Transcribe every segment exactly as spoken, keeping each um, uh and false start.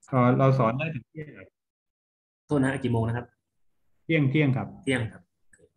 เอ่อเราสอนได้ถึงเที่ยงครับโทษนะกี่โมงนะครับเที่ยงเที่ยงครับเที่ยงครับ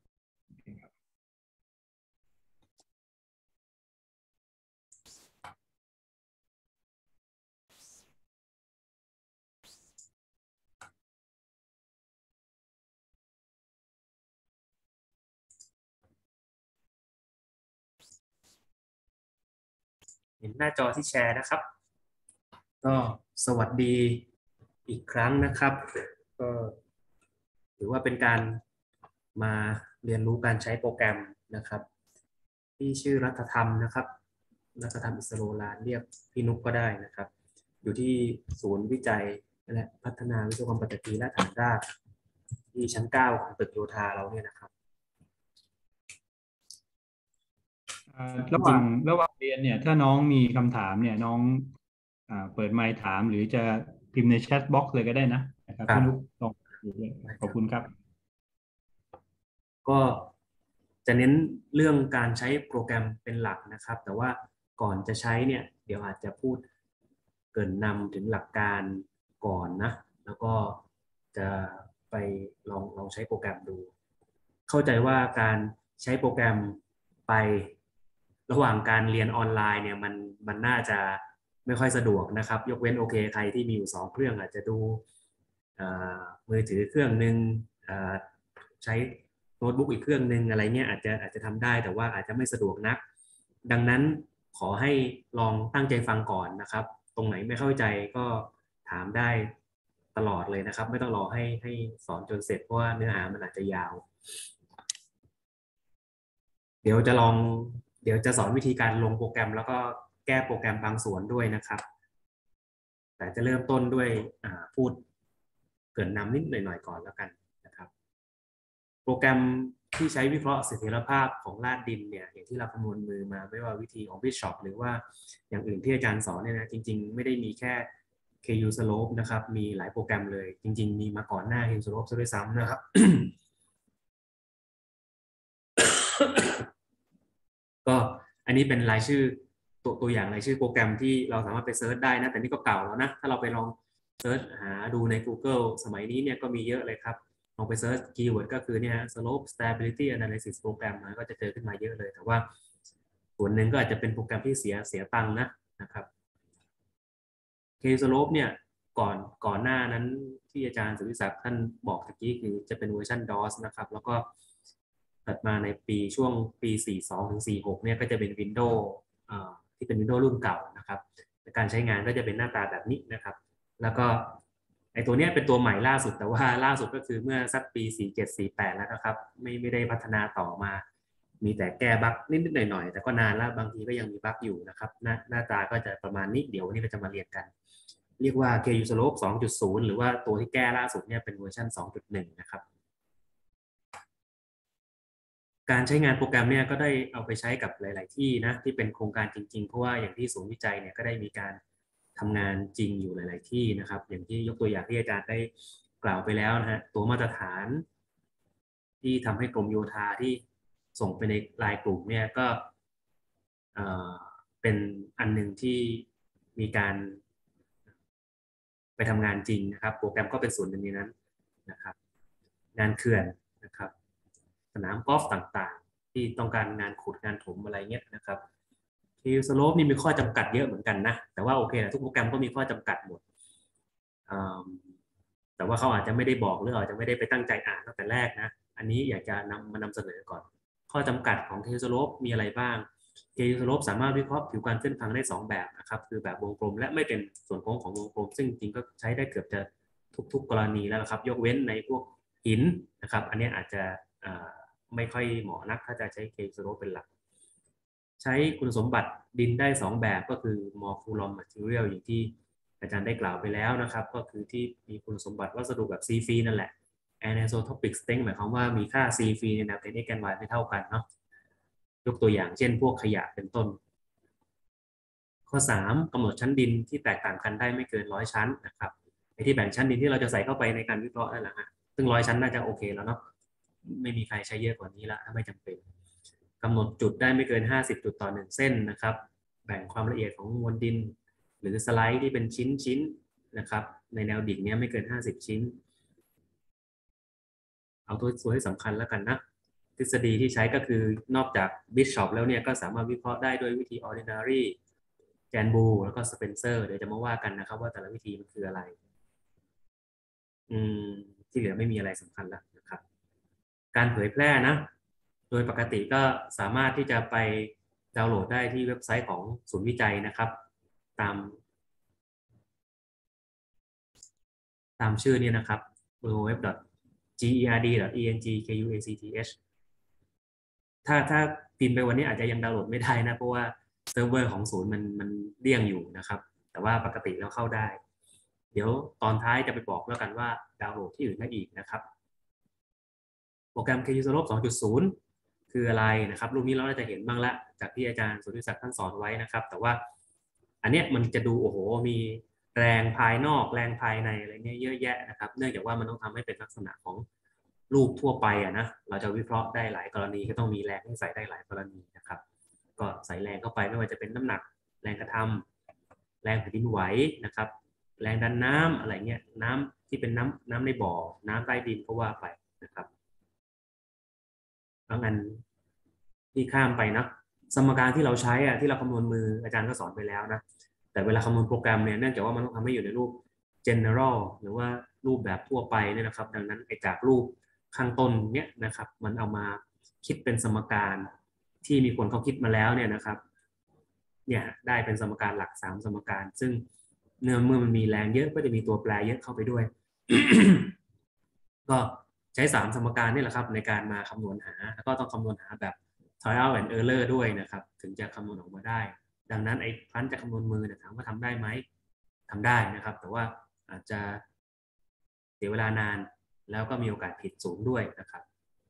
เห็นหน้าจอที่แชร์นะครับก็สวัสดีอีกครั้งนะครับก็ถือว่าเป็นการมาเรียนรู้การใช้โปรแกรมนะครับที่ชื่อรัฐธรรมนะครับรัฐธรรมอิสโรลานเรียกพี่นุกก็ได้นะครับอยู่ที่ศูนย์วิจัยและพัฒนาวิศวกรรมปัตภีและฐานรากที่ชั้นเก้าของตึกโยธาเราเนี่ยนะครับอ่าจริงระหว่างระหว่างเรียนเนี่ยถ้าน้องมีคำถามเนี่ยน้องอ่าเปิดไมค์ถามหรือจะพิมพ์ในแชทบ็อกซ์เลยก็ได้นะนะครับครับพี่นุกลองดูด้วยขอบได้ครับคุณครับก็จะเน้นเรื่องการใช้โปรแกรมเป็นหลักนะครับแต่ว่าก่อนจะใช้เนี่ยเดี๋ยวอาจจะพูดเกริ่นนำถึงหลักการก่อนนะแล้วก็จะไปลองลองใช้โปรแกรมดูเข้าใจว่าการใช้โปรแกรมไประหว่างการเรียนออนไลน์เนี่ยมันมันน่าจะไม่ค่อยสะดวกนะครับยกเว้นโอเคใครที่มีอยู่สองเครื่องอาจจะดูเอ่อมือถือเครื่องหนึ่งเอ่อใช้โน้ตบุ๊กอีกเครื่องหนึ่งอะไรเงี้ยอาจจะอาจจะทำได้แต่ว่าอาจจะไม่สะดวกนักดังนั้นขอให้ลองตั้งใจฟังก่อนนะครับตรงไหนไม่เข้าใจก็ถามได้ตลอดเลยนะครับไม่ต้องรอให้ให้สอนจนเสร็จเพราะว่าเนื้อหามันอาจจะยาวเดี๋ยวจะลองเดี๋ยวจะสอนวิธีการลงโปรแกรมแล้วก็แก้โปรแกรมบางส่วนด้วยนะครับแต่จะเริ่มต้นด้วยพูดเกริ่นนำนิดหน่อยๆก่อนแล้วกันนะครับ โปรแกรมที่ใช้วิเคราะห์เสถียรภาพของลาดดินเนี่ยอย่างที่เราคำนวณมือมาไม่ว่าวิธีของ Bishop หรือว่าอย่างอื่นที่อาจารย์สอนเนี่ยนะจริงๆไม่ได้มีแค่ เค ยู Slope นะครับมีหลายโปรแกรมเลยจริงๆมีมาก่อนหน้า เค ยู Slope ซะด้วยซ้ำนะครับ ก็อันนี้เป็นรายชื่อตัวตัวอย่างรายชื่อโปรแกรมที่เราสามารถไปเซิร์ชได้นะแต่นี่ก็เก่าแล้วนะถ้าเราไปลองเซิร์ชหาดูใน Google สมัยนี้เนี่ยก็มีเยอะเลยครับลองไปเซิร์ชคีย์เวิร์ดก็คือเนี่ย slope stability analysis โปรแกรมนะก็จะเจอขึ้นมาเยอะเลยแต่ว่าส่วนหนึ่งก็อาจจะเป็นโปรแกรมที่เสียเสียตังค์นะนะครับ K-slope เนี่ยก่อนก่อนหน้านั้นที่อาจารย์สุวิศักดิ์ท่านบอกตะกี้คือจะเป็นเวอร์ชัน ดอส นะครับแล้วก็ถัดมาในปีช่วงปีสี่สิบสองถึงสี่สิบหกเนี่ยก็จะเป็น Windows ที่เป็น Windows รุ่นเก่านะครับการใช้งานก็จะเป็นหน้าตาแบบนี้นะครับแล้วก็ไอตัวนี้เป็นตัวใหม่ล่าสุดแต่ว่าล่าสุดก็คือเมื่อสักปีสี่สิบเจ็ด สี่สิบแปดแล้วนะครับไม่ไม่ได้พัฒนาต่อมามีแต่แก้บั๊กนิดๆหน่อยๆแต่ก็นานแล้วบางทีก็ยังมีบั๊กอยู่นะครับหน้าหน้าตาก็จะประมาณนี้เดี๋ยววันนี้เราจะมาเรียนกัน เรียกว่า เค ยู Slope สองจุดศูนย์ หรือว่าตัวที่แก้ล่าสุดเนี่ยเป็นเวอร์ชันสองจุดหนึ่งนะครับการใช้งานโปรแกรมเนี่ยก็ได้เอาไปใช้กับหลายๆที่นะที่เป็นโครงการจริงๆเพราะว่าอย่างที่ศูนย์วิจัยเนี่ยก็ได้มีการทำงานจริงอยู่หลายๆที่นะครับอย่างที่ยกตัวอย่างที่อาจารย์ได้กล่าวไปแล้วนะฮะตัวมาตรฐานที่ทำให้กรมโยธาที่ส่งไปในไลน์กลุ่มเนี่ยก็เป็นอันหนึ่งที่มีการไปทำงานจริงนะครับโปรแกรมก็เป็นส่วนหนึ่งในนั้นนะครับงานเขื่อนนะครับสนามกอล์ฟต่างๆที่ต้องการงานขุดงานถมอะไรเงี้ยนะครับทีสโลปนี่มีข้อจำกัดเยอะเหมือนกันนะแต่ว่าโอเคนะทุกโปรแกรมก็มีข้อจำกัดหมดแต่ว่าเขาอาจจะไม่ได้บอกหรืออาจจะไม่ได้ไปตั้งใจอ่านตั้งแต่แรกนะอันนี้อยากจะนำมานำเสนอก่อนข้อจำกัดของเทสโลปมีอะไรบ้างเทสโลปสามารถวิเคราะห์ผิวการเส้นพังได้สองแบบนะครับคือแบบวงกลมและไม่เป็นส่วนโค้งของวงกลมซึ่งจริงก็ใช้ได้เกือบจะทุกๆกรณีแล้วครับยกเว้นในพวกหินนะครับอันนี้อาจจะไม่ค่อยเหมาะนักถ้าจะใช้เคสโลปเป็นหลักใช้คุณสมบัติดินได้สองแบบก็คือมอร์ฟูลอมแมทเทียลอย่างที่อาจารย์ได้กล่าวไปแล้วนะครับก็คือที่มีคุณสมบัติวัสดุแบบซีฟีนั่นแหละ anisotropic strength หมายความว่ามีค่า C ฟรีในแนวเทนนิสแกน Y ไม่เท่ากันเนาะยกตัวอย่างเช่นพวกขยะเป็นต้นข้อสามกำหนดชั้นดินที่แตกต่างกันได้ไม่เกินร้อยชั้นนะครับไอ้ที่แบ่งชั้นดินที่เราจะใส่เข้าไปในการวิเคราะห์นั่นแหละฮะซึ่งร้อยชั้นน่าจะโอเคแล้วเนาะไม่มีใครใช้เยอะกว่านี้ละถ้าไม่จำเป็นกำหนดจุดได้ไม่เกินห้าสิบจุดต่อหนึ่งเส้นนะครับแบ่งความละเอียดของมวลดินหรือสไลด์ที่เป็นชิ้นชิ้นนะครับในแนวดิ่งเนี้ยไม่เกินห้าสิบชิ้นเอาตัวส่วนที่สำคัญแล้วกันนะทฤษฎีที่ใช้ก็คือนอกจาก Bishop แล้วเนี่ยก็สามารถวิเคราะห์ได้ด้วยวิธี ordinary แจนบูแล้วก็ Spencer เดี๋ยวจะมาว่ากันนะครับว่าแต่ละวิธีมันคืออะไรอืมที่เหลือไม่มีอะไรสำคัญแล้วนะครับการเผยแพร่นะโดยปกติก็สามารถที่จะไปดาวน์โหลดได้ที่เว็บไซต์ของศูนย์วิจัยนะครับตามตามชื่อนี้นะครับ ดับเบิลยู ดับเบิลยู ดับเบิลยู ดับเบิลยู ดอท จี อี อาร์ ดี ดอท อี เอ็น จี เค ยู เอ ซี ที เอช ถ้าถ้าพิมพ์ไปวันนี้อาจจะยังดาวน์โหลดไม่ได้นะเพราะว่าเซิร์ฟเวอร์ของศูนย์มันมันเดี่ยงอยู่นะครับแต่ว่าปกติแล้วเข้าได้เดี๋ยวตอนท้ายจะไปบอกแล้วกันว่าดาวน์โหลดที่อื่นได้อีกนะครับโปรแกรม KUSLOP สองจุดศูนย์ คืออะไรนะครับรูปนี้เราน่าจะเห็นบ้างละจากที่อาจารย์สุทธิศักดิ์ท่านสอนไว้นะครับแต่ว่าอันเนี้ยมันจะดูโอ้โหมีแรงภายนอกแรงภายในอะไรเงี้ยเยอะแยะนะครับเนื่องจากว่ามันต้องทำให้เป็นลักษณะของรูปทั่วไปอะนะเราจะวิเคราะห์ได้หลายกรณีก็ต้องมีแรงให้ใส่ได้หลายกรณีนะครับก็ใส่แรงเข้าไปไม่ว่าจะเป็นน้ำหนักแรงกระทำแรงแผ่นดินไหวนะครับแรงดันน้ำอะไรเงี้ยน้ำที่เป็นน้ำน้ำในบ่อน้ำใต้ดินก็ว่าไปนะครับบางอันที่ข้ามไปนะสมการที่เราใช้อะที่เราคำนวณมืออาจารย์ก็สอนไปแล้วนะแต่เวลาคำนวณโปรแกรมเนี่ยเนื่องจากว่ามันต้องทำให้อยู่ในรูป general หรือว่ารูปแบบทั่วไปเนี่ยนะครับดังนั้นไอ้จากรูปข้างต้นเนี่ยนะครับมันเอามาคิดเป็นสมการที่มีคนเขาคิดมาแล้วเนี่ยนะครับเนี่ยได้เป็นสมการหลักสามสมการซึ่งเนื่องเมื่อมันมีแรงเยอะก็จะมีตัวแปรเยอะเข้าไปด้วย ก็ใช้สามสมการนี่แหละครับในการมาคำนวณหาแล้วก็ต้องคำนวณหาแบบ trial and error ด้วยนะครับถึงจะคำนวณออกมาได้ดังนั้นไอ้พันจะคำนวณมือถามว่าทำได้ไหมทำได้นะครับแต่ว่าอาจจะเสียเวลานานแล้วก็มีโอกาสผิดสูงด้วยนะครับ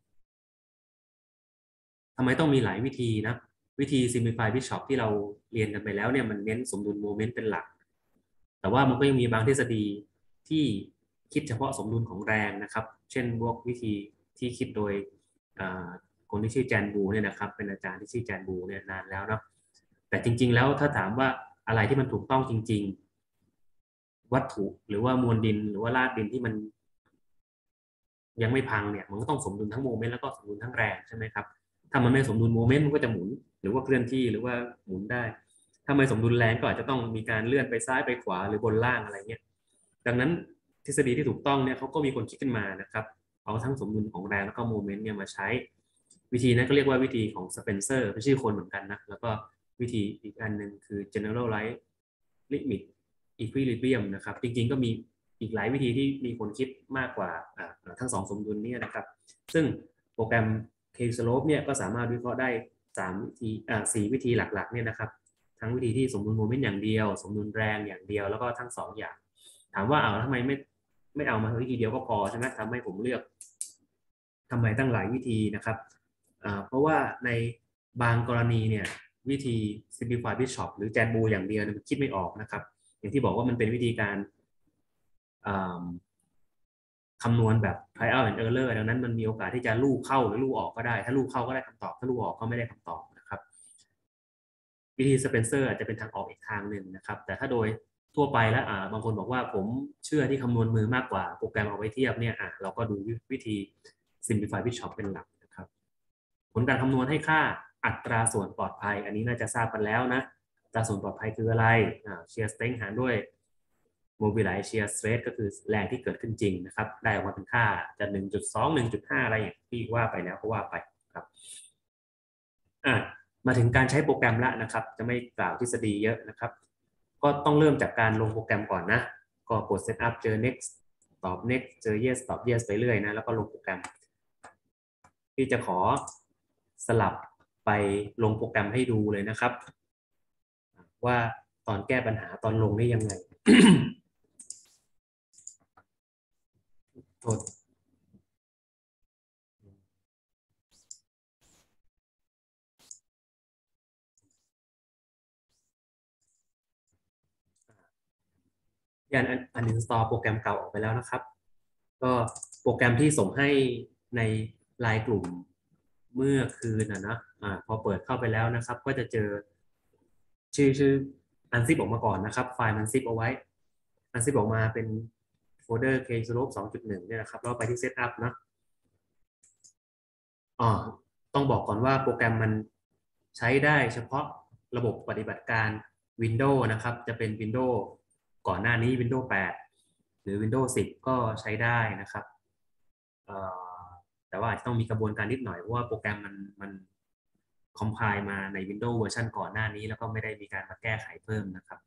ทำไมต้องมีหลายวิธีนะวิธี simplify bishop ที่เราเรียนกันไปแล้วเนี่ยมันเน้นสมดุลโมเมนต์เป็นหลักแต่ว่ามันก็ยังมีบางทฤษฎีที่คิดเฉพาะสมดุลของแรงนะครับเช่นพวกวิธีที่คิดโดยคนที่ชื่อแจนบูเนี่ยนะครับเป็นอาจารย์ที่ชื่อแจนบูเนี่ยนานแล้วเนาะแต่จริงๆแล้วถ้าถามว่าอะไรที่มันถูกต้องจริงๆวัตถุหรือว่ามวลดินหรือว่าลาดดินที่มันยังไม่พังเนี่ยมันก็ต้องสมดุลทั้งโมเมนต์แล้วก็สมดุลทั้งแรงใช่ไหมครับถ้ามันไม่สมดุลโมเมนต์มันก็จะหมุนหรือว่าเคลื่อนที่หรือว่าหมุนได้ถ้าไม่สมดุลแรงก็อาจจะต้องมีการเลื่อนไปซ้ายไปขวาหรือบนล่างอะไรเงี้ยดังนั้นทฤษฎีที่ถูกต้องเนี่ยเขาก็มีคนคิดขึ้นมานะครับเอาทั้งสมดุลของแรงแล้วก็โมเมนต์เนี่ยมาใช้วิธีนั้นก็เรียกว่าวิธีของสเปนเซอร์เป็นชื่อคนเหมือนกันนะแล้วก็วิธีอีกอันหนึ่งคือ generalized limit equilibrium นะครับจริงๆก็มีอีกหลายวิธีที่มีคนคิดมากกว่าทั้งสองสมดุลนี้นะครับซึ่งโปรแกรม KSLOPE เนี่ยก็สามารถวิเคราะห์ได้สามวิธีอ่าสี่วิธีหลักๆเนี่ยนะครับทั้งวิธีที่สมดุลโมเมนต์อย่างเดียวสมดุลแรงอย่างเดียวแล้วก็ทั้งสองอย่างถามว่าเอาทำไมไม่ไม่เอามาวิธีเดียวก็พอใช่ไหมทำให้ผมเลือกทำไมตั้งหลายวิธีนะครับเพราะว่าในบางกรณีเนี่ยวิธี simplify bishop หรือแจนบูอย่างเดียวมันคิดไม่ออกนะครับอย่างที่บอกว่ามันเป็นวิธีการคำนวณแบบ trial and error ดังนั้นมันมีโอกาสที่จะลูกเข้าหรือลูกออกก็ได้ถ้าลูกเข้าก็ได้คำตอบถ้าลูกออกก็ไม่ได้คำตอบนะครับวิธี Spencer อาจจะเป็นทางออกอีกทางหนึ่งนะครับแต่ถ้าโดยทั่วไปแล้วอ่าบางคนบอกว่าผมเชื่อที่คำนวณมือมากกว่าโปรแกรมเอาไว้เทียบเนี่ยอ่ะเราก็ดูวิธี simplify bishop เป็นหลักนะครับผลการคำนวณให้ค่าอัตราส่วนปลอดภัยอันนี้น่าจะทราบกันแล้วนะอัตราส่วนปลอดภัยคืออะไรอ่า shear strength หารด้วย mobilized shear stress ก็คือแรงที่เกิดขึ้นจริงนะครับได้ออกมาเป็นค่าจะ หนึ่งจุดสอง หนึ่งจุดห้า อะไรอย่างที่ว่าไปแล้วก็ว่าไปครับอ่ะมาถึงการใช้โปรแกรมแล้วนะครับจะไม่กล่าวทฤษฎีเยอะนะครับก็ต้องเริ่มจากการลงโปรแกรมก่อนนะก็กด setup เจอ next ตอบ next เจอ yes ตอบ yes ไปเรื่อยนะแล้วก็ลงโปรแกรมที่จะขอสลับไปลงโปรแกรมให้ดูเลยนะครับว่าตอนแก้ปัญหาตอนลงนี่ยังไง โทษยันอันอินสตอลโปรแกรมเก่าออกไปแล้วนะครับก็โปรแกรมที่ส่งให้ในไลน์กลุ่มเมื่อคืนนะนะอ่าพอเปิดเข้าไปแล้วนะครับก็จะเจอชื่อชื่ออันซิปออกมาก่อนนะครับไฟล์มันซิปเอาไว้อันซิปออกมาเป็นโฟลเดอร์ Kslope สองจุดหนึ่ง เนี่ยนะครับแล้วไปที่ Setup นะอ๋อต้องบอกก่อนว่าโปรแกรมมันใช้ได้เฉพาะระบบปฏิบัติการ Windows นะครับจะเป็น Windows ก่อนหน้านี้ Windows แปด หรือ Windows สิบ ก็ใช้ได้นะครับแต่ว่าอาจจะต้องมีกระบวนการนิดหน่อยเพราะว่าโปรแกรมมันมันคอมไพล์มาใน Windows เวอร์ชันก่อนหน้านี้แล้วก็ไม่ได้มีการมาแก้ไขเพิ่มนะครับ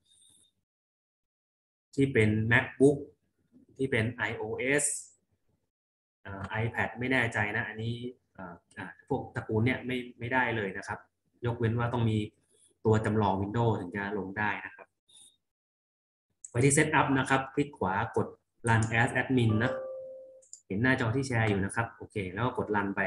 ที่เป็น MacBook ที่เป็น iOS เอ่อ iPad ไม่แน่ใจนะอันนี้พวกตระกูลเนี่ยไม่ไม่ได้เลยนะครับยกเว้นว่าต้องมีตัวจำลอง Windows ถึงจะลงได้นะครับไปที่ Setup นะครับคลิกขวากด Run as Admin นะเห็นหน้าจอที่แชร์อยู่นะครับโอเคแล้วก็กด Run ไป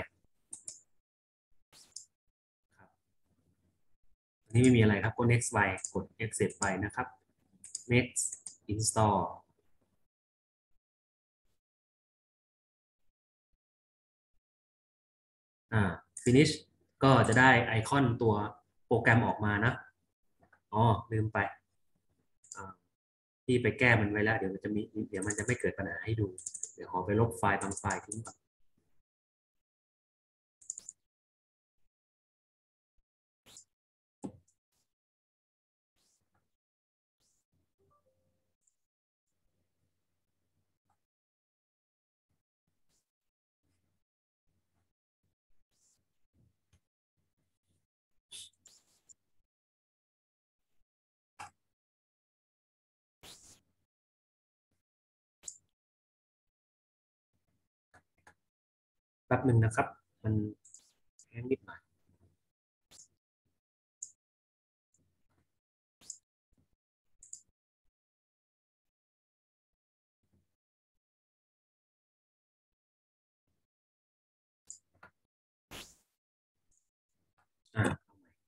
อันนี้ไม่มีอะไรครับกด next ไปกด accept ไปนะครับ next install อ่า finish ก็จะได้ไอคอนตัวโปรแกรมออกมานะอ๋อลืมไปที่ไปแก้มันไว้แล้วเดี๋ยวมันจะมีเดี๋ยวมันจะไม่เกิดปัญหาให้ดูเดี๋ยวขอไปลบไฟล์บางไฟล์ทิ้งก่อนแป๊บหนึ่งนะครับมันแห้งนิดหน่อยอ่า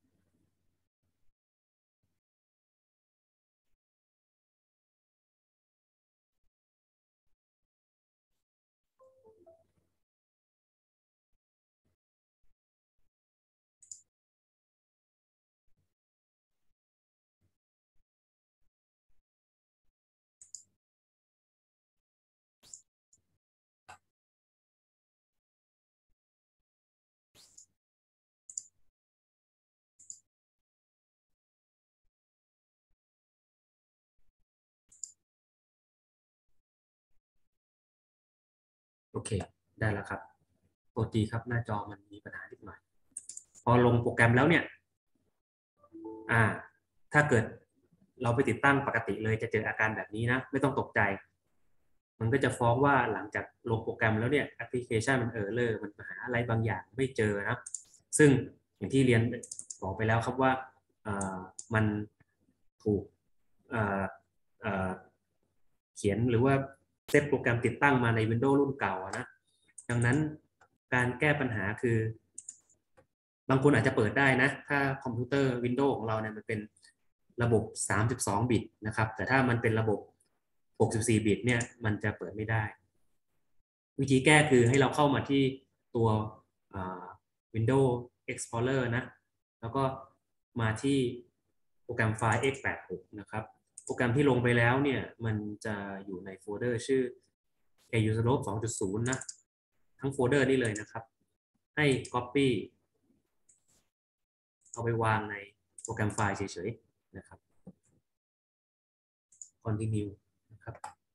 โอเคได้แล้วครับปกติครับหน้าจอมันมีปัญหานิดหน่อยพอลงโปรแกรมแล้วเนี่ยอ่าถ้าเกิดเราไปติดตั้งปกติเลยจะเจออาการแบบนี้นะไม่ต้องตกใจมันก็จะฟ้องว่าหลังจากลงโปรแกรมแล้วเนี่ยแอปพลิเคชันมันเออร์เลอร์มันหาอะไรบางอย่างไม่เจอนะซึ่งอย่างที่เรียนบอกไปแล้วครับว่ามันถูกเขียนหรือว่าเซตโปรแกรมติดตั้งมาใน Windows รุ่นเก่านะดังนั้นการแก้ปัญหาคือบางคนอาจจะเปิดได้นะถ้าคอมพิวเตอร์ Windows ของเราเนี่ยมันเป็นระบบสามสิบสองบิตนะครับแต่ถ้ามันเป็นระบบหกสิบสี่บิตเนี่ยมันจะเปิดไม่ได้วิธีแก้คือให้เราเข้ามาที่ตัว Windows Explorer นะแล้วก็มาที่โปรแกรมไฟล์ เอ็กซ์ แปดสิบหก นะครับโปรแกรมที่ลงไปแล้วเนี่ยมันจะอยู่ในโฟลเดอร์ชื่อ Kslope สองจุดศูนย์ นะทั้งโฟลเดอร์นี่เลยนะครับให้ Copy เอาไปวางในโปรแกรมไฟล์เฉยๆนะครับ Continue นะครับ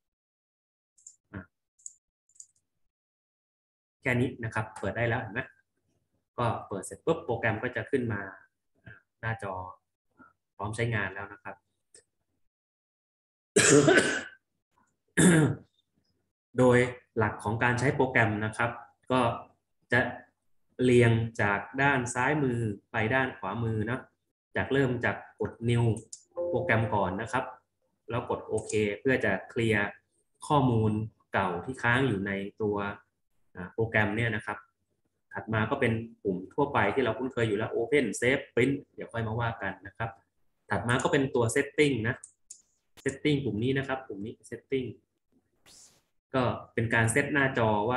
แค่นี้นะครับเปิดได้แล้วเห็นไหมก็เปิดเสร็จปุ๊บโปรแกรมก็จะขึ้นมาหน้าจอพร้อมใช้งานแล้วนะครับ โดยหลักของการใช้โปรแกรมนะครับก็จะเรียงจากด้านซ้ายมือไปด้านขวามือนะจากเริ่มจากกด New โปรแกรมก่อนนะครับแล้วกดโอเคเพื่อจะเคลียร์ข้อมูลเก่าที่ค้างอยู่ในตัวโปรแกรมเนี่ยนะครับถัดมาก็เป็นปุ่มทั่วไปที่เราคุ้นเคยอยู่แล้ว Open Save Print เดี๋ยวค่อยมาว่ากันนะครับถัดมาก็เป็นตัว Setting นะ Setting ปุ่มนี้นะครับปุ่มนี้ Setting ก็เป็นการเซตหน้าจอว่า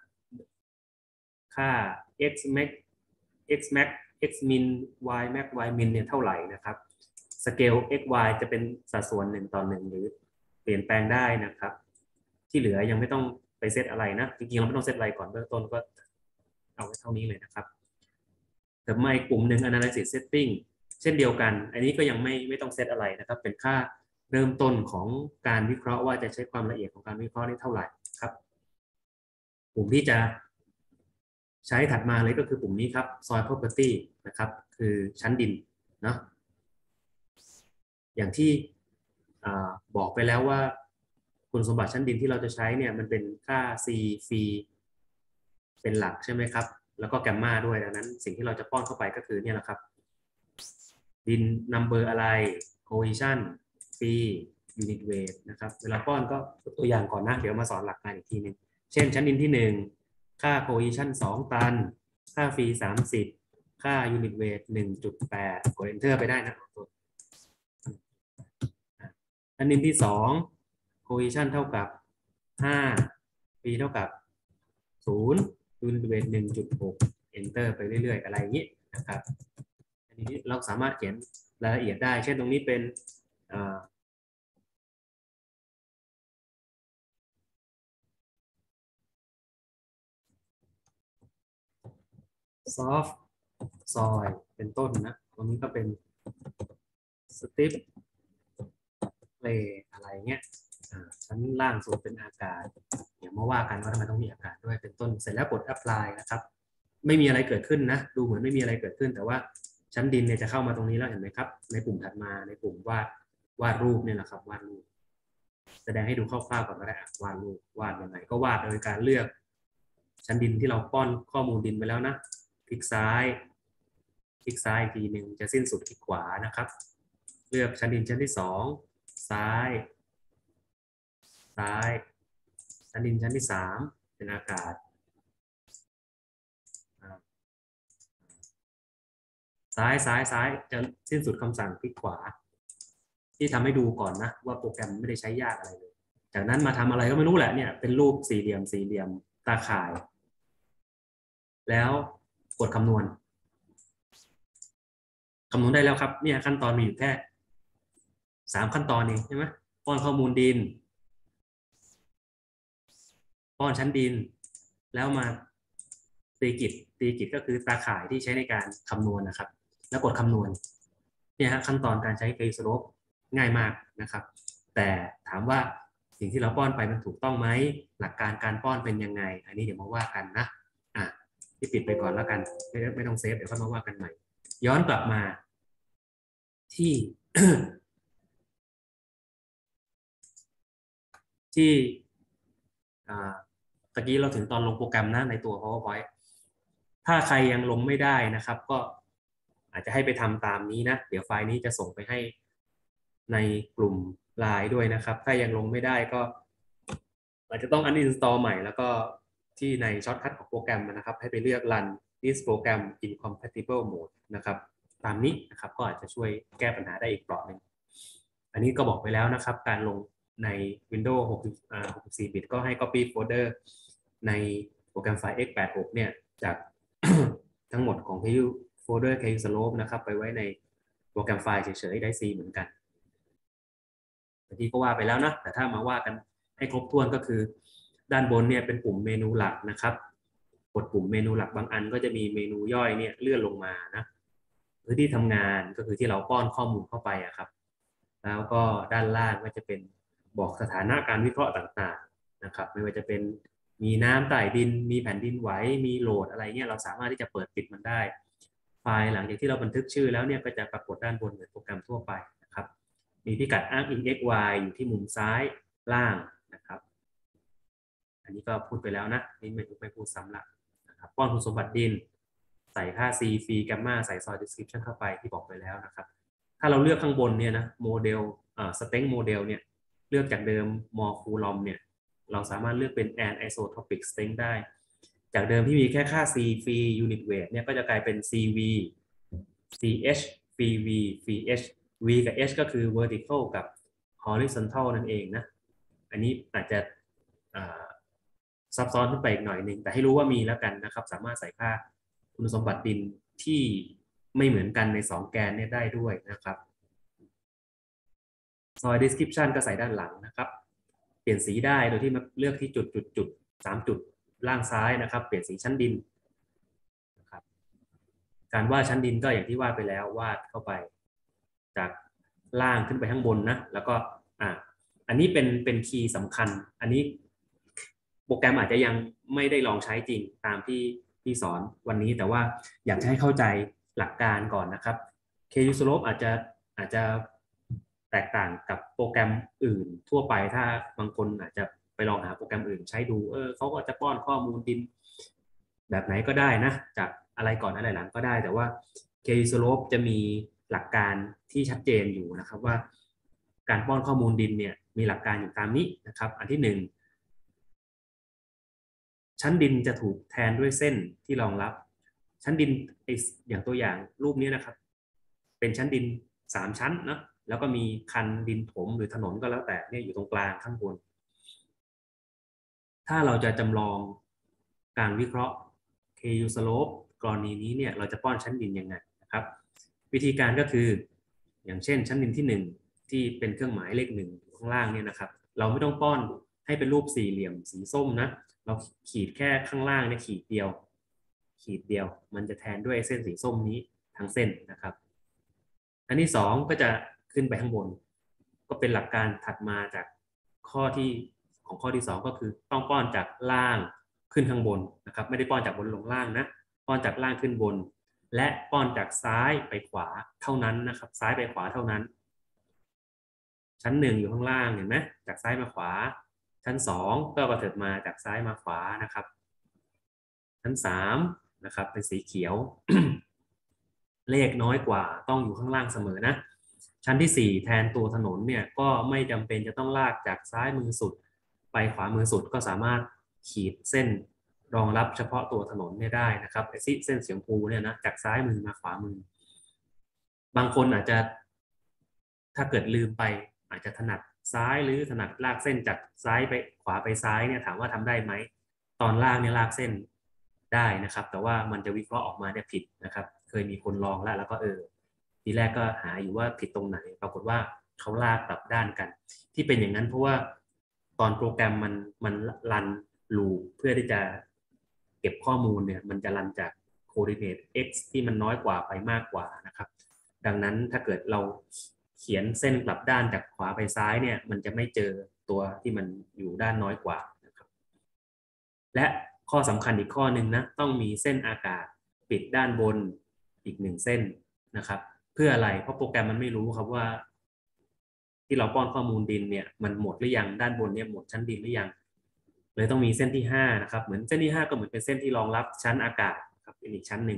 ค่า x max x max x min y max y min เนี่ยเท่าไหร่นะครับสเกล x y จะเป็นสัดส่วนหนึ่งต่อหนึ่งหรือเปลี่ยนแปลงได้นะครับ ที่เหลือยังไม่ต้องไปเซตอะไรนะจริงๆเราไม่ต้องเซตอะไรก่อนเบื้องต้นก็เอาไว้เท่านี้เลยนะครับแต่มาอีกกลุ่มหนึ่ง analysis setting เช่นเดียวกัน อันนี้ก็ยังไม่ไม่ต้องเซตอะไรนะครับเป็นค่าเริ่มต้นของการวิเคราะห์ว่าจะใช้ความละเอียดของการวิเคราะห์ได้เท่าไหร่ครับกลุ่มที่จะใช้ถัดมาเลยก็คือปุ่มนี้ครับ soil property นะครับคือชั้นดินเนาะอย่างที่บอกไปแล้วว่าคุณสมบัติชั้นดินที่เราจะใช้เนี่ยมันเป็นค่า C ฟรีเป็นหลักใช่ไหมครับแล้วก็แกมมาด้วยดังนั้นสิ่งที่เราจะป้อนเข้าไปก็คือเนี่ยแหละครับดิน number อะไร cohesion ฟรี unit weight นะครับเวลาป้อนก็ตัวอย่างก่อนนะเดี๋ยวมาสอนหลักการอีกทีนึงเช่นชั้นดินที่หนึ่งค่า cohesion สองตันค่าฟรีสามสิบค่า unit weight หนึ่งจุดแปด กด enter ไปได้นะชั้นดินที่สอง cohesion เท่ากับห้าฟรีเท่ากับศูนย์ unit weight หนึ่งจุดหก enter ไปเรื่อยๆอะไรอย่างนี้นะครับอันนี้เราสามารถเขียนรายละเอียดได้เช่นตรงนี้เป็นซอฟต์ซอยเป็นต้นนะตรงนี้ก็เป็นสติปเลอะไรเงี้ยชั้นล่างสุดเป็นอากาศเดี๋ยวมาว่ากันว่าทำไมต้องมีอากาศด้วยเป็นต้นเสร็จแล้วกด apply นะครับไม่มีอะไรเกิดขึ้นนะดูเหมือนไม่มีอะไรเกิดขึ้นแต่ว่าชั้นดินเนี่ยจะเข้ามาตรงนี้แล้วเห็นไหมครับในปุ่มถัดมาในปุ่มวาดวาดรูปเนี่ยแหละครับวาดรูปแสดงให้ดูคร่าวๆก่อนก็ได้วาดรูปวาดยังไงก็วาดโดยการเลือกชั้นดินที่เราป้อนข้อมูลดินไปแล้วนะคลิกซ้ายคลิกซ้ายอีกทีหนึ่งจะสิ้นสุดคลิกขวานะครับเลือกชั้นดินชั้นที่สองซ้ายซ้ายชั้นดินชั้นที่สามเป็นอากาศซ้ายซ้ายซ้ายจะสิ้นสุดคำสั่งคลิกขวาที่ทำให้ดูก่อนนะว่าโปรแกรมไม่ได้ใช้ยากอะไรเลยจากนั้นมาทำอะไรก็ไม่รู้แหละเนี่ยเป็นรูปสี่เหลี่ยมสี่เหลี่ยมตาข่ายแล้วกดคำนวณคำนวณได้แล้วครับเนี่ยขั้นตอนมีอยู่แค่สามขั้นตอนเองใช่ไหมป้อนข้อมูลดินป้อนชั้นดินแล้วมาตีกิจตีกิจก็คือตาข่ายที่ใช้ในการคำนวณนะครับแล้วกดคำนวณเนี่ยฮะขั้นตอนการใช้เฟซโลปง่ายมากนะครับแต่ถามว่าสิ่งที่เราป้อนไปมันถูกต้องไหมหลักการการป้อนเป็นยังไงอันนี้เดี๋ยวมาว่ากันนะอ่ะที่ปิดไปก่อนแล้วกันไม่ไม่ต้องเซฟเดี๋ยวค่อยมาว่ากันใหม่ย้อนกลับมาที่ ที่ตะกี้เราถึงตอนลงโปรแกรมนะในตัว PowerPoint ถ้าใครยังลงไม่ได้นะครับก็อาจจะให้ไปทำตามนี้นะเดี๋ยวไฟล์นี้จะส่งไปให้ในกลุ่มไลน์ด้วยนะครับถ้ายังลงไม่ได้ก็อาจจะต้อง uninstall ใหม่แล้วก็ที่ในช็อตคัทของโปรแกรมนะครับให้ไปเลือก run this program in compatible mode นะครับตามนี้นะครับก็อาจจะช่วยแก้ปัญหาได้อีกเปราะหนึ่งอันนี้ก็บอกไปแล้วนะครับการลงใน Windows หกสิบสี่ บิตก็ให้ copy folder ในโปรแกรมไฟล์ เอ็กซ์ แปดสิบหก เนี่ยจากทั้งหมดของ folder Kslope นะครับไปไว้ในโปรแกรมไฟล์เฉยๆได้ C เหมือนกันแต่ที่ก็ว่าไปแล้วนะแต่ถ้ามาว่ากันให้ครบถ้วนก็คือด้านบนเนี่ยเป็นปุ่มเมนูหลักนะครับกดปุ่มเมนูหลักบางอันก็จะมีเมนูย่อยเนี่ยเลื่อนลงมานะพื้นที่ทำงานก็คือที่เราป้อนข้อมูลเข้าไปอะครับแล้วก็ด้านล่างก็จะเป็นบอกสถานะการวิเคราะห์ต่างๆนะครับไม่ว่าจะเป็นมีน้ำใต้ดินมีแผ่นดินไหวมีโหลดอะไรเนี่ยเราสามารถที่จะเปิดปิดมันได้ไฟล์หลังจากที่เราบันทึกชื่อแล้วเนี่ยก็จะปรากฏด้านบนเหมือนโปรแกรมทั่วไปนะครับมีพิกัดอ้างอิง x y อยู่ที่มุมซ้ายล่างนะครับอันนี้ก็พูดไปแล้วนะนี่ไม่ไม่พูดซ้ำละนะครับป้อนคุณสมบัติดินใส่ค่า C ฟรีแกมมาใส่ soil description เข้าไปที่บอกไปแล้วนะครับถ้าเราเลือกข้างบนเนี่ยนะโมเดลอ่าสเต็งโมเดลเนี่ยเลือกจากเดิมมอคูลอมเนี่ยเราสามารถเลือกเป็น an isotopic strength ได้จากเดิมที่มีแค่ค่า C ฟรี unit weight เนี่ยก็จะกลายเป็น ซี วี ซี เอช ฟรี V ฟรี H V กับ H ก็คือ vertical กับ horizontal นั่นเองนะอันนี้อาจจะซับซ้อนขึ้นไปอีกหน่อยหนึ่งแต่ให้รู้ว่ามีแล้วกันนะครับสามารถใส่ค่าคุณสมบัติดินที่ไม่เหมือนกันในสองแกนเนี่ยได้ด้วยนะครับ soil description ก็ใส่ด้านหลังนะครับเปลี่ยนสีได้โดยที่มาเลือกที่จุดจุดจุดสามจุดล่างซ้ายนะครับเปลี่ยนสีชั้นดินนะครับการวาดชั้นดินก็อย่างที่วาดไปแล้ววาดเข้าไปจากล่างขึ้นไปข้างบนนะแล้วก็อ่ะอันนี้เป็นเป็นคีย์สำคัญอันนี้โปรแกรมอาจจะยังไม่ได้ลองใช้จริงตามที่ที่สอนวันนี้แต่ว่าอยากจะให้เข้าใจหลักการก่อนนะครับ KUSlope อาจจะอาจจะแตกต่างกับโปรแกรมอื่นทั่วไปถ้าบางคนอาจจะไปลองหาโปรแกรมอื่นใช้ดูเออเขาก็จะป้อนข้อมูลดินแบบไหนก็ได้นะจากอะไรก่อนอะไรหลังก็ได้แต่ว่า KUSlope จะมีหลักการที่ชัดเจนอยู่นะครับว่าการป้อนข้อมูลดินเนี่ยมีหลักการอยู่ตามนี้นะครับอันที่หนึ่งชั้นดินจะถูกแทนด้วยเส้นที่รองรับชั้นดินอย่างตัวอย่างรูปนี้นะครับเป็นชั้นดินสามชั้นนะแล้วก็มีคันดินถมหรือถนนก็แล้วแต่เนี่ยอยู่ตรงกลางข้างบนถ้าเราจะจำลองการวิเคราะห์ KUSlope กรณีนี้เนี่ยเราจะป้อนชั้นดินยังไงนะครับวิธีการก็คืออย่างเช่นชั้นดินที่หนึ่งที่เป็นเครื่องหมายเลขหนึ่งข้างล่างเนี่ยนะครับเราไม่ต้องป้อนให้เป็นรูปสี่เหลี่ยมสีส้มนะเราขีดแค่ข้างล่างเนี่ยขีดเดียวขีดเดียวมันจะแทนด้วยเส้นสีส้มนี้ทั้งเส้นนะครับอันที่สองก็จะขึ้นไปข้างบนก็เป็นหลักการถัดมาจากข้อที่ของข้อที่สองก็คือต้องป้อนจากล่างขึ้นข้างบนนะครับไม่ได้ป้อนจากบนลงล่างนะป้อนจากล่างขึ้นบนและป้อนจากซ้ายไปขวาเท่านั้นนะครับซ้ายไปขวาเท่านั้นชั้นหนึ่งอยู่ข้างล่างเห็นไหมจากซ้ายมาขวาชั้นสองก็กระเถิบมาจากซ้ายมาขวานะครับชั้นสามนะครับเป็นสีเขียว เลขน้อยกว่าต้องอยู่ข้างล่างเสมอนะชั้นที่สี่แทนตัวถนนเนี่ยก็ไม่จำเป็นจะต้องลากจากซ้ายมือสุดไปขวามือสุดก็สามารถขีดเส้นรองรับเฉพาะตัวถนนเนี่ยได้นะครับไอ้เส้นสีชมพูเนี่ยนะจากซ้ายมือมาขวามือบางคนอาจจะถ้าเกิดลืมไปอาจจะถนัดซ้ายหรือถนัดลากเส้นจากซ้ายไปขวาไปซ้ายเนี่ยถามว่าทำได้ไหมตอนลากเนี่ยลากเส้นได้นะครับแต่ว่ามันจะวิเคราะห์ออกมาเนี่ยผิดนะครับเคยมีคนลองแล้วแล้วก็เออทีแรกก็หาอยู่ว่าผิดตรงไหนปรากฏว่าเขาลากกลับด้านกันที่เป็นอย่างนั้นเพราะว่าตอนโปรแกรมมันมันรันลูปเพื่อที่จะเก็บข้อมูลเนี่ยมันจะรันจากโคออร์ดิเนต x ที่มันน้อยกว่าไปมากกว่านะครับดังนั้นถ้าเกิดเราเขียนเส้นกลับด้านจากขวาไปซ้ายเนี่ยมันจะไม่เจอตัวที่มันอยู่ด้านน้อยกว่านะครับและข้อสำคัญอีกข้อหนึ่งนะต้องมีเส้นอากาศปิดด้านบนอีกหนึ่งเส้นนะครับเพื่ออะไรเพราะโปรแกรมมันไม่รู้ครับว่าที่เราป้อนข้อมูลดินเนี่ยมันหมดหรือยังด้านบนเนี่ยหมดชั้นดินหรือยังเลยต้องมีเส้นที่ห้านะครับเหมือนเส้นที่ห้าก็เหมือนเป็นเส้นที่รองรับชั้นอากาศครับเป็นอีกชั้นหนึ่ง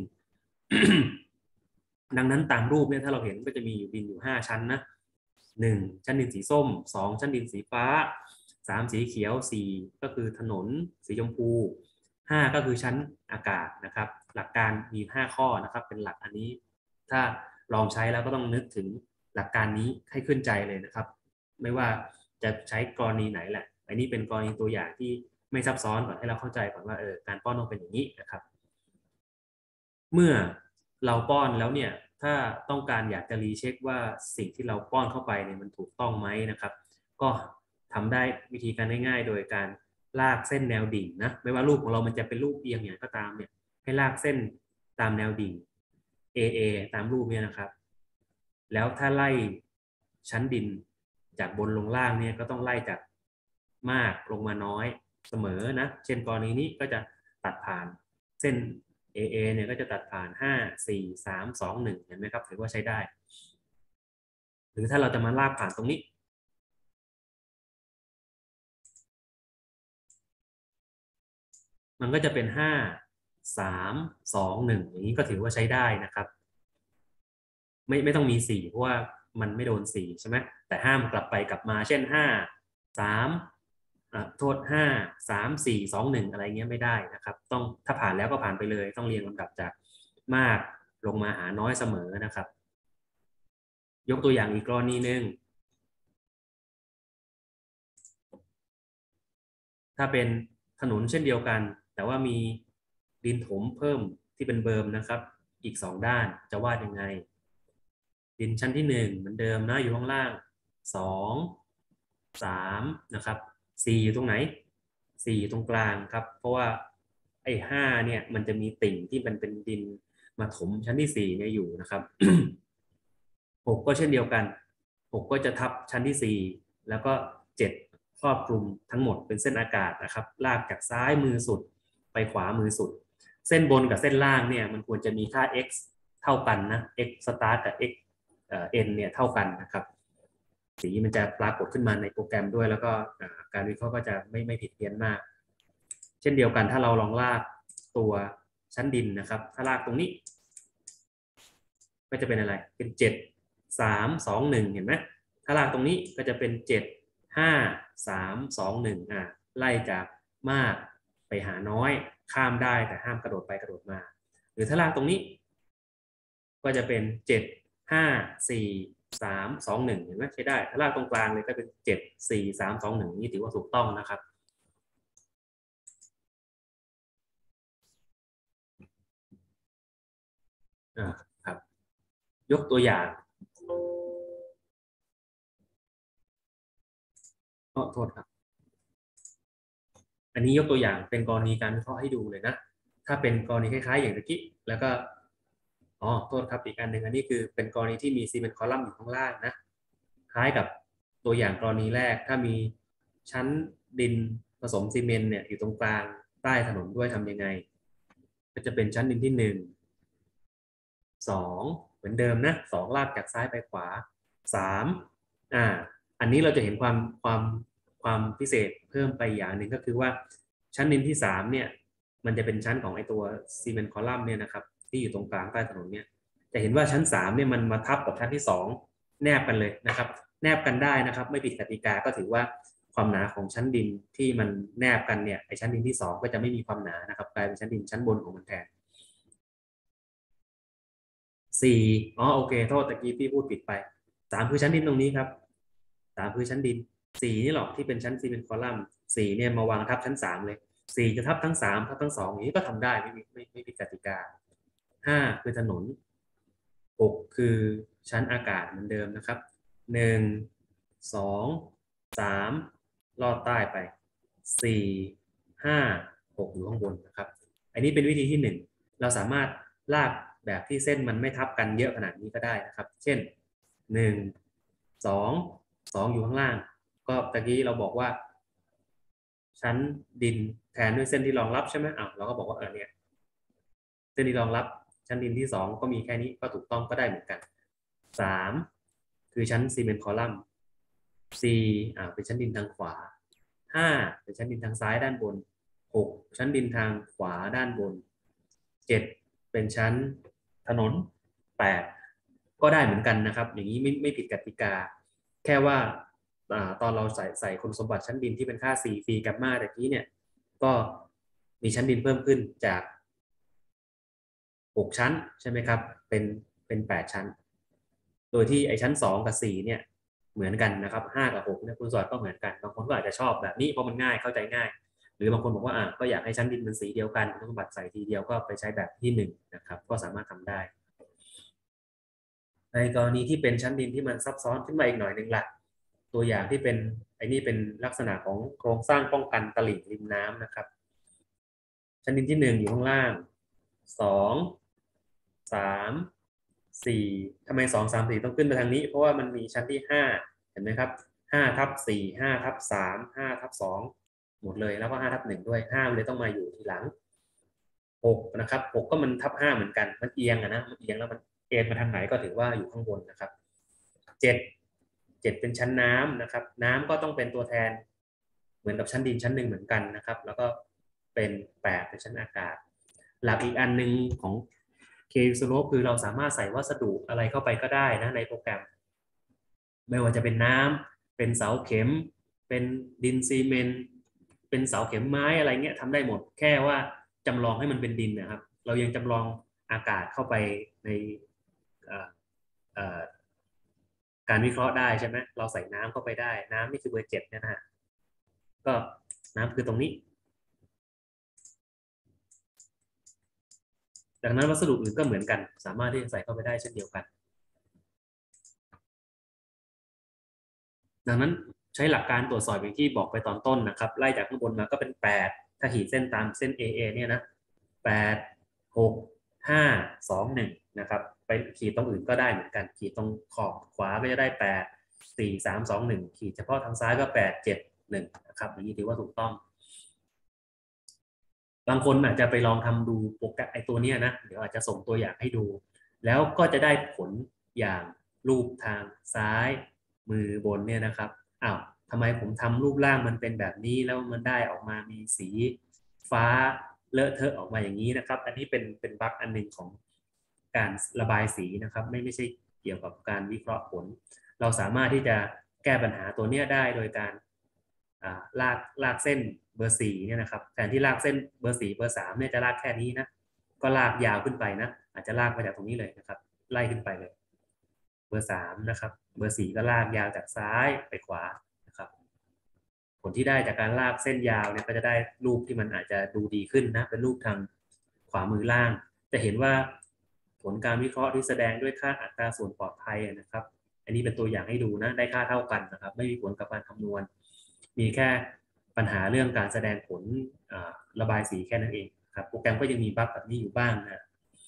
ดังนั้นตามรูปเนี่ยถ้าเราเห็นก็จะมีอยู่ดินอยู่ห้าชั้นนะหนึ่งชั้นดินสีส้มสองชั้นดินสีฟ้าสามสีเขียวสี่ก็คือถนนสีชมพูห้าก็คือชั้นอากาศนะครับหลักการมีห้าข้อนะครับเป็นหลักอันนี้ถ้าลองใช้แล้วก็ต้องนึกถึงหลักการนี้ให้ขึ้นใจเลยนะครับไม่ว่าจะใช้กรณีไหนแหละอันนี้เป็นกรณีตัวอย่างที่ไม่ซับซ้อนก่อนให้เราเข้าใจก่อนว่าเออการป้อนต้องเป็นอย่างนี้นะครับเมื่อเราป้อนแล้วเนี่ยถ้าต้องการอยากจะรีเช็คว่าสิ่งที่เราป้อนเข้าไปเนี่ยมันถูกต้องไหมนะครับก็ทำได้วิธีการง่ายๆโดยการลากเส้นแนวดิ่งนะไม่ว่ารูปของเรามันจะเป็นรูปเอียงอย่างก็ตามเนี่ยให้ลากเส้นตามแนวดิ่ง เอ เอ ตามรูปเนี่ยนะครับแล้วถ้าไล่ชั้นดินจากบนลงล่างเนี่ยก็ต้องไล่จากมากลงมาน้อยเสมอนะเช่นกรณีนี้ก็จะตัดผ่านเส้น เอ เอ เนี่ยก็จะตัดผ่านห้า สี่ สาม สอง หนึ่งเห็นไหมครับถือว่าใช้ได้หรือถ้าเราจะมาลากผ่านตรงนี้มันก็จะเป็นห้า สาม สอง หนึ่งอย่างนี้ก็ถือว่าใช้ได้นะครับไม่ไม่ต้องมีสี่เพราะว่ามันไม่โดนสี่ใช่ไหมแต่ห้ามกลับไปกลับมาเช่นห้า สามอ่ะโทษห้า สาม สี่ สอง หนึ่งอะไรเงี้ยไม่ได้นะครับต้องถ้าผ่านแล้วก็ผ่านไปเลยต้องเรียงลำดับจากมากลงมาหาน้อยเสมอนะครับยกตัวอย่างอีกกรณีหนึ่งถ้าเป็นถนนเช่นเดียวกันแต่ว่ามีดินถมเพิ่มที่เป็นเบิร์มนะครับอีกสองด้านจะวาดยังไงดินชั้นที่หนึ่งเหมือนเดิมนะอยู่ข้างล่างสอง สามนะครับสี่อยู่ตรงไหนสี่อยู่ตรงกลางครับเพราะว่าไอ้ห้าเนี่ยมันจะมีติ่งที่มันเป็นดินมาถมชั้นที่สี่เนี่ยอยู่นะครับ หกก็เช่นเดียวกันหกก็จะทับชั้นที่สี่แล้วก็เจ็ดครอบคลุมทั้งหมดเป็นเส้นอากาศนะครับลากจากซ้ายมือสุดไปขวามือสุดเส้นบนกับเส้นล่างเนี่ยมันควรจะมีค่า x เท่ากันนะ x start กับ x เอ่อ n เนี่ยเท่ากันนะครับสีมันจะปรากฏขึ้นมาในโปรแกรมด้วยแล้วก็การวิเคราะห์ก็จะไม่ไม่ผิดเพี้ยนมากเช่นเดียวกันถ้าเราลองลากตัวชั้นดินนะครับถ้าลากตรงนี้ก็จะเป็นอะไรเป็นเจ็ดสามสองหนึ่งเห็นไหมถ้าลากตรงนี้ก็จะเป็นเจ็ดห้าสามสองหนึ่งอ่ะไล่จากมากไปหาน้อยข้ามได้แต่ห้ามกระโดดไปกระโดดมาหรือถ้าลากตรงนี้ก็จะเป็นเจ็ดห้าสี่สามสองหนึ่งเห็นไหมใช้ได้ถ้าลากตรงกลางเลยก็เป็นเจ็ดสี่สามสองหนึ่งนี่ถือว่าถูกต้องนะครับอ่าครับยกตัวอย่างขอโทษครับอันนี้ยกตัวอย่างเป็นกรณีการวิเคราะห์ให้ดูเลยนะถ้าเป็นกรณีคล้ายๆอย่างเมื่อกี้แล้วก็อ๋อโทษครับอีกอันหนึ่งอันนี้คือเป็นกรณีที่มีซีเมนต์คอลัมน์อยู่ข้างล่างนะคล้ายกับตัวอย่างกรณีแรกถ้ามีชั้นดินผสมซีเมนต์เนี่ยอยู่ตรงกลางใต้ถนนด้วยทำยังไงก็จะเป็นชั้นดินที่หนึ่งสองเหมือนเดิมนะสองลากจากซ้ายไปขวาสามอ่าอันนี้เราจะเห็นความความความพิเศษเพิ่มไปอย่างหนึ่งก็คือว่าชั้นดินที่สามเนี่ยมันจะเป็นชั้นของไอตัวซีเมนต์คอลัมน์เนี่ยนะครับที่อยู่ตรงกลางใต้ถนนเนี่ยจะเห็นว่าชั้นสามเนี่ยมันมาทับกับชั้นที่สองแนบกันเลยนะครับแนบกันได้นะครับไม่ผิดกติกาก็ถือว่าความหนาของชั้นดินที่มันแนบกันเนี่ยไอชั้นดินที่สองก็จะไม่มีความหนานะครับกลายเป็นชั้นดินชั้นบนของมันแทนสี่อ๋อโอเคโทษตะกี้พี่พูดผิดไปสามคือชั้นดินตรงนี้ครับสามคือชั้นดินสี่นี่หรอกที่เป็นชั้นซีเมนต์คอลัมน์สี่เนี่ยมาวางทับชั้นสามเลยสี่จะทับทั้งสามทับทั้งสองอย่างนี้ก็ทำได้ไม่มีไม่ไม่ผิดกติกาห้าคือถนนหกคือชั้นอากาศเหมือนเดิมนะครับหนึ่งสองสามลอดใต้ไปสี่ห้าหกอยู่ข้างบนนะครับอันนี้เป็นวิธีที่หนึ่งเราสามารถลากแบบที่เส้นมันไม่ทับกันเยอะขนาดนี้ก็ได้นะครับเช่นหนึ่งสองสองอยู่ข้างล่างก็ตะกี้เราบอกว่าชั้นดินแทนด้วยเส้นที่รองรับใช่ไหมอ่ะเราก็บอกว่าเออเนี่ยเส้นที่รองรับชั้นดินที่สองก็มีแค่นี้ก็ถูกต้องก็ได้เหมือนกันสามคือชั้นซีเมนต์คอลัมน์สี่อ่าเป็นชั้นดินทางขวาห้าเป็นชั้นดินทางซ้ายด้านบนหกชั้นดินทางขวาด้านบนเจ็ดเป็นชั้นถนนแปดก็ได้เหมือนกันนะครับอย่างนี้ไม่ไม่ผิดกติกาแค่ว่าอ่าตอนเราใส่ใส่คุณสมบัติชั้นดินที่เป็นค่า c ฟรีกัมมาแต่กี้เนี่ยก็มีชั้นดินเพิ่มขึ้นจากหกชั้นใช่ไหมครับเป็นเป็นแปดชั้นโดยที่ไอ้ชั้นสองกับสี่เนี่ยเหมือนกันนะครับห้ากับหกเนี่ยคุณสอดก็เหมือนกันบางคนก็อาจจะชอบแบบนี้เพราะมันง่ายเข้าใจง่ายหรือบางคนบอกว่าอ่ะก็อยากให้ชั้นดินมันสีเดียวกันคุณสมบัติใส่ทีเดียวก็ไปใช้แบบที่หนึ่งนะครับก็สามารถทำได้ในกรณีที่เป็นชั้นดินที่มันซับซ้อนขึ้นมาอีกหน่อยหนึ่งละตัวอย่างที่เป็นไอ้นี่เป็นลักษณะของโครงสร้างป้องกันตลิ่งริมน้ำนะครับชั้นดินที่หนึ่งอยู่ข้างล่างสองสามสี่ทำไมสองสามสี่ต้องขึ้นไปทางนี้เพราะว่ามันมีชั้นที่ห้าเห็นไหมครับห้าทับสี่ห้าทับสามห้าทับสองหมดเลยแล้วก็ห้าทับหนึ่งด้วยห้าเลยต้องมาอยู่ทีหลังหกนะครับหกก็มันทับห้าเหมือนกันมันเอียงอะนะมันเอียงแล้วมันเอ็นมาทางไหนก็ถือว่าอยู่ข้างบนนะครับเจ็ดเจ็ดเป็นชั้นน้ำนะครับน้ำก็ต้องเป็นตัวแทนเหมือนกับชั้นดินชั้นหนึ่งเหมือนกันนะครับแล้วก็เป็นแปดเป็นชั้นอากาศหลักอีกอันหนึ่งของ เค slope คือเราสามารถใส่วัสดุอะไรเข้าไปก็ได้นะในโปรแกรมไม่ว่าจะเป็นน้ำเป็นเสาเข็มเป็นดินซีเมนต์เป็นเสาเข็มไม้อะไรเงี้ยทำได้หมดแค่ว่าจำลองให้มันเป็นดินนะครับเรายังจำลองอากาศเข้าไปในการวิเคราะห์ได้ใช่ไหมเราใส่น้ำเข้าไปได้น้ำนี่คือเบอร์เจ็ดนะฮะก็น้ำคือตรงนี้ดังนั้นวัสดุอื่นก็เหมือนกันสามารถที่จะใส่เข้าไปได้เช่นเดียวกันดังนั้นใช้หลักการตรวจสอบอย่างที่บอกไปตอนต้นนะครับไล่จากข้างบนมาก็เป็นแปดถ้าขีดเส้นตามเส้น เอ เอ เนี่ยนะแปด หก ห้า สอง หนึ่งนะครับไปขีดตรงอื่นก็ได้เหมือนกันขีดตรงขอบขวาก็จะได้แปด สี่ สาม สอง หนึ่งขีดเฉพาะทางซ้ายก็แปด เจ็ด หนึ่งนะครับอย่างนี้ถือว่าถูกต้องบางคนอาจจะไปลองทำดูโปรแกรมไอตัวนี้นะเดี๋ยวอาจจะส่งตัวอย่างให้ดูแล้วก็จะได้ผลอย่างรูปทางซ้ายมือบนเนี่ยนะครับอ้าวทำไมผมทำรูปร่างมันเป็นแบบนี้แล้วมันได้ออกมามีสีฟ้าเลอะเทอะออกมาอย่างนี้นะครับอันนี้เป็นเป็นบั๊กอันหนึ่งของการระบายสีนะครับไม่ไม่ใช่เกี่ยวกับการวิเคราะห์ผลเราสามารถที่จะแก้ปัญหาตัวนี้ได้โดยการลากลากเส้นเบอร์สี่เนี่ยนะครับแทนที่ลากเส้นเบอร์สี่เบอร์สามเนี่ยจะลากแค่นี้นะก็ลากยาวขึ้นไปนะอาจจะลากมาจากตรงนี้เลยนะครับไล่ขึ้นไปเลยเบอร์สามนะครับเบอร์สี่ก็ลากยาวจากซ้ายไปขวานะครับผลที่ได้จากการลากเส้นยาวเนี่ยก็จะได้รูปที่มันอาจจะดูดีขึ้นนะเป็นรูปทางขวามือล่างจะเห็นว่าผลการวิเคราะห์ที่แสดงด้วยค่าอัตราส่วนปลอดภัยนะครับอันนี้เป็นตัวอย่างให้ดูนะได้ค่าเท่ากันนะครับไม่มีผลกับการคำนวณมีแค่ปัญหาเรื่องการแสดงผลระบายสีแค่นั้นเองครับโปรแกรมก็ยังมีบั๊กแบบนี้อยู่บ้างนะ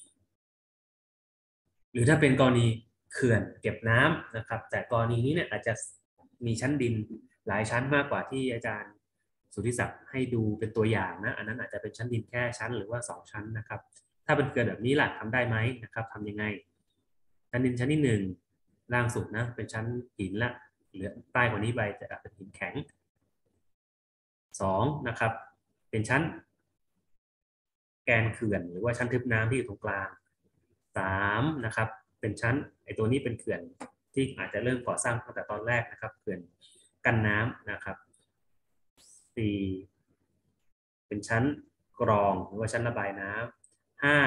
หรือถ้าเป็นกรณีเขื่อนเก็บน้ำนะครับแต่กรณีนี้เนี่ยอาจจะมีชั้นดินหลายชั้นมากกว่าที่อาจารย์สุทธิศักดิ์ให้ดูเป็นตัวอย่างนะอันนั้นอาจจะเป็นชั้นดินแค่ชั้นหรือว่าสองชั้นนะครับถ้าเป็นเขื่อนแบบนี้ล่ะทำได้ไหมนะครับทำยังไงชั้นดินชั้นที่หนึ่งล่างสุดนะเป็นชั้นหินละเหลือใต้กว่านี้ไปจะเป็นหินแข็งสองนะครับเป็นชั้นแกนเขื่อนหรือว่าชั้นทึบน้ำที่อยู่ตรงกลางสามนะครับเป็นชั้นไอตัวนี้เป็นเขื่อนที่อาจจะเริ่มก่อสร้างตั้งแต่ตอนแรกนะครับเขื่อนกันน้ำนะครับสี่เป็นชั้นกรองหรือว่าชั้นระบายน้ำห้า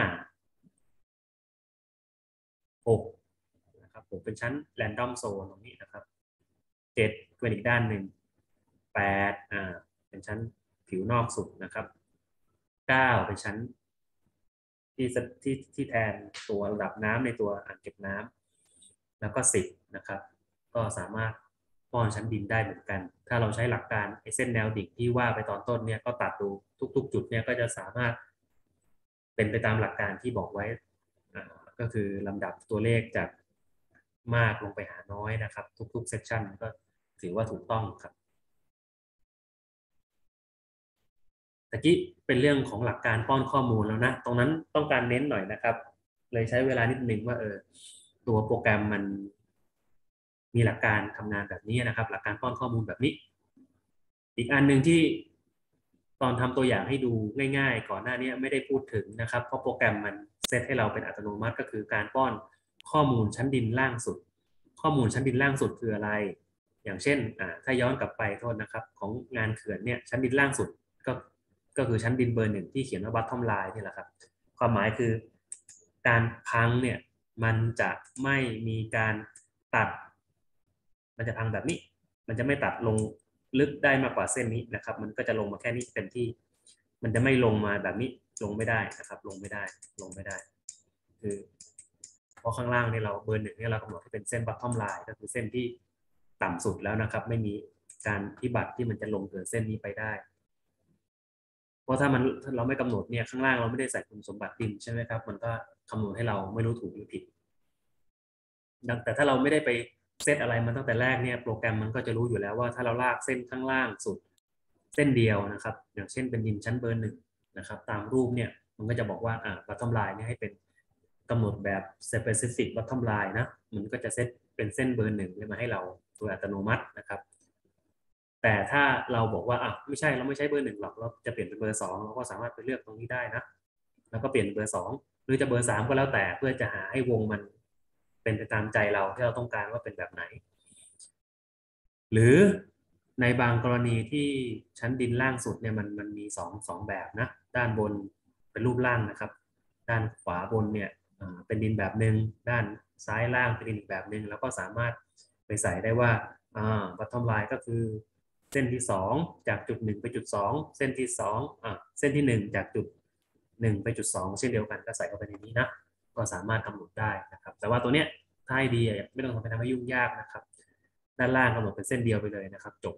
หกนะครับผมเป็นชั้นแรนดอมโซนตรงนี้นะครับเจ็ดเป็นอีกด้านหนึ่งแปดอ่าเป็นชั้นผิวนอกสุดนะครับเก้าเป็นชั้นที่ที่ที่แทนตัวระดับน้ำในตัวอ่างเก็บน้ำแล้วก็สิบนะครับก็สามารถป้อนชั้นดินได้เหมือนกัน ถ้าเราใช้หลักการไอ้เส้นแนวดิ่งที่ว่าไปตอนต้นเนี่ยก็ตัดดูทุกๆจุดเนี่ยก็จะสามารถเป็นไปตามหลักการที่บอกไว้ก็คือลำดับตัวเลขจากมากลงไปหาน้อยนะครับทุกๆเซสชันก็ถือว่าถูกต้องครับตะกี้เป็นเรื่องของหลักการป้อนข้อมูลแล้วนะตรงนั้นต้องการเน้นหน่อยนะครับเลยใช้เวลานิดนึงว่าเออตัวโปรแกรมมันมีหลักการทำงานแบบนี้นะครับหลักการป้อนข้อมูลแบบนี้อีกอันหนึ่งที่ตอนทำตัวอย่างให้ดูง่ายๆก่อนหน้านี้ไม่ได้พูดถึงนะครับเพราะโปรแกรมมันเซตให้เราเป็นอัตโนมัติก็คือการป้อนข้อมูลชั้นดินล่างสุดข้อมูลชั้นดินล่างสุดคืออะไรอย่างเช่นถ้าย้อนกลับไปโทษนะครับของงานเขื่อนเนี่ยชั้นดินล่างสุดก็ก็คือชั้นดินเบอร์หนึ่งที่เขียนว่า bottom line นี่แหละครับความหมายคือการพังเนี่ยมันจะไม่มีการตัดมันจะพังแบบนี้มันจะไม่ตัดลงลึกได้มากกว่าเส้นนี้นะครับมันก็จะลงมาแค่นี้เต็มที่มันจะไม่ลงมาแบบนี้ลงไม่ได้นะครับลงไม่ได้ลงไม่ได้คือเพราะข้างล่างเนี่ยเราเบอร์หนึ่งเนี่ยเรากำหนดให้เป็นเส้น bottom line ก็คือเส้นที่ต่ำสุดแล้วนะครับไม่มีการพิบัติที่มันจะลงเกินเส้นนี้ไปได้เพราะถ้ามันเราไม่กำหนดเนี่ยข้างล่างเราไม่ได้ใส่คุณสมบัติดินใช่ไหมครับมันก็คำนวณให้เราไม่รู้ถูกหรือผิดแต่ถ้าเราไม่ได้ไปเซตอะไรมาตั้งแต่แรกเนี่ยโปรแกรมมันก็จะรู้อยู่แล้วว่าถ้าเราลากเส้นข้างล่างสุดเส้นเดียวนะครับอย่างเช่นเป็นดินชั้นเบอร์หนึ่งนะครับตามรูปเนี่ยมันก็จะบอกว่าอ่า bottom line เนี่ยให้เป็นกำหนดแบบ specific bottom line นะมันก็จะเซตเป็นเส้นเบอร์หนึ่งมาให้เราโดยอัตโนมัตินะครับแต่ถ้าเราบอกว่าอ่ะไม่ใช่เราไม่ใช่เบอร์หนึ่งหรอกเราจะเปลี่ยนเป็นเบอร์สองเราก็สามารถไปเลือกตรงนี้ได้นะแล้วก็เปลี่ยนเบอร์สองหรือจะเบอร์สามก็แล้วแต่เพื่อจะหาให้วงมันเป็นไปตามใจเราที่เราต้องการว่าเป็นแบบไหนหรือในบางกรณีที่ชั้นดินล่างสุดเนี่ยมันมันมีสองสองแบบนะด้านบนเป็นรูปล่างนะครับด้านขวาบนเนี่ยเป็นดินแบบหนึ่งด้านซ้ายล่างเป็นดินอีกแบบหนึ่งแล้วก็สามารถไปใส่ได้ว่าอ่า bottom line ก็คือเส้นที่สองจากจุดหนึ่งไปจุดสองเส้นที่สองอ่าเส้นที่หนึ่งจากจุดหนึ่งไปจุดสองเช่นเดียวกันก็ใส่เข้าไปในนี้นะก็สามารถกำหนดได้นะครับแต่ว่าตัวเนี้ยถ้าให้ดีไม่ต้องทำไปทำให้ยุ่งยากนะครับด้านล่างกำหนดเป็นเส้นเดียวไปเลยนะครับจบ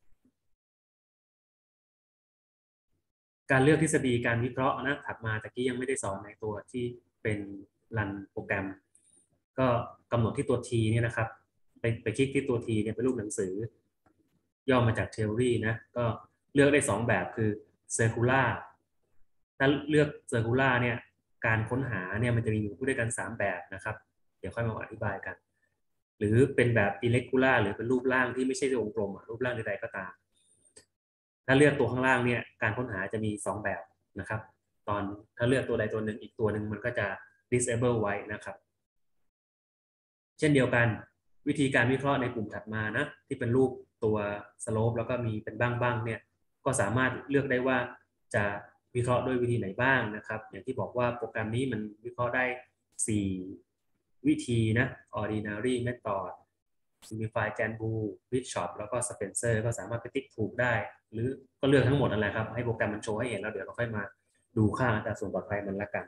การเลือกทฤษฎีการวิเคราะห์นะถัดมาตะกี้ยังไม่ได้สอนในตัวที่เป็นรันโปรแกรมก็กำหนดที่ตัว T เนี่ยนะครับไปไปคลิกที่ตัว T เนี่ยเป็นรูปหนังสือย่อมาจาก theory นะก็เลือกได้สองแบบคือ circular ถ้าเลือก circular เนี่ยการค้นหาเนี่ยมันจะมีอยู่ด้วยกันสามแบบนะครับเดี๋ยวค่อยมาอธิบายกันหรือเป็นแบบ irregular หรือเป็นรูปร่างที่ไม่ใช่วงกลมรูปร่างใดๆก็ตามถ้าเลือกตัวข้างล่างเนี่ยการค้นหาจะมีสองแบบนะครับตอนถ้าเลือกตัวใดตัวหนึ่งอีกตัวหนึ่งมันก็จะ disable ไว้นะครับเช่นเดียวกันวิธีการวิเคราะห์ในกลุ่มถัดมานะที่เป็นรูปตัวสโลปแล้วก็มีเป็นบ้างๆเนี่ยก็สามารถเลือกได้ว่าจะวิเคราะห์ด้วยวิธีไหนบ้างนะครับอย่างที่บอกว่าโปรแกรมนี้มันวิเคราะห์ได้สี่วิธีนะ ordinary method simplify Janbu Bishop แล้วก็ Spencer ก็สามารถไปติ๊กถูกได้หรือก็เลือกทั้งหมดนั่นแหละครับให้โปรแกรมมันโชว์ให้เห็นแล้วเดี๋ยวเราค่อยมาดูค่าอัตราส่วนปลอดภัยมันละกัน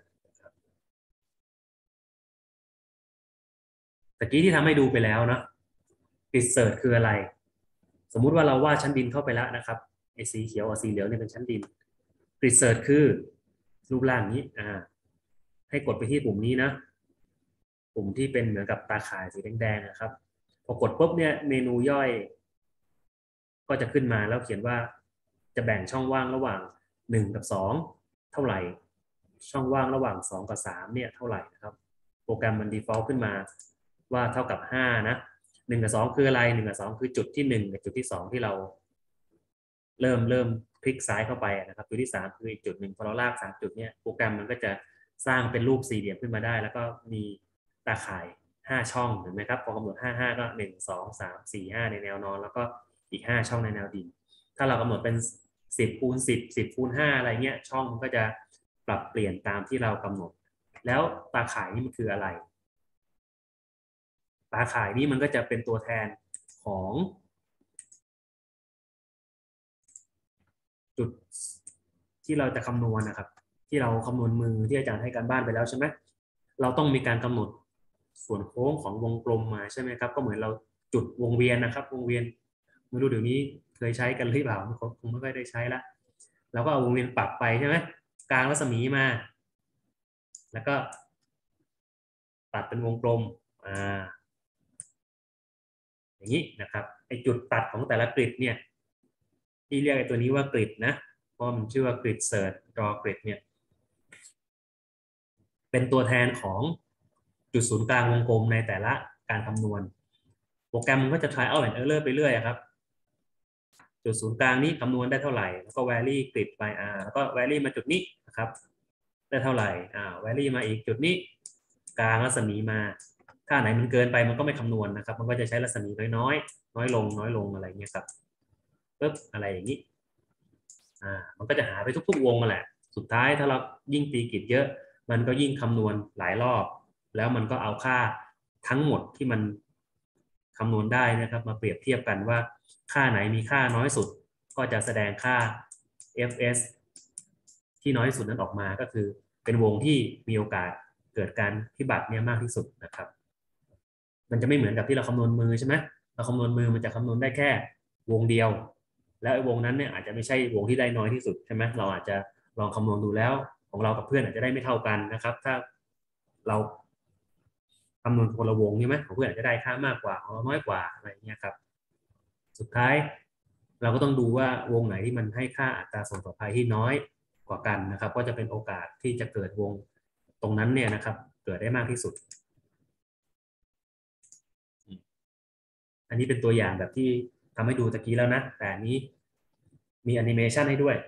ตะกี้ที่ทำให้ดูไปแล้วเนาะกริดเสิร์ชคืออะไรสมมุติว่าเราวาดชั้นดินเข้าไปแล้วนะครับไอ้สีเขียวกับสีเหลืองเนี่ยเป็นชั้นดินกริดเสิร์ชคือรูปร่างนี้อ่าให้กดไปที่ปุ่มนี้นะปุ่มที่เป็นเหมือนกับตาข่ายสีแดงๆนะครับพอกดปุ๊บเนี่ยเมนูย่อยก็จะขึ้นมาแล้วเขียนว่าจะแบ่งช่องว่างระหว่างหนึ่งกับสองเท่าไหร่ช่องว่างระหว่างสองกับสามเนี่ยเท่าไหร่นะครับโปรแกรมมัน default ขึ้นมาว่าเท่ากับห้านะหนึ่งกับสองคืออะไรหนึ่งกับสองคือจุดที่หนึ่งกับจุดที่สองที่เราเริ่มเริ่มคลิกซ้ายเข้าไปนะครับจุดที่สามคืออีกจุดหนึ่งพอเราลากสามจุดเนี่ยโปรแกรมมันก็จะสร้างเป็นรูปสี่เหลี่ยมขึ้นมาได้แล้วก็มีตาข่ายห้าช่องเห็นไหมครับพอกำหนดห้า ห้าก็หนึ่ง สอง สาม สี่ ห้าในแนวนอนแล้วก็อีกห้าช่องในแนวดิ่งถ้าเรากำหนดเป็นสิบคูณสิบ สิบคูณห้าอะไรเงี้ยช่องมันก็จะปรับเปลี่ยนตามที่เรากำหนดแล้วตาข่ายนี่มันคืออะไรตาข่ายนี่มันก็จะเป็นตัวแทนของจุดที่เราจะคำนวณนะครับที่เราคำนวณมือที่อาจารย์ให้การบ้านไปแล้วใช่ไหมเราต้องมีการกำหนดส่วนโค้งของวงกลมมาใช่ไหมครับก็เหมือนเราจุดวงเวียนนะครับวงเวียนไม่รู้เดี๋ยวนี้เคยใช้กันหรือเปล่าคงไม่ค่อยได้ใช้ละเราก็เอาวงเวียนปรับไปใช่ไหมกลางรัศมีมาแล้วก็ตัดเป็นวงกลมอ่าอย่างนี้นะครับไอจุดตัดของแต่ละกริดเนี่ยที่เรียกไอตัวนี้ว่ากริดนะเพราะมันชื่อว่ากริดเซิร์ชดรอกริดเนี่ยเป็นตัวแทนของจุดศูนย์กลางวงกลมในแต่ละการคำนวณโปรแกรมมันก็จะ trial and error ไปเรื่อยครับจุดศูนย์กลางนี้คำนวณได้เท่าไหร่แล้วก็ vary กริดไปอ่าแล้วก็ vary มาจุดนี้นะครับได้เท่าไหร่อ่า vary มาอีกจุดนี้กลางรัศมีมาถ้าไหนมันเกินไปมันก็ไม่คำนวณนะครับมันก็จะใช้รัศมีน้อยๆน้อยลงน้อยลงอะไรเงี้ยครับปึ๊บอะไรอย่างนี้อ่ามันก็จะหาไปทุกๆวงแหละสุดท้ายถ้าเรายิ่งตีกริดเยอะมันก็ยิ่งคำนวณหลายรอบแล้วมันก็เอาค่าทั้งหมดที่มันคำนวณได้นะครับมาเปรียบเทียบกันว่าค่าไหนมีค่าน้อยสุดก็จะแสดงค่า เอฟ เอส ที่น้อยที่สุดนั้นออกมาก็คือเป็นวงที่มีโอกาสเกิดการพิบัติเนี่ยมากที่สุดนะครับมันจะไม่เหมือนกับที่เราคำนวณมือใช่ไหมเราคำนวณมือมันจะคำนวณได้แค่วงเดียวแล้วไอ้วงนั้นเนี่ยอาจจะไม่ใช่วงที่ได้น้อยที่สุดใช่ไหมเราอาจจะลองคำนวณดูแล้วของเรากับเพื่อนอาจจะได้ไม่เท่ากันนะครับถ้าเราคำนวณคนละวงใช่ไหมของเพื่อนอาจจะได้ค่ามากกว่าของเราน้อยกว่าอะไรเงี้ยครับสุดท้ายเราก็ต้องดูว่าวงไหนที่มันให้ค่าอัตราส่วนปลอดภัยที่น้อยกว่ากันนะครับก็จะเป็นโอกาสที่จะเกิดวงตรงนั้นเนี่ยนะครับเกิดได้มากที่สุดอันนี้เป็นตัวอย่างแบบที่ทำให้ดูตะกี้แล้วนะแต่อันนี้มีแอนิเมชันให้ด้วย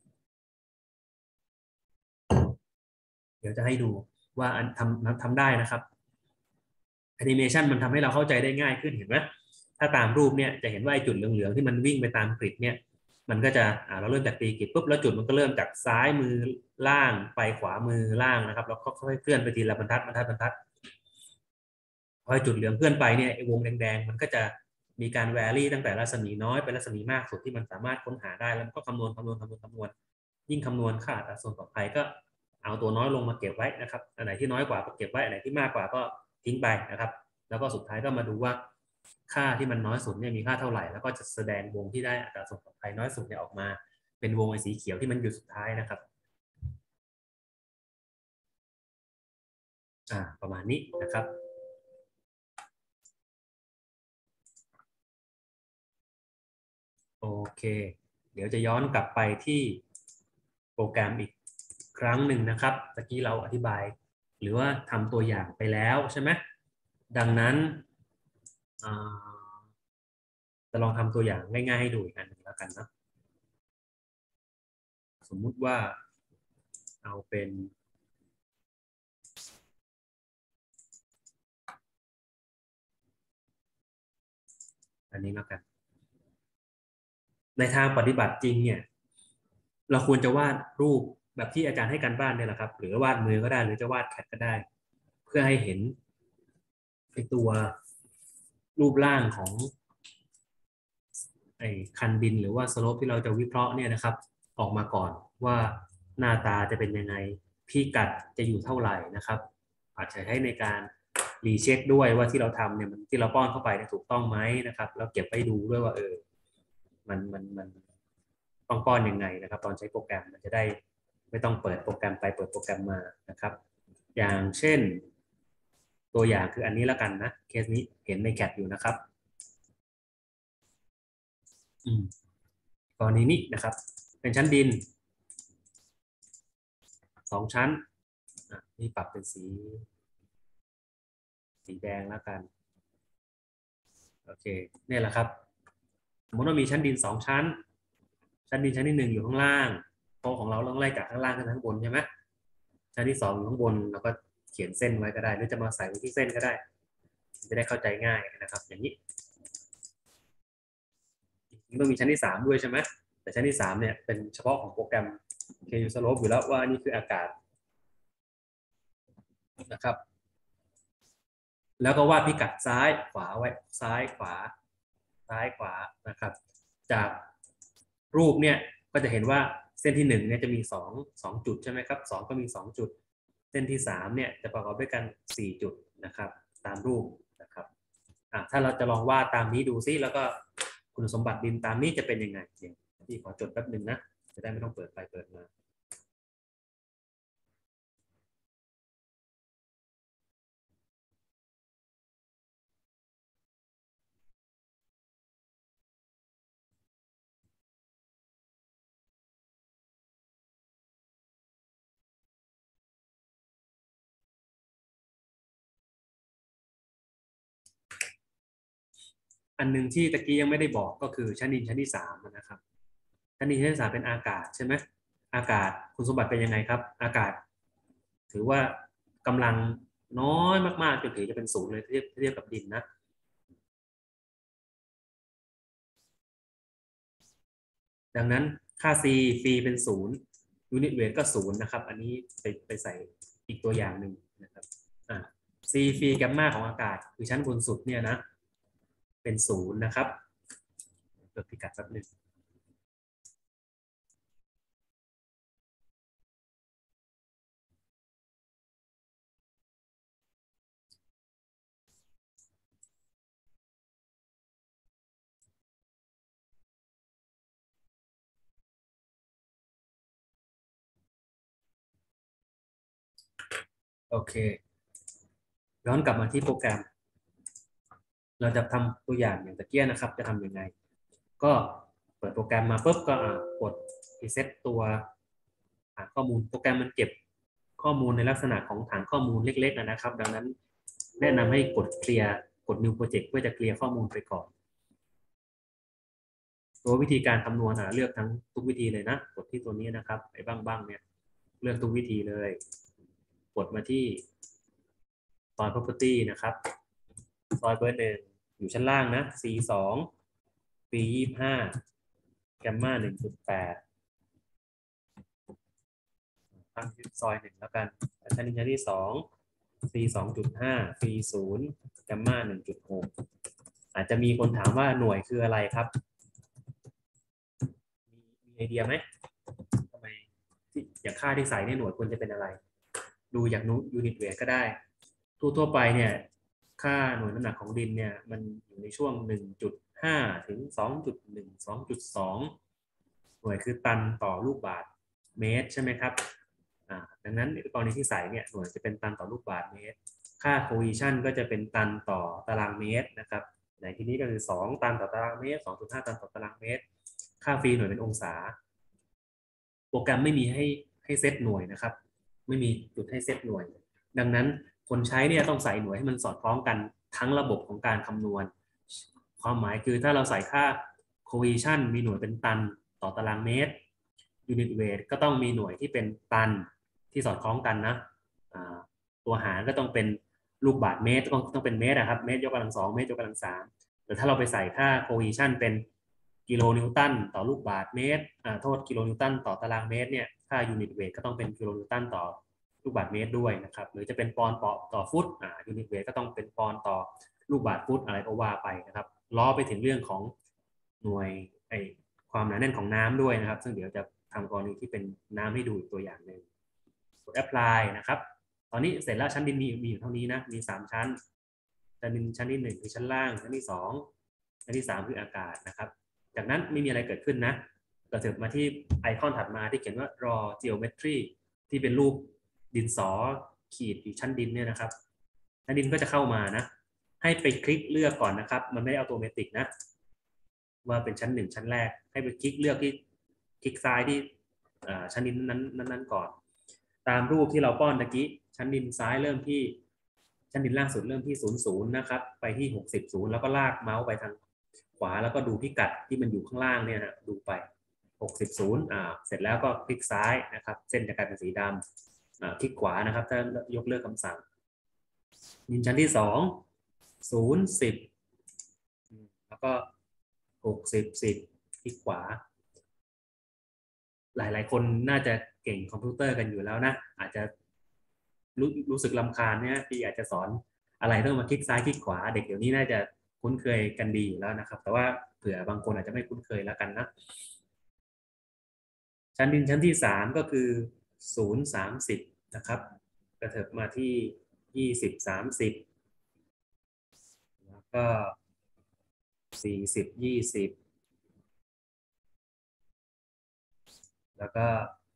เดี๋ยวจะให้ดูว่าอันทำทำได้นะครับแอนิเมชันมันทำให้เราเข้าใจได้ง่ายขึ้นเห็นไหมถ้าตามรูปเนี่ยจะเห็นว่าไอ้จุดเหลืองๆที่มันวิ่งไปตามกริดเนี่ยมันก็จะอ่าเราเริ่มจากตีกริดปุ๊บแล้วจุดมันก็เริ่มจากซ้ายมือล่างไปขวามือล่างนะครับแล้วก็ค่อยๆเคลื่อนไปทีละบรรทัดบรรทัดบรรทัดพอจุดเหลืองเคลื่อนไปเนี่ยไอ้วงแดงๆมันก็จะมีการแวรี่ตั้งแต่รัศมีน้อยเป็นรัศมีมากสุดที่มันสามารถค้นหาได้แล้วมันก็คำนวณคำนวณคำนวณคำนวณยิ่งคำนวณค่าอัตราส่วนปลอดภัยก็เอาตัวน้อยลงมาเก็บไว้นะครับอันไหนที่น้อยกว่าก็เก็บไว้อันไหนที่มากกว่าก็ทิ้งไปนะครับแล้วก็สุดท้ายก็มาดูว่าค่าที่มันน้อยสุดเนี่ยมีค่าเท่าไหร่แล้วก็จะแสดงวงที่ได้อัตราส่วนปลอดภัยน้อยสุดเนี่ยออกมาเป็นวงไอ้สีเขียวที่มันอยู่สุดท้ายนะครับอ่าประมาณนี้นะครับโอเคเดี๋ยวจะย้อนกลับไปที่โปรแกรมอีกครั้งหนึ่งนะครับเมื่อกี้เราอธิบายหรือว่าทำตัวอย่างไปแล้วใช่ไหมดังนั้นจะลองทำตัวอย่างง่ายๆให้ดูอีกอันหนึ่งแล้วกันนะสมมุติว่าเอาเป็นอันนี้แล้วกันในทางปฏิบัติจริงเนี่ยเราควรจะวาดรูปแบบที่อาจารย์ให้การบ้านเนี่ยแหละครับหรือวาดมือก็ได้หรือจะวาดแคทก็ได้เพื่อให้เห็นไอตัวรูปร่างของไอคันดินหรือว่าสโลปที่เราจะวิเคราะห์เนี่ยนะครับออกมาก่อนว่าหน้าตาจะเป็นยังไงพิกัดจะอยู่เท่าไหร่นะครับอาจจะให้ในการรีเช็คด้วยว่าที่เราทำเนี่ยมันที่เราป้อนเข้าไปเนี่ยถูกต้องไหมนะครับแล้วเก็บไว้ดูด้วยว่าเออมันมันมันต้องป้อนยังไงนะครับตอนใช้โปรแกรมมันจะได้ไม่ต้องเปิดโปรแกรมไปเปิดโปรแกรมมานะครับอย่างเช่นตัวอย่างคืออันนี้แล้วกันนะเคสนี้เห็นในแคทอยู่นะครับอืมกรณีนี้นะครับเป็นชั้นดินสองชั้นนี่ปรับเป็นสีสีแดงแล้วกันโอเคเนี่ยแหละครับสมมติว่ามีชั้นดินสองชั้นชั้นดินชั้นที่หนึ่งอยู่ข้างล่างโต๊ะของเราต้องไล่จากข้างล่างขึ้นข้างบนใช่ไหมชั้นที่สองอยู่ข้างบนเราก็เขียนเส้นไว้ก็ได้หรือจะมาใส่ไว้ที่เส้นก็ได้จะได้เข้าใจง่ายนะครับอย่างนี้ต้องมีชั้นที่สามด้วยใช่ไหมแต่ชั้นที่สามเนี่ยเป็นเฉพาะของโปรแกรม เค ยู Slope อยู่แล้วว่านี่คืออากาศนะครับแล้วก็วาดพิกัดซ้ายขวาไว้ซ้ายขวาซ้ายขวานะครับจากรูปเนี่ยก็จะเห็นว่าเส้นที่หนึ่งเนี่ยจะมีสองสองจุดใช่ไหมครับสองก็มีสองจุดเส้นที่สามเนี่ยจะประกอบด้วยกันสี่จุดนะครับตามรูปนะครับอ่ะถ้าเราจะลองวาดตามนี้ดูซิแล้วก็คุณสมบัติดินตามนี้จะเป็นยังไงเดี๋ยวพี่ขอจดแป๊บหนึ่งนะจะได้ไม่ต้องเปิดไปเปิดมาอันหนึ่งที่ตะกี้ยังไม่ได้บอกก็คือชั้นดินชั้นที่สามนะครับชั้นดินชั้นที่สามเป็นอากาศใช่ไหมอากาศคุณสมบัติเป็นยังไงครับอากาศถือว่ากำลังน้อยมากๆจนถือจะเป็นศูนย์เลยเทียบเทียบกับดินนะดังนั้นค่า c ฟรีเป็นศูนย์ยูนิตเวทก็ศูนย์นะครับอันนี้ไปไปใส่อีกตัวอย่างหนึ่งนะครับอ่า c ฟรีแกมมาของอากาศคือชั้นบนสุดเนี่ยนะเป็นศูนย์นะครับจดพิกัดแป๊บหนึ่งโอเคย้อนกลับมาที่โปรแกรมเราจะทำตัวอย่างอย่างตะเกียนะครับจะทำยังไงก็เปิดโปรแกรมมาปุ๊บก็กด reset ตัวฐานข้อมูลโปรแกรมมันเก็บข้อมูลในลักษณะของฐานข้อมูลเล็กๆนะครับดังนั้นแนะนำให้กดเคลียร์กด new project เพื่อจะเคลียร์ข้อมูลไปก่อนตัววิธีการคำนวณเลือกทั้งทุกวิธีเลยนะกดที่ตัวนี้นะครับไอ้บ้างๆเนี่ยเลือกทุกวิธีเลยกดมาที่ซอย property นะครับซอยเบอร์หนึ่งอยู่ชั้นล่างนะ ซี สอง ปี ยี่สิบห้า แกมมาหนึ่งจุดแปดตั้งที่ซอยหนึ่งแล้วกันชั้นนี้ชั้นที่สอง ซี สองจุดห้า ปี ศูนย์ แกมมาหนึ่งจุดหกอาจจะมีคนถามว่าหน่วยคืออะไรครับมีไอเดียไหมทำไมอย่างค่าที่ใส่ในหน่วยควรจะเป็นอะไรดูจากยูนิตเวทก็ได้ทั่วๆไปเนี่ยค่าหน่วยน้ำหนักของดินเนี่ยมันอยู่ในช่วง หนึ่งจุดห้า ถึง สองจุดหนึ่ง สองจุดสอง หน่วยคือตันต่อลูกบาศก์เมตรใช่ไหมครับอ่าดังนั้นกรณีที่ใส่เนี่ยหน่วยจะเป็นตันต่อลูกบาศก์เมตรค่า cohesion ก็จะเป็นตันต่อตารางเมตรนะครับในที่นี้ก็คือสองตันต่อตารางเมตร สองจุดห้า ตันต่อตารางเมตรค่าฟรีหน่วยเป็นองศาโปรแกรมไม่มีให้ให้เซตหน่วยนะครับไม่มีจุดให้เซตหน่วยดังนั้นคนใช้เนี่ยต้องใส่หน่วยให้มันสอดคล้องกันทั้งระบบของการคำนวณความหมายคือถ้าเราใส่ค่า cohesion มีหน่วยเป็นตันต่อตารางเมตร unit weight ก็ต้องมีหน่วยที่เป็นตันที่สอดคล้องกันนะตัวหารก็ต้องเป็นลูกบาศก์เมตรต้องต้องเป็นเมตรนะครับเมตรยกกำลังสองเมตรยกกำลังสามแต่ถ้าเราไปใส่ค่า cohesion เป็นกิโลนิวตันต่อลูกบาศก์เมตรอ่าโทษกิโลนิวตันต่อตารางเมตรเนี่ยค่า unit weight ก็ต้องเป็นกิโลนิวตันต่อลูกบาศก์เมตรด้วยนะครับหรือจะเป็นปอนด์ต่อฟุตอ่า unit weight ก็ต้องเป็นปอนด์ต่อลูกบาศก์ฟุตอะไรก็ว่าไปนะครับล้อไปถึงเรื่องของหน่วยไอความหนาแน่นของน้ำด้วยนะครับซึ่งเดี๋ยวจะทำกรณีที่เป็นน้ำให้ดูอีกตัวอย่างหนึ่งกด apply นะครับตอนนี้เสร็จแล้วชั้นดินมีมีอยู่เท่านี้นะมีสามชั้นชั้นดินชั้นที่หนึ่งคือชั้นล่างชั้นที่สองชั้นที่สามคืออากาศนะครับจากนั้นไม่มีอะไรเกิดขึ้นนะกระเถิบมาที่ไอคอนถัดมาที่เขียนว่า raw geometry ที่เป็นรูปดินสอขีดอยู่ชั้นดินเนี่ยนะครับชั้นดินก็จะเข้ามานะให้ไปคลิกเลือกก่อนนะครับมันไม่ได้อัตโนมัตินะว่าเป็นชั้นหนึ่งชั้นแรกให้ไปคลิกเลือกที่คลิกซ้ายที่ชั้นดินนั้นนั้นก่อนตามรูปที่เราป้อนตะกี้ชั้นดินซ้ายเริ่มที่ชั้นดินล่างสุดเริ่มที่ศูนย์ ศูนย์นะครับไปที่หกสิบ ศูนย์แล้วก็ลากเมาส์ไปทางขวาแล้วก็ดูพิกัดที่มันอยู่ข้างล่างเนี่ยนะดูไปหกสิบ ศูนย์อ่าเสร็จแล้วก็คลิกซ้ายนะครับเส้นจะกลายเป็นสีดำอ่าคลิกขวานะครับถ้ายกเลิกคำสั่งดินชั้นที่สอง ศูนย์ สิบแล้วก็หกสิบ สิบคลิกขวาหลายๆคนน่าจะเก่งคอมพิวเตอร์กันอยู่แล้วนะอาจจะรู้รู้สึกรำคาญเนี่ยที่อาจจะสอนอะไรต้องมาคลิกซ้ายคลิกขวาเด็กเดี๋ยวนี้น่าจะคุ้นเคยกันดีอยู่แล้วนะครับแต่ว่าเผื่อบางคนอาจจะไม่คุ้นเคยแล้วกันนะชั้นดินชั้นที่สามก็คือศูนย์ สามสิบนะครับกระเถิบมาที่ยี่สิบ สามสิบแล้วก็สี่สิบ ยี่สิบแล้วก็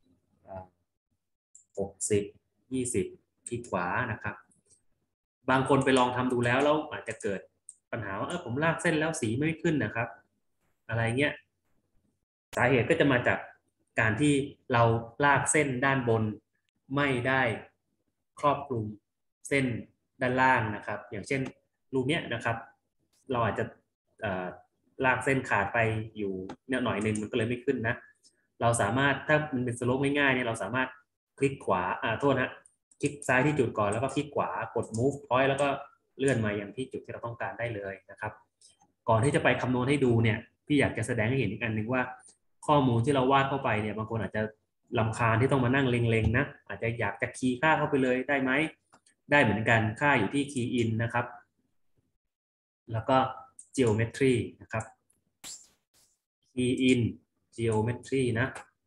หกสิบ ยี่สิบคลิกขวานะครับบางคนไปลองทำดูแล้วแล้วอาจจะเกิดปัญหาว่าเออผมลากเส้นแล้วสีไม่ขึ้นนะครับอะไรเงี้ยสาเหตุก็จะมาจากการที่เราลากเส้นด้านบนไม่ได้ครอบคลุมเส้นด้านล่างนะครับอย่างเช่นรูปเนี้ยนะครับเราอาจจะลากเส้นขาดไปอยู่เนี่ยหน่อยนึงมันก็เลยไม่ขึ้นนะเราสามารถถ้ามันเป็นสโลปง่ายๆเนี่ยเราสามารถคลิกขวาอ่าโทษนะคลิกซ้ายที่จุดก่อนแล้วก็คลิกขวากด move point แล้วก็เลื่อนมาอย่างที่จุดที่เราต้องการได้เลยนะครับก่อนที่จะไปคำนวณให้ดูเนี่ยพี่อยากจะแสดงให้เห็นอีกอันหนึ่งว่าข้อมูลที่เราวาดเข้าไปเนี่ยบางคนอาจจะรำคาญที่ต้องมานั่งเล็งๆนะอาจจะอยากจะคีย์ค่าเข้าไปเลยได้ไหมได้เหมือนกันค่าอยู่ที่ key in นะครับแล้วก็ geometry นะครับ key in geometry นะ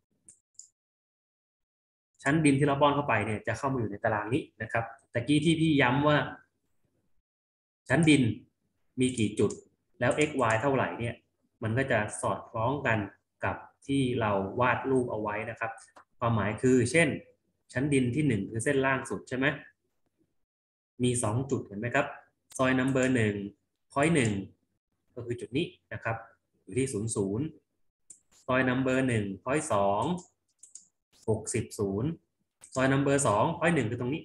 ชั้นดินที่เราป้อนเข้าไปเนี่ยจะเข้ามาอยู่ในตารางนี้นะครับตะกี้ที่พี่ย้ำว่าชั้นดินมีกี่จุดแล้ว x y เท่าไหร่เนี่ยมันก็จะสอดคล้องกันกับที่เราวาดรูปเอาไว้นะครับความหมายคือเช่นชั้นดินที่หนึ่งคือเส้นล่างสุดใช่ไหมมีสองจุดเห็นไหมครับซอยนัมเบอร์หนึ่งพอยต์หนึ่งก็คือจุดนี้นะครับอยู่ที่ศูนย์ศูนย์ซอยนัมเบอร์หนึ่งพอยต์สองหกสิบศูนย์ซอยนัมเบอร์สองพอยต์หนึ่งคือตรงนี้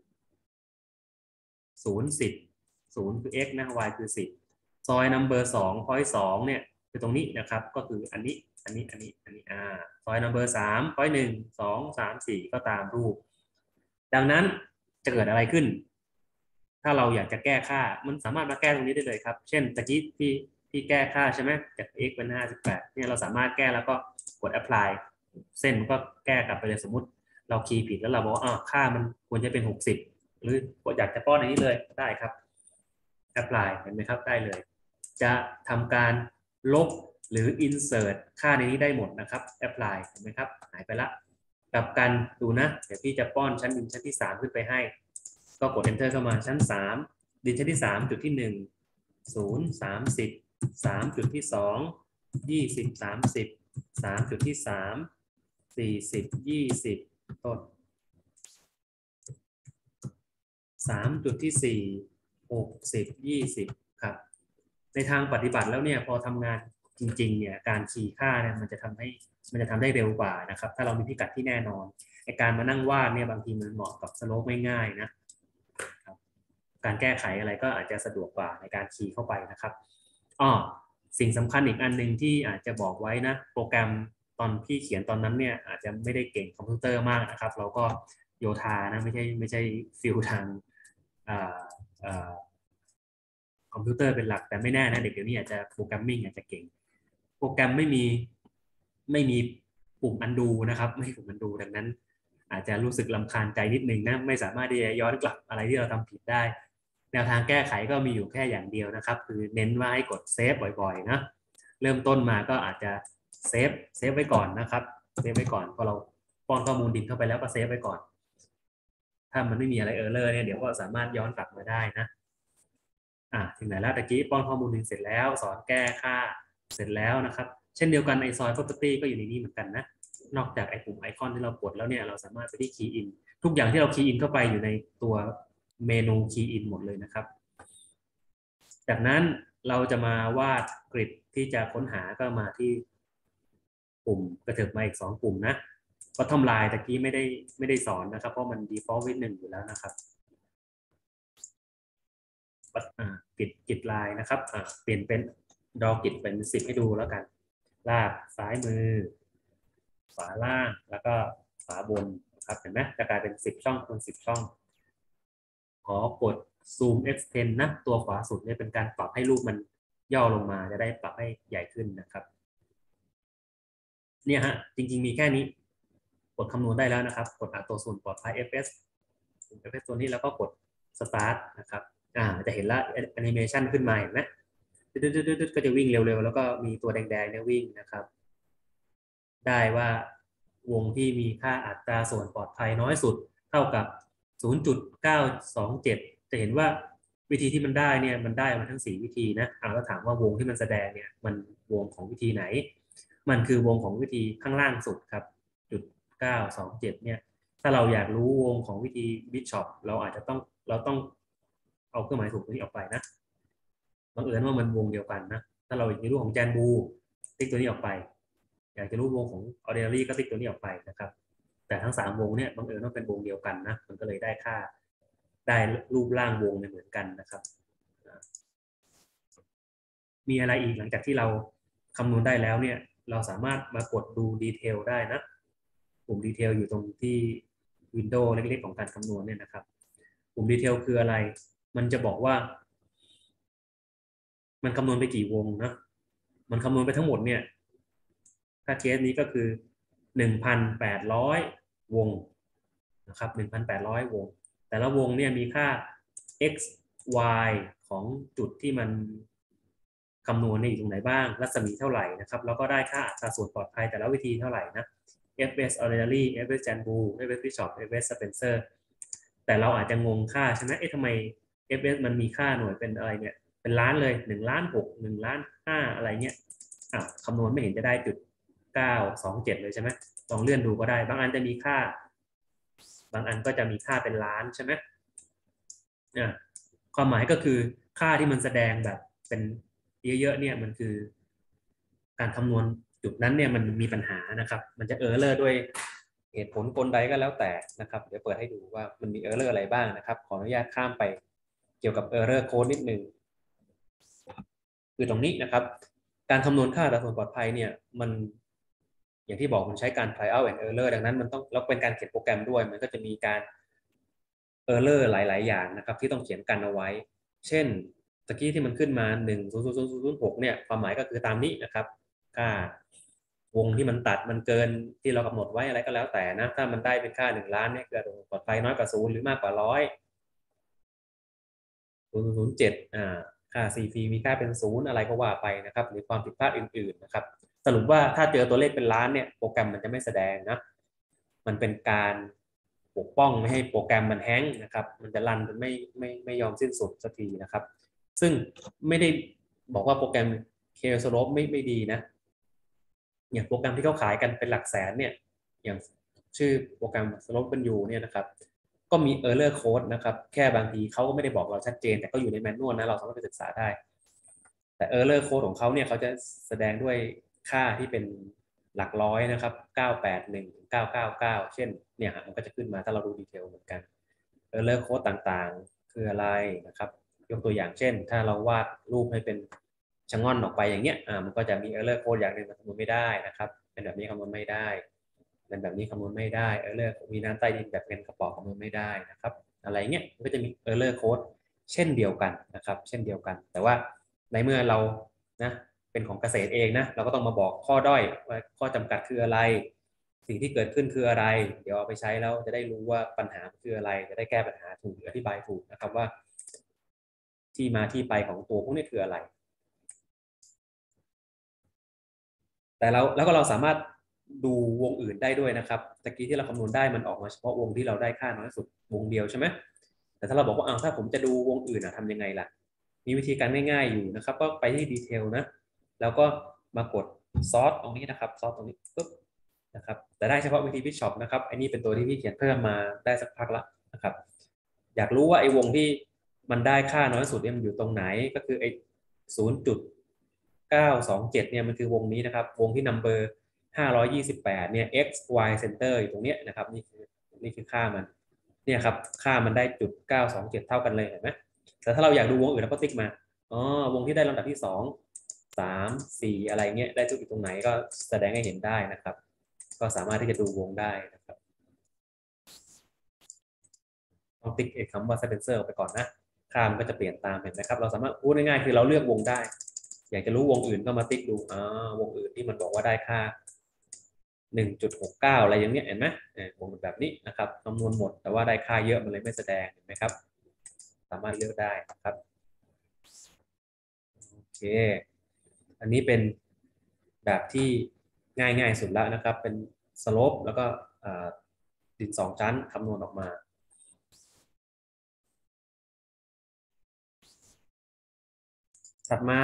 ศูนย์สิบศูนย์คือ x นะ y คือสิบซอยนัมเบอร์สองพอยต์สองเนี่ยคือตรงนี้นะครับก็คืออันนี้อันนี้อันนี้อันนี้อ่าซอยนัมเบอร์สามพอยต์หนึ่งสองสามสี่ก็ตามรูปดังนั้นจะเกิดอะไรขึ้นถ้าเราอยากจะแก้ค่ามันสามารถมาแก้ตรงนี้ได้เลยครับเช่นตะกี้ที่ที่แก้ค่าใช่ไหมจาก x เป็นห้าสิบแปดเนี่ยเราสามารถแก้แล้วก็กด apply เส้นมันก็แก้กลับไปเลยสมมุติเราคีย์ผิดแล้วเราบอกว่าค่ามันควรจะเป็นหกสิบหรืออยากจะป้อนอย่างนี้เลยได้ครับ apply เห็นไหมครับได้เลยจะทำการลบหรือ insert ค่าในนี้ได้หมดนะครับ apply เห็นไหมครับหายไปละกลับกันดูนะเดี๋ยวพี่จะป้อนชั้นดินชั้นที่สามขึ้นไปให้ก็กด enter เข้ามาชั้นสามดินชั้นที่สามจุดที่หนึ่ง ศูนย์ สามสิบ สามจุดที่สอง ยี่สิบ สามสิบ สามจุดที่สาม สี่สิบ ยี่สิบต้นสามจุดที่สี่ หกสิบ ยี่สิบครับในทางปฏิบัติแล้วเนี่ยพอทำงานจริงๆเนี่ยการคีย์ค่าเนี่ยมันจะทำให้มันจะทำได้เร็วกว่านะครับถ้าเรามีพิกัดที่แน่นอนในการมานั่งวาดเนี่ยบางทีมันเหมาะกับสโลปไม่ง่ายนะครับการแก้ไขอะไรก็อาจจะสะดวกกว่าในการคีย์เข้าไปนะครับอ้อสิ่งสำคัญอีกอันหนึ่งที่อาจจะบอกไว้นะโปรแกรมตอนพี่เขียนตอนนั้นเนี่ยอาจจะไม่ได้เก่งคอมพิวเตอร์มากนะครับเราก็โยธานะไม่ใช่ไม่ใช่ฟิลทางคอมพิวเตอร์เป็นหลักแต่ไม่แน่นะเด็กเดี๋ยวนี้อาจจะโปรแกรมมิ่งอาจจะเก่งโปรแกรมไม่มีไม่มีปุ่ม undo นะครับไม่มีปุ่ม undo ดังนั้นอาจจะรู้สึกรำคาญใจนิดนึงนะไม่สามารถที่จะย้อนกลับอะไรที่เราทำผิดได้แนวทางแก้ไขก็มีอยู่แค่อย่างเดียวนะครับคือเน้นว่าให้กดเซฟบ่อยๆนะเริ่มต้นมาก็อาจจะเซฟเซฟไว้ก่อนนะครับเซฟไว้ก่อนพอเราป้อนข้อมูลดินเข้าไปแล้วก็เซฟไว้ก่อนถ้ามันไม่มีอะไรเออร์เลอร์เนี่ยเดี๋ยวก็สามารถย้อนกลับมาได้นะอ่ะถึงไหนแล้วตะกี้ป้อนข้อมูลดินเสร็จแล้วสอนแก้ค่าเสร็จแล้วนะครับเช่นเดียวกันไอซอย property ก็อยู่ในนี้เหมือนกันนะนอกจากไอปุ่มไอคอนที่เรากดแล้วเนี่ยเราสามารถไปที่ key in ทุกอย่างที่เรา key in เข้าไปอยู่ในตัวเมนู key in หมดเลยนะครับจากนั้นเราจะมาวาดกริดที่จะค้นหาก็มาที่ปุ่มกระเถิบมาอีกสองปุ่มนะก็ทำลายตะกี้ไม่ได้ไม่ได้สอนนะครับเพราะมัน default ไว้หนึ่งอยู่แล้วนะครับกิดกิดลายนะครับเปลี่ยนเป็นดอกิดเป็นสิบให้ดูแล้วกันลากซ้ายมือฝาล่างแล้วก็ฝาบนครับเห็นไหมจะกลายเป็นสิบช่องคูณสิบช่องขอกด zoom extend นะตัวขวาสุดเนี่ยเป็นการปรับให้รูปมันย่อลงมาจะได้ปรับให้ใหญ่ขึ้นนะครับเนี่ยฮะจริงๆมีแค่นี้กดคำนวณได้แล้วนะครับกดอัตราส่วนปลอดภัย เอฟ เอส เอฟ เอส ตัวนี้แล้วก็กด start นะครับอ่าจะเห็นละแอนิเมชันขึ้นมาเห็นไหมดึ๊ดๆก็จะวิ่งเร็วๆแล้วก็มีตัวแดงๆเนี่ยวิ่งนะครับได้ว่าวงที่มีค่าอัตราส่วนปลอดภัยน้อยสุดเท่ากับ ศูนย์จุดเก้าสองเจ็ด จะเห็นว่าวิธีที่มันได้เนี่ยมันได้มาทั้งสี่วิธีนะเอาแล้วถามว่าวงที่มันแสดงเนี่ยมันวงของวิธีไหนมันคือวงของวิธีข้างล่างสุดครับจุดเก้าสองเจ็ดเนี่ยถ้าเราอยากรู้วงของวิธีบิชอปเราอาจจะต้องเราต้องเอาเครื่องหมายถูกตัวนี้ออกไปนะบังเอิญว่ามันวงเดียวกันนะถ้าเราอยากรู้ของแจนบูติ๊กตัวนี้ออกไปอยากจะรู้วงของออเดอรี่ก็ติ๊กตัวนี้ออกไปนะครับแต่ทั้งสามวงเนี่ยบังเอิญว่าเป็นวงเดียวกันนะมันก็เลยได้ค่าได้รูปร่างวงเหมือนกันนะครับมีอะไรอีกหลังจากที่เราคำนวณได้แล้วเนี่ยเราสามารถมากดดูดีเทลได้นะปุ่มดีเทลอยู่ตรงที่วินโดว์เล็กๆของการคำนวณเนี่ยนะครับปุ่มดีเทลคืออะไรมันจะบอกว่ามันคำนวณไปกี่วงนะมันคำนวณไปทั้งหมดเนี่ยถ้าเคสนี้ก็คือ หนึ่งพันแปดร้อย วงนะครับ หนึ่งพันแปดร้อย วงแต่ละวงเนี่ยมีค่า x y ของจุดที่มันคำนวณอยู่ตรงไหนบ้างรัศมีเท่าไหร่นะครับแล้วก็ได้ค่าอัตราส่วนปลอดภัยแต่ละวิธีเท่าไหร่นะ เอฟ เอส Ordinary เอฟ เอส Janbu เอฟ เอส Bishop เอฟ เอส Spencer แต่เราอาจจะงงค่าใช่ไหมเอ๊ะทำไม เอฟ เอส มันมีค่าหน่วยเป็นอะไรเนี่ยเป็นล้านเลยหนึ่งล้านหก หนึ่งล้านห้าอะไรเงี้ยอ่ะคำนวณไม่เห็นจะได้จุดเก้าสองเจ็ดเลยใช่ไหมลองเลื่อนดูก็ได้บางอันจะมีค่าบางอันก็จะมีค่าเป็นล้านใช่ไหมอ่ะความหมายก็คือค่าที่มันแสดงแบบเป็นเยอะๆเนี่ยมันคือการคำนวณจุดนั้นเนี่ยมันมีปัญหานะครับมันจะเออร์เลอร์ด้วยเหตุผลกลใดก็แล้วแต่นะครับเดี๋ยวเปิดให้ดูว่ามันมีเออร์เลอร์อะไรบ้างนะครับขออนุญาตข้ามไปเกี่ยวกับเออร์เลอร์โค้ดนิดนึงคือตรงนี้นะครับการคำนวณค่าอัตราส่วนปลอดภัยเนี่ยมันอย่างที่บอกมันใช้การ trial and error ดังนั้นมันต้องแล้วเป็นการเขียนโปรแกรมด้วยมันก็จะมีการ error หลายๆอย่างนะครับที่ต้องเขียนกันเอาไว้เช่นตะกี้ที่มันขึ้นมาหนึ่ง ศูนย์ ศูนย์ ศูนย์ ศูนย์ หกเนี่ยความหมายก็คือตามนี้นะครับค่าวงที่มันตัดมันเกินที่เรากำหนดไว้อะไรก็แล้วแต่นะถ้ามันได้เป็นค่าหนึ่งล้านเนี่ยคือปลอดภัยน้อยกว่าศูนย์หรือมากกว่าร้อยศูนย์ ศูนย์ เจ็ดอ่าค่า ซี พี มีค่าเป็นศูนย์อะไรก็ว่าไปนะครับหรือความผิดพลาดอื่นๆนะครับสรุปว่าถ้าเจอตัวเลขเป็นล้านเนี่ยโปรแกรมมันจะไม่แสดงนะมันเป็นการปกป้องไม่ให้โปรแกรมมันแฮงก์นะครับมันจะรันไม่ไม่ไม่ยอมสิ้นสุดสักทีนะครับซึ่งไม่ได้บอกว่าโปรแกรม Keyslope ไม่ไม่ดีนะอย่างโปรแกรมที่เขาขายกันเป็นหลักแสนเนี่ยอย่างชื่อโปรแกรม Slope เป็นอยู่เนี่ยนะครับก็มี error code นะครับแค่บางทีเขาก็ไม่ได้บอกเราชัดเจนแต่ก็อยู่ในแมนนวลนะเราสามารถไปศึกษาได้แต่ error code ของเขาเนี่ยเขาจะแสดงด้วยค่าที่เป็นหลักร้อยนะครับเก้า แปด หนึ่ง เก้า เก้า เก้าเช่นเนี่ยมันก็จะขึ้นมาถ้าเราดูดีเทลเหมือนกัน error code ต่างๆคืออะไรนะครับยกตัวอย่างเช่นถ้าเราวาดรูปให้เป็นชะง่อนออกไปอย่างเงี้ยอ่ามันก็จะมี error code อย่างหนึ่งมันคำนวณไม่ได้นะครับเป็นแบบนี้คำนวณไม่ได้เป็นแบบนี้คำนวณไม่ได้ error มีน้ำใต้ดินแบบเงินกระป๋องคำนวณไม่ได้นะครับอะไรเงี้ยมันก็จะมี error code เช่นเดียวกันนะครับเช่นเดียวกันแต่ว่าในเมื่อเรานะเป็นของเกษตรเองนะเราก็ต้องมาบอกข้อด้อยว่าข้อจำกัดคืออะไรสิ่งที่เกิดขึ้นคืออะไรเดี๋ยวเอาไปใช้แล้วจะได้รู้ว่าปัญหาคืออะไรจะได้แก้ปัญหาถูกหรืออธิบายถูกนะครับว่าที่มาที่ไปของตัวพวกนี้คืออะไรแต่เราแล้วก็เราสามารถดูวงอื่นได้ด้วยนะครับตะกี้ที่เราคำนวณได้มันออกมาเฉพาะวงที่เราได้ค่าน้อยสุดวงเดียวใช่ไหมแต่ถ้าเราบอกว่าอ้าวถ้าผมจะดูวงอื่นอะทำยังไงล่ะมีวิธีการง่ายๆอยู่นะครับก็ไปที่ดีเทลนะแล้วก็มากดซอสตรงนี้นะครับซอสตรงนี้ปุ๊บนะครับแต่ได้เฉพาะวิธี Bishop นะครับไอ้นี่เป็นตัวที่พี่เขียนเพิ่มมาได้สักพักละนะครับอยากรู้ว่าไอ้วงที่มันได้ค่าน้อยสุดเนี่ยมันอยู่ตรงไหนก็คือไอ้ศูนย์จุดเก้าสองเจ็ดเนี่ยมันคือวงนี้นะครับวงที่ number ห้าร้อยยี่สิบแปดเนี่ย x y center อยู่ตรงเนี้ยนะครับนี่คือนี่คือค่ามันเนี่ยครับค่ามันได้จุดเก้าสองเจ็ดเท่ากันเลยเห็นไหมแต่ถ้าเราอยากดูวงอื่นเราก็ติ๊กมาอ๋อวงที่ได้ลำดับที่สองสามสี่อะไรเงี้ยได้จุดอยู่ตรงไหนก็แสดงให้เห็นได้นะครับก็สามารถที่จะดูวงได้นะครับต้องติ๊กไอ้คำว่า sequencer ไปก่อนนะค่ามันก็จะเปลี่ยนตามเห็นไหมครับเราสามารถพูดง่ายๆคือเราเลือกวงได้อยากจะรู้วงอื่นก็มาติ๊กดูอ่าวงอื่นที่มันบอกว่าได้ค่า หนึ่งจุดหกเก้า อะไรอย่างเงี้ยเห็นไหมวงแบบนี้นะครับคำนวณหมดแต่ว่าได้ค่าเยอะมันเลยไม่แสดงเห็นไหมครับสามารถเลือกได้นะครับโอเคอันนี้เป็นแบบที่ง่ายๆสุดแล้วนะครับเป็นสโลปแล้วก็ดินสองชั้นคำนวณออกมาถัดมา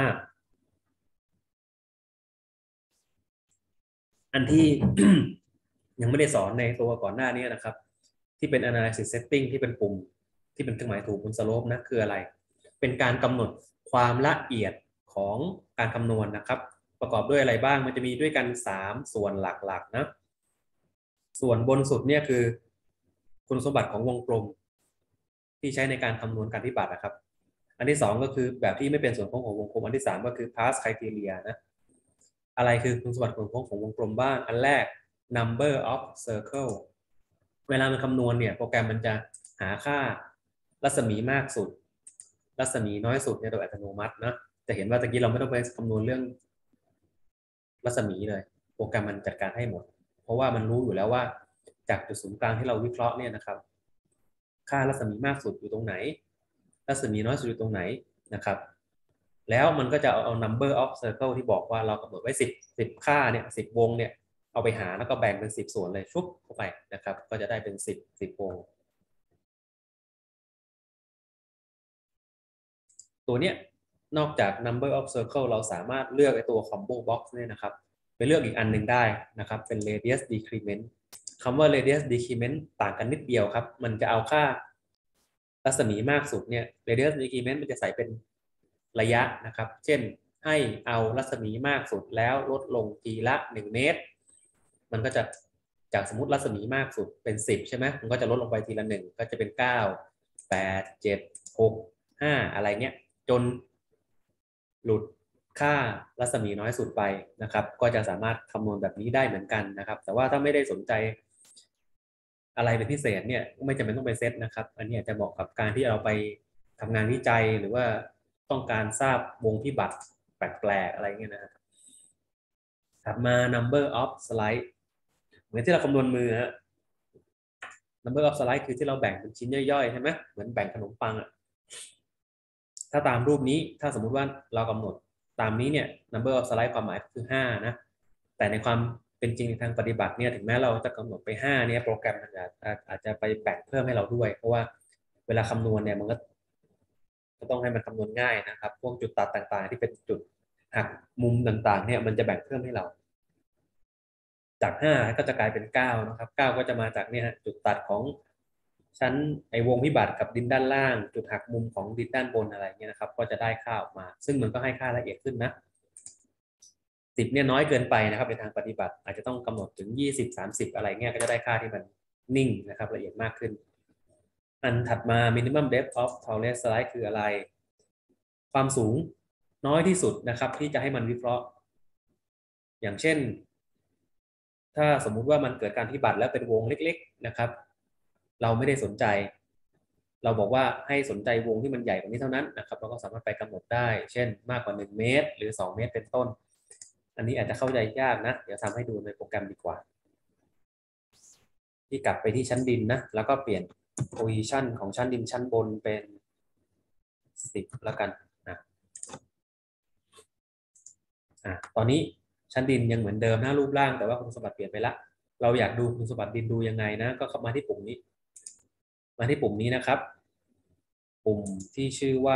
อันที่ ยังไม่ได้สอนในตัวก่อนหน้านี้นะครับที่เป็น analysis setting ที่เป็นปุ่มที่เป็นเครื่องหมายถูกบนสโลปนะคืออะไรเป็นการกำหนดความละเอียดของการคำนวณนะครับประกอบด้วยอะไรบ้างมันจะมีด้วยกันสามส่วนหลักๆนะส่วนบนสุดเนี่ยคือคุณสมบัติของวงกลมที่ใช้ในการคำนวณการที่บัตรนะครับอันที่สองก็คือแบบที่ไม่เป็นส่วนโค้งของวงกลมอันที่สามก็คือ pass criteria นะอะไรคือคุณสมบัติของของวงกลมบ้างอันแรก number of circle เวลามันคำนวณเนี่ยโปรแกรมมันจะหาค่ารัศมีมากสุดรัศมีน้อยสุดเนี่ยโดยอัตโนมัตินะจะเห็นว่าตะกี้เราไม่ต้องไปคำนวณเรื่องรัศมีเลยโปรแกรมมันจัดการให้หมดเพราะว่ามันรู้อยู่แล้วว่าจากจุดศูนย์กลางที่เราวิเคราะห์เนี่ยนะครับค่ารัศมีมากสุดอยู่ตรงไหนรัศมีน้อยสุดอยู่ตรงไหนนะครับแล้วมันก็จะเอาเอา number of circle ที่บอกว่าเรากำหนดไว้สิบ สิบค่าเนี่ยสิบวงเนี่ยเอาไปหาแล้วก็แบ่งเป็นสิบส่วนเลยชุบเข้าไปนะครับก็จะได้เป็นสิบ สิบวงตัวเนี้ยนอกจาก number of circle เราสามารถเลือกไอ้ตัว combo box เนี่ยนะครับไปเลือกอีกอันหนึ่งได้นะครับเป็น radius decrement คำว่า radius decrement ต่างกันนิดเดียวครับมันจะเอาค่ารัศมีมากสุดเนี่ย radius decrement มันจะใส่เป็นระยะนะครับเช่นให้เอารัศมีมากสุดแล้วลดลงทีละหนึ่งเมตรมันก็จะจากสมมติรัศมีมากสุดเป็นสิบใช่ไหมมันก็จะลดลงไปทีละหนึ่งก็จะเป็นเก้า แปด เจ็ด หก ห้าอะไรเงี้ยจนหลุดค่ารัศมีน้อยสุดไปนะครับก็จะสามารถคำนวณแบบนี้ได้เหมือนกันนะครับแต่ว่าถ้าไม่ได้สนใจอะไรเป็นพิเศษเนี่ยไม่จำเป็นต้องไปเซตนะครับอันนี้จะเหมาะกับการที่เราไปทำงานวิจัยหรือว่าต้องการทราบวงที่บัตรแปลกๆอะไรเงี้ยนะครับถัดมา number of slide เหมือนที่เราคำนวณมือฮะ number of slide คือที่เราแบ่งเป็นชิ้นย่อยๆใช่ไหมเหมือนแบ่งขนมปังอะถ้าตามรูปนี้ถ้าสมมุติว่าเรากำหนดตามนี้เนี่ย number of slide ความหมายคือห้านะแต่ในความเป็นจริงในทางปฏิบัติเนี่ยถึงแม้เราจะกำหนดไปห้าเนี่ยโปรแกรมมันอาจอาจจะไปแบ่งเพิ่มให้เราด้วยเพราะว่าเวลาคำนวณเนี่ยมันก็ก็ต้องให้มันคำนวณง่ายนะครับพวกจุดตัดต่างๆที่เป็นจุดหักมุมต่างๆเนี่ยมันจะแบ่งเพิ่มให้เราจากห้าก็จะกลายเป็นเก้านะครับเก้าก็จะมาจากเนี่ยจุดตัดของชั้นไอวงวิบัติกับดินด้านล่างจุดหักมุมของดินด้านบนอะไรเงี้ยนะครับก็จะได้ค่าออกมาซึ่งมันก็ให้ค่าละเอียดขึ้นนะสิบเนี่ยน้อยเกินไปนะครับในทางปฏิบัติอาจจะต้องกำหนดถึงยี่สิบ สามสิบอะไรเงี้ยก็จะได้ค่าที่มันนิ่งนะครับละเอียดมากขึ้นอันถัดมา minimum depth of tallest slide คืออะไรความสูงน้อยที่สุดนะครับที่จะให้มันวิเคราะห์อย่างเช่นถ้าสมมุติว่ามันเกิดการพิบัติแล้วเป็นวงเล็กๆนะครับเราไม่ได้สนใจเราบอกว่าให้สนใจวงที่มันใหญ่กว่านี้เท่านั้นนะครับเราก็สามารถไปกำหนดได้เช่นมากกว่าหนึ่งเมตรหรือสองเมตรเป็นต้นอันนี้อาจจะเข้าใจยากนะเดี๋ยวทำให้ดูในโปรแกรมดีกว่าที่กลับไปที่ชั้นดินนะแล้วก็เปลี่ยน position ของชั้นดินชั้นบนเป็นสิบแล้วกันนะอ่ะตอนนี้ชั้นดินยังเหมือนเดิมนะรูปร่างแต่ว่าคุณสมบัติเปลี่ยนไปละเราอยากดูคุณสมบัติดินดูยังไงนะก็เข้ามาที่ปุ่มนี้มาที่ปุ่มนี้นะครับปุ่มที่ชื่อว่า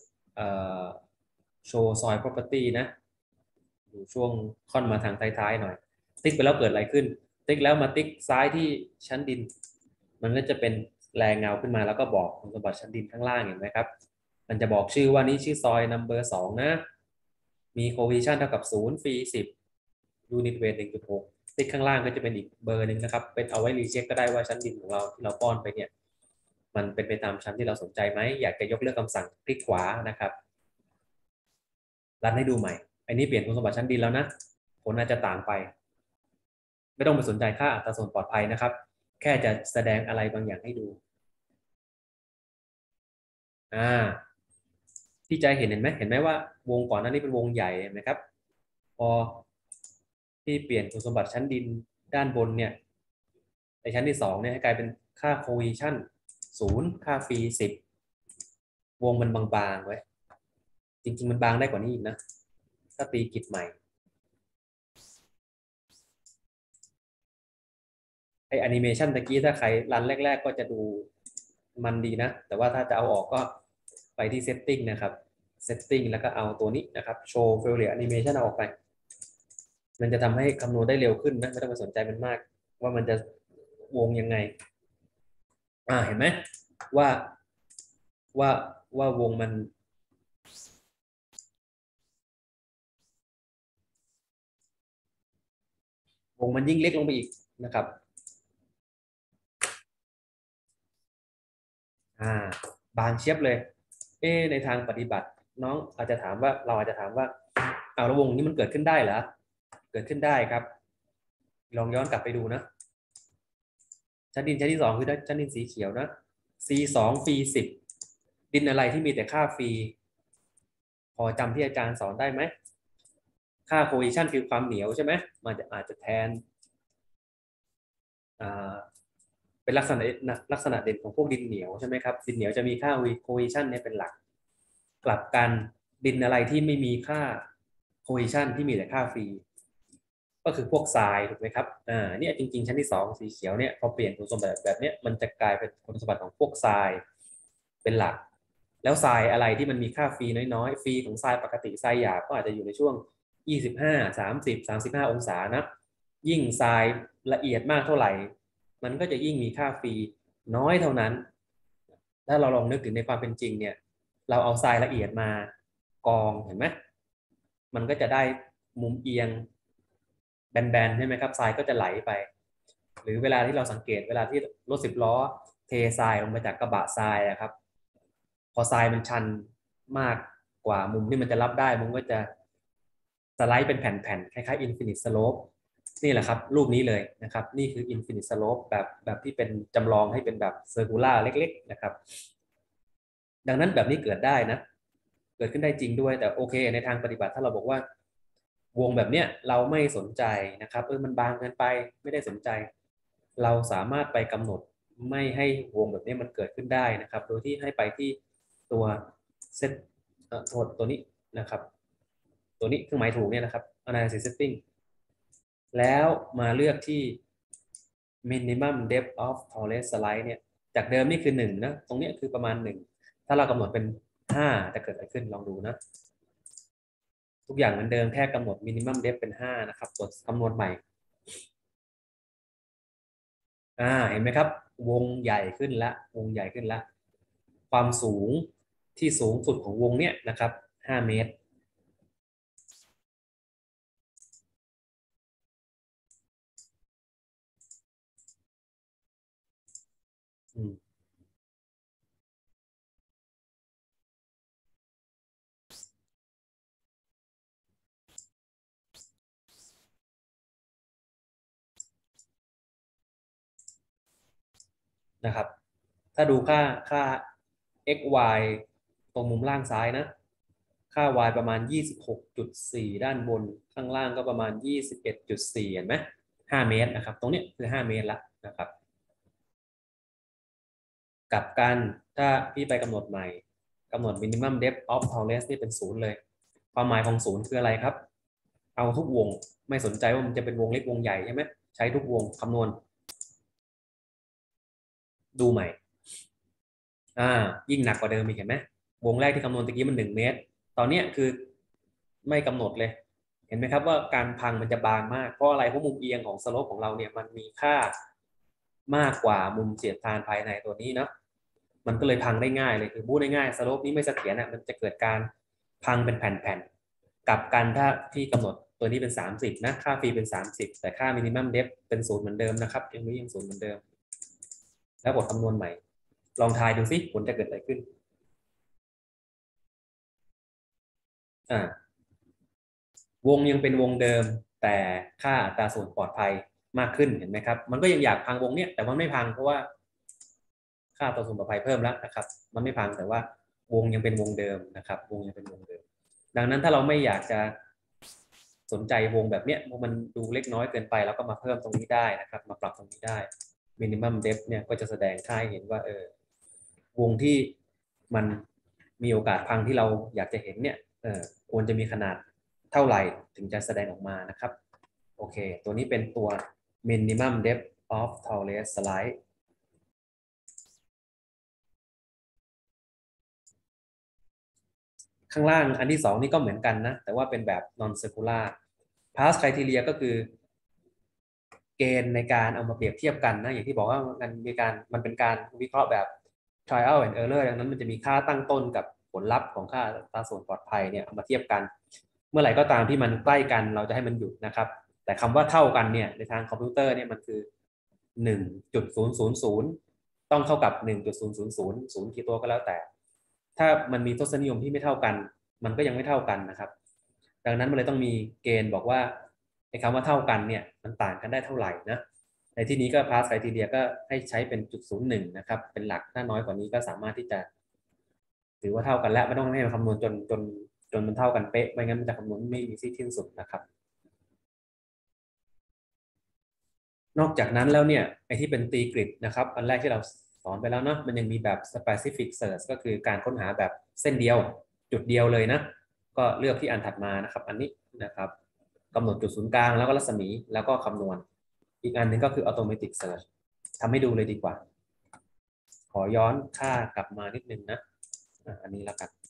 show soil property นะอยู่ช่วงค่อนมาทางท้ายๆหน่อยติ๊กไปแล้วเกิดอะไรขึ้นติ๊กแล้วมาติ๊กซ้ายที่ชั้นดินมันก็จะเป็นแรงเงาขึ้นมาแล้วก็บอกคุณสมบัติชั้นดินข้างล่างเห็นไหมครับมันจะบอกชื่อว่านี้ชื่อซอย number สองนะมี cohesion เท่ากับศูนย์ฟรีสิบ unit weight หนึ่งจุดหกติ๊กข้างล่างก็จะเป็นอีกเบอร์หนึ่งนะครับเป็นเอาไว้รีเช็คก็ได้ว่าชั้นดินของเราที่เราป้อนไปเนี่ยมันเป็นไปตามชั้นที่เราสนใจไหมอยากจะยกเลิกคำสั่งคลิกขวานะครับรันให้ดูใหม่อันนี้เปลี่ยนคุณสมบัติชั้นดินแล้วนะผลอาจจะต่างไปไม่ต้องไปสนใจค่าอัตราส่วนปลอดภัยนะครับแค่จะแสดงอะไรบางอย่างให้ดูอ่าที่ใจเห็นเห็นไหมเห็นไหมว่าวงก่อนหน้านี้เป็นวงใหญ่เห็นไหมครับพอที่เปลี่ยนคุณสมบัติชั้นดินด้านบนเนี่ยในชั้นที่สองเนี่ยให้กลายเป็นค่า cohesion ศูนย์ค่าฟรีสิบวงมันบางๆไว้จริงๆมันบางได้กว่านี้อีกนะถ้าตีกิจใหม่ไอแอนิเมชันตะกี้ถ้าใครรันแรกๆก็จะดูมันดีนะแต่ว่าถ้าจะเอาออกก็ไปที่ setting นะครับ setting แล้วก็เอาตัวนี้นะครับ show failure animation เอาออกไปมันจะทำให้คำนวณได้เร็วขึ้นนะไม่ต้องไปสนใจมันมากว่ามันจะวงยังไงอ่าเห็นไหมว่าว่าว่าวงมันวงมันยิ่งเล็กลงไปอีกนะครับอ่าบางเชียบเลยเอ๊ในทางปฏิบัติน้องอาจจะถามว่าเราอาจจะถามว่าเอาแล้ววงนี้มันเกิดขึ้นได้เหรอเกิดขึ้นได้ครับลองย้อนกลับไปดูนะชั้นดินชั้นที่สองคือชั้นดินสีเขียวนะ ซี สองฟรีสิบดินอะไรที่มีแต่ค่าฟรีพอจำที่อาจารย์สอนได้ไหมค่า cohesion คือความเหนียวใช่ไหมมันจะอาจจะแทนอ่าเป็นลักษณะลักษณะเด่นของพวกดินเหนียวใช่ไหมครับดินเหนียวจะมีค่า cohesion เนี่ยเป็นหลักกลับกันดินอะไรที่ไม่มีค่า cohesion ที่มีแต่ค่าฟรีก็คือพวกทรายถูกไหมครับอ่าเนี่ยจริงๆชั้นที่สองสีเขียวเนี่ยพอเปลี่ยนคุณสมบัติแบบนี้มันจะกลายเป็นคุณสมบัติของพวกทรายเป็นหลักแล้วทรายอะไรที่มันมีค่าฟรีน้อยๆฟรีของทรายปกติทรายหยาบก็อาจจะอยู่ในช่วงยี่สิบห้า สามสิบ สามสิบห้าองศานะยิ่งทรายละเอียดมากเท่าไหร่มันก็จะยิ่งมีค่าฟรีน้อยเท่านั้นถ้าเราลองนึกถึงในความเป็นจริงเนี่ยเราเอาทรายละเอียดมากองเห็นไหมมันก็จะได้มุมเอียงแบนๆใช่ไหมครับทรายก็จะไหลไปหรือเวลาที่เราสังเกตเวลาที่รถสิบล้อเททรายลงมาจากกระบะทรายอะครับพอทรายมันชันมากกว่ามุมที่มันจะรับได้มันก็จะสไลด์เป็นแผ่นๆคล้ายๆ infinite slope นี่แหละครับรูปนี้เลยนะครับนี่คือ infinite slope แบบแบบที่เป็นจำลองให้เป็นแบบ circular เล็กๆนะครับดังนั้นแบบนี้เกิดได้นะเกิดขึ้นได้จริงด้วยแต่โอเคในทางปฏิบัติถ้าเราบอกว่าวงแบบเนี้ยเราไม่สนใจนะครับเออมันบางเกินไปไม่ได้สนใจเราสามารถไปกำหนดไม่ให้วงแบบนี้มันเกิดขึ้นได้นะครับโดยที่ให้ไปที่ตัวเซตเอ่อโทษตัวนี้นะครับตัวนี้เครื่องหมายถูกเนี่ยนะครับ analysis setting แล้วมาเลือกที่ minimum depth of tallest slide เนี่ยจากเดิมนี่คือหนึ่งนะตรงนี้คือประมาณหนึ่งถ้าเรากำหนดเป็นห้าจะเกิดอะไรขึ้นลองดูนะทุกอย่างเหมือนเดิมแค่กำหนด minimum depth เป็นห้านะครับกดคำนวณใหม่อ่าเห็นไหมครับวงใหญ่ขึ้นละวงใหญ่ขึ้นละความสูงที่สูงสุดของวงเนี่ยนะครับห้าเมตรอืมนะครับถ้าดูค่าค่า x y ตรงมุมล่างซ้ายนะค่า y ประมาณ ยี่สิบหกจุดสี่ ด้านบนข้างล่างก็ประมาณ ยี่สิบเอ็ดจุดสี่ เห็นไหมห้าเมตรนะครับตรงนี้คือห้าเมตรละนะครับกลับกันถ้าพี่ไปกำหนดใหม่กำหนด minimum depth of tallest นี่เป็นศูนย์เลยความหมายของศูนย์คืออะไรครับเอาทุกวงไม่สนใจว่ามันจะเป็นวงเล็กวงใหญ่ใช่ไหมใช้ทุกวงคำนวณดูใหม่อ่ายิ่งหนักกว่าเดิมอีกเห็นไหมวงแรกที่คำนวณตะกี้มันหนึ่งเมตรตอนนี้คือไม่กำหนดเลยเห็นไหมครับว่าการพังมันจะบางมากเพราะอะไรเพราะมุมเอียงของสโลปของเราเนี่ยมันมีค่ามากกว่ามุมเสียดทานภายในตัวนี้เนาะมันก็เลยพังได้ง่ายเลยคือพูดง่ายๆสโลปนี้ไม่เสถียรอ่ะมันจะเกิดการพังเป็นแผ่นๆกลับกันถ้าที่กำหนดตัวนี้เป็นสามสิบนะค่าฟรีเป็นสามสิบแต่ค่ามินิมัมเดฟเป็นศูนย์เหมือนเดิมนะครับยังไม่ยังศูนย์เหมือนเดิมแล้วกดคำนวณใหม่ลองทายดูสิผลจะเกิดอะไรขึ้นอ่าวงยังเป็นวงเดิมแต่ค่าอัตราส่วนปลอดภัยมากขึ้นเห็นไหมครับมันก็ยังอยากพังวงเนี้ยแต่มันไม่พังเพราะว่าค่าอัตราส่วนปลอดภัยเพิ่มแล้วนะครับมันไม่พังแต่ว่าวงยังเป็นวงเดิมนะครับวงยังเป็นวงเดิมดังนั้นถ้าเราไม่อยากจะสนใจวงแบบเนี้ยมันดูเล็กน้อยเกินไปเราก็มาเพิ่มตรงนี้ได้นะครับมาปรับตรงนี้ได้ minimum depth เนี่ยก็จะแสดงค่าให้เห็นว่าเออวงที่มันมีโอกาสพังที่เราอยากจะเห็นเนี่ยเออควรจะมีขนาดเท่าไหร่ถึงจะแสดงออกมานะครับโอเคตัวนี้เป็นตัว minimum depth of tallest slide ข้างล่างอันที่สองนี่ก็เหมือนกันนะแต่ว่าเป็นแบบ non circular pass criteria ก็คือเกณฑ์ในการเอามาเปรียบเทียบกันนะอย่างที่บอกว่ามันมีการมันเป็นการวิเคราะห์แบบ trial and error ดังนั้นมันจะมีค่าตั้งต้นกับผลลัพธ์ของค่าอัตราส่วนปลอดภัยเนี่ยเอามาเทียบกันเมื่อไหร่ก็ตามที่มันใกล้กันเราจะให้มันหยุดนะครับแต่คำว่าเท่ากันเนี่ยในทางคอมพิวเตอร์เนี่ยมันคือหนึ่งจุดศูนย์ศูนย์ศูนย์ต้องเท่ากับหนึ่งจุดศูนย์ศูนย์ศูนย์ศูนย์กี่ตัวก็แล้วแต่ถ้ามันมีทศนิยมที่ไม่เท่ากันมันก็ยังไม่เท่ากันนะครับดังนั้นมันเลยต้องมีเกณฑ์บอกว่าไอ้คำว่าเท่ากันเนี่ยมันต่างกันได้เท่าไหร่นะในที่นี้ก็ pass criteria ก็ให้ใช้เป็นจุดศูนย์หนึ่งนะครับเป็นหลักถ้าน้อยกว่านี้ก็สามารถที่จะถือว่าเท่ากันแล้วไม่ต้องให้มันคำนวณจนจนจนมันเท่ากันเป๊ะไม่งั้นมันจะคำนวณไม่มีที่สิ้นสุดนะครับนอกจากนั้นแล้วเนี่ยไอ้ที่เป็นตีกริดนะครับอันแรกที่เราสอนไปแล้วเนาะมันยังมีแบบ specific search ก็คือการค้นหาแบบเส้นเดียวจุดเดียวเลยนะก็เลือกที่อันถัดมานะครับอันนี้นะครับกำหนดจุดศูนย์กลางแล้วก็รัศมีแล้วก็คำนวณอีกอันหนึ่งก็คือ automatic search ทำให้ดูเลยดีกว่าขอย้อนค่ากลับมานิดนึงนะอันนี้แล้วกัน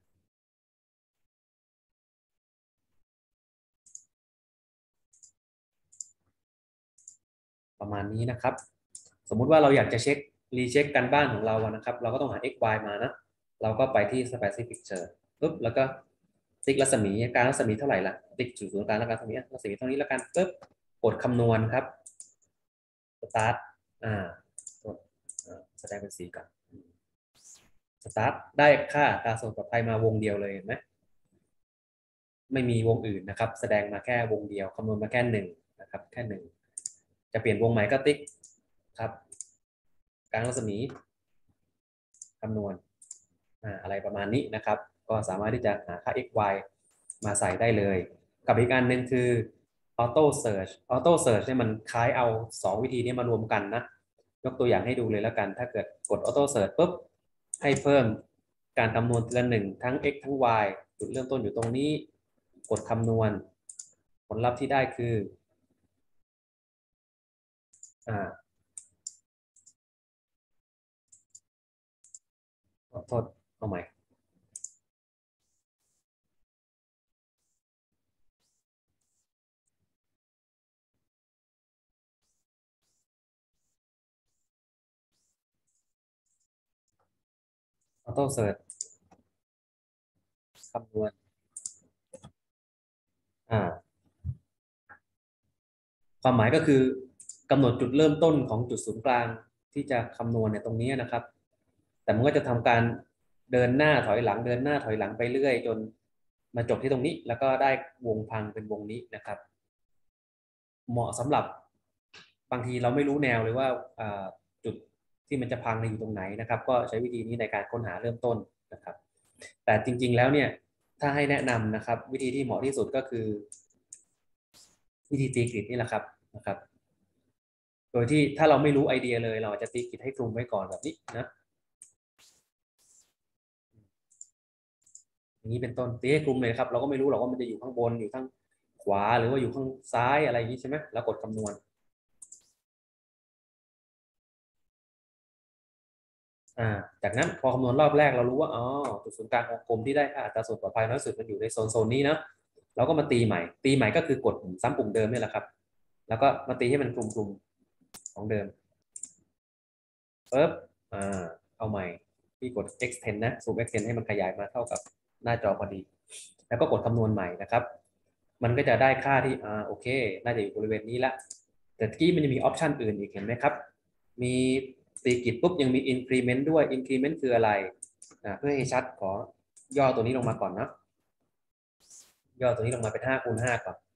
ประมาณนี้นะครับสมมุติว่าเราอยากจะเช็ครีเช็คกันบ้านของเรานะครับเราก็ต้องหา x y มานะเราก็ไปที่ specific search ปุ๊บแล้วก็ติ๊กรัศมีการรัศมีเท่าไหร่ละติ๊กจุดศูนย์กลางแล้วกันรัศมีรัศมีเท่านี้แล้วกันปุ๊บกดคำนวณครับ start อ่าแสดงเป็นสีก่อน start ได้ค่าอัตราส่วนปลอดภัยมาวงเดียวเลยเห็นไหมไม่มีวงอื่นนะครับแสดงมาแค่วงเดียวคำนวณมาแค่หนึ่งนะครับแค่หนึ่งจะเปลี่ยนวงใหม่ก็ติ๊กครับกลางรัศมีคำนวณอะไรประมาณนี้นะครับก็สามารถที่จะหาค่า x y มาใส่ได้เลยกับอีกอันหนึ่งคือ auto search auto search เนี่ยมันคล้ายเอาสองวิธีนี้มารวมกันนะยกตัวอย่างให้ดูเลยแล้วกันถ้าเกิดกด auto search ปุ๊บให้เพิ่มการคำนวณทีละหนึ่งทั้ง x ทั้ง y จุดเริ่มต้นอยู่ตรงนี้กดคำนวณผลลัพธ์ที่ได้คืออ่าขอโทษเอาใหม่ออโต้เสิร์ชคำนวณอ่าความหมายก็คือกำหนดจุดเริ่มต้นของจุดศูนย์กลางที่จะคำนวณเนี่ยตรงนี้นะครับแต่มันก็จะทำการเดินหน้าถอยหลังเดินหน้าถอยหลังไปเรื่อยจนมาจบที่ตรงนี้แล้วก็ได้วงพังเป็นวงนี้นะครับเหมาะสำหรับบางทีเราไม่รู้แนวเลยว่าจุดที่มันจะพังอยู่ตรงไหนนะครับก็ใช้วิธีนี้ในการค้นหาเริ่มต้นนะครับแต่จริงๆแล้วเนี่ยถ้าให้แนะนำนะครับวิธีที่เหมาะที่สุดก็คือวิธีตีกริดนี่แหละครับนะครับโดยที่ถ้าเราไม่รู้ไอเดียเลยเราอาจจะตีกริดให้คลุมไว้ก่อนแบบนี้นะอย่างนี้เป็นต้นตีให้คลุมเลยครับเราก็ไม่รู้หรอกว่ามันจะอยู่ข้างบนอยู่ข้างขวาหรือว่าอยู่ข้างซ้ายอะไรอย่างนี้ใช่ไหมแล้วกดคำนวณอ่าจากนั้นพอคำนวณรอบแรกเรารู้ว่าอ๋อจุดศูนย์กลางของกลมที่ได้ค่าอัตราส่วนปลอดภัยน้อยสุดมันอยู่ในโซนโซนนี้นะเราก็มาตีใหม่ตีใหม่ก็คือกดซ้ำปุ่มเดิมนี่แหละครับแล้วก็มาตีให้มันกลุ่มๆของเดิมปึ๊บอ่าเอาใหม่ที่กด extend นะ zoom extend ให้มันขยายมาเท่ากับหน้าจอพอดีแล้วก็กดคำนวณใหม่นะครับมันก็จะได้ค่าที่อ่าโอเคน่าจะอยู่บริเวณนี้ละแต่เมื่อกี้มันจะมีออปชันอื่นอีกเห็นไหมครับมีตีกิจปุ๊บยังมี increment ด้วย increment คืออะไรอ่าเพื่อให้ชัดขอย่อตัวนี้ลงมาก่อนนะย่อตัวนี้ลงมาเป็นห้าคูณห้าก่อน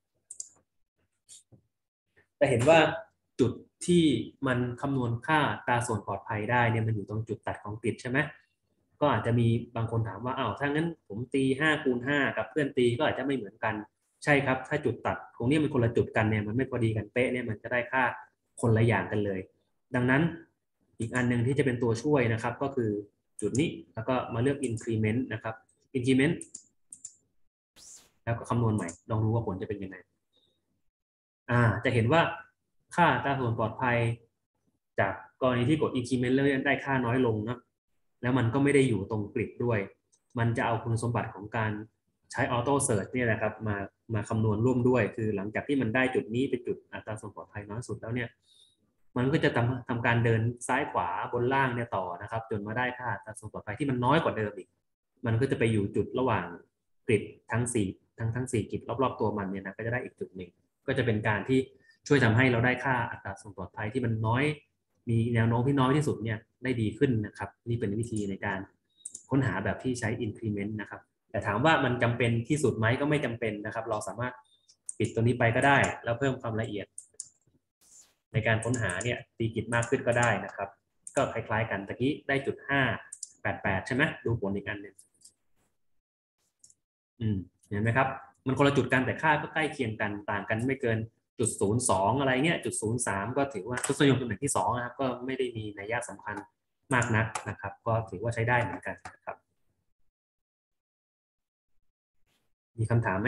แต่เห็นว่าจุดที่มันคำนวณค่าอัตราส่วนปลอดภัยได้เนี่ยมันอยู่ตรงจุดตัดของกริดใช่ไหมก็อาจจะมีบางคนถามว่าอ้าวถ้างั้นผมตีห้าคูณห้ากับเพื่อนตีก็อาจจะไม่เหมือนกันใช่ครับถ้าจุดตัดตรงนี้มันคนละจุดกันเนี่ยมันไม่พอดีกันเป๊ะเนี่ยมันจะได้ค่าคนละอย่างกันเลยดังนั้นอีกอันหนึ่งที่จะเป็นตัวช่วยนะครับก็คือจุดนี้แล้วก็มาเลือก increment นะครับ increment แล้วก็คำนวณใหม่ลองดูว่าผลจะเป็นยังไงอ่าจะเห็นว่าค่าอัตราส่วนปลอดภัยจากกรณีที่กด increment แล้วได้ค่าน้อยลงนะแล้วมันก็ไม่ได้อยู่ตรงกริดด้วยมันจะเอาคุณสมบัติของการใช้ auto search เนี่ยนะครับมามาคำนวณร่วมด้วยคือหลังจากที่มันได้จุดนี้เป็นจุดอัตราส่วนปลอดภัยน้อยสุดแล้วเนี่ยมันก็จะทำทำการเดินซ้ายขวาบนล่างเนี่ยต่อนะครับจนมาได้ค่าอัตราส่วนปลอดภัยที่มันน้อยกว่าเดิมอีกมันก็จะไปอยู่จุดระหว่างกริดทั้งสี่ทั้งทั้งสี่กริดรอบๆตัวมันเนี่ยนะก็จะได้อีกจุดหนึ่ง ก็จะเป็นการที่ช่วยทำให้เราได้ค่าอัตราส่วนปลอดภัยที่มันน้อยมีแนวโน้มที่น้อยที่สุดเนี่ยได้ดีขึ้นนะครับนี่เป็นวิธีในการค้นหาแบบที่ใช้ increment นะครับแต่ถามว่ามันจำเป็นที่สุดไหมก็ไม่จำเป็นนะครับเราสามารถปิดตัวนี้ไปก็ได้แล้วเพิ่มความละเอียดในการค้นหาเนี่ยตีกิจมากขึ้นก็ได้นะครับก็คล้ายๆกันตะกี้ได้จุดห้าแปดแปดใช่ไหมดูผลอีกอันหนึ่งอืมเห็นไหมครับมันคนละจุดกันแต่ค่าก็ใกล้เคียงกันต่างกันไม่เกินจุดศูนย์สองอะไรเงี้ยจุดศูนย์สามก็ถือว่าทศนิยมตำแหน่งที่สองนะครับก็ไม่ได้มีนัยสำคัญมากนักนะครับก็ถือว่าใช้ได้เหมือนกันนะครับมีคำถามไหม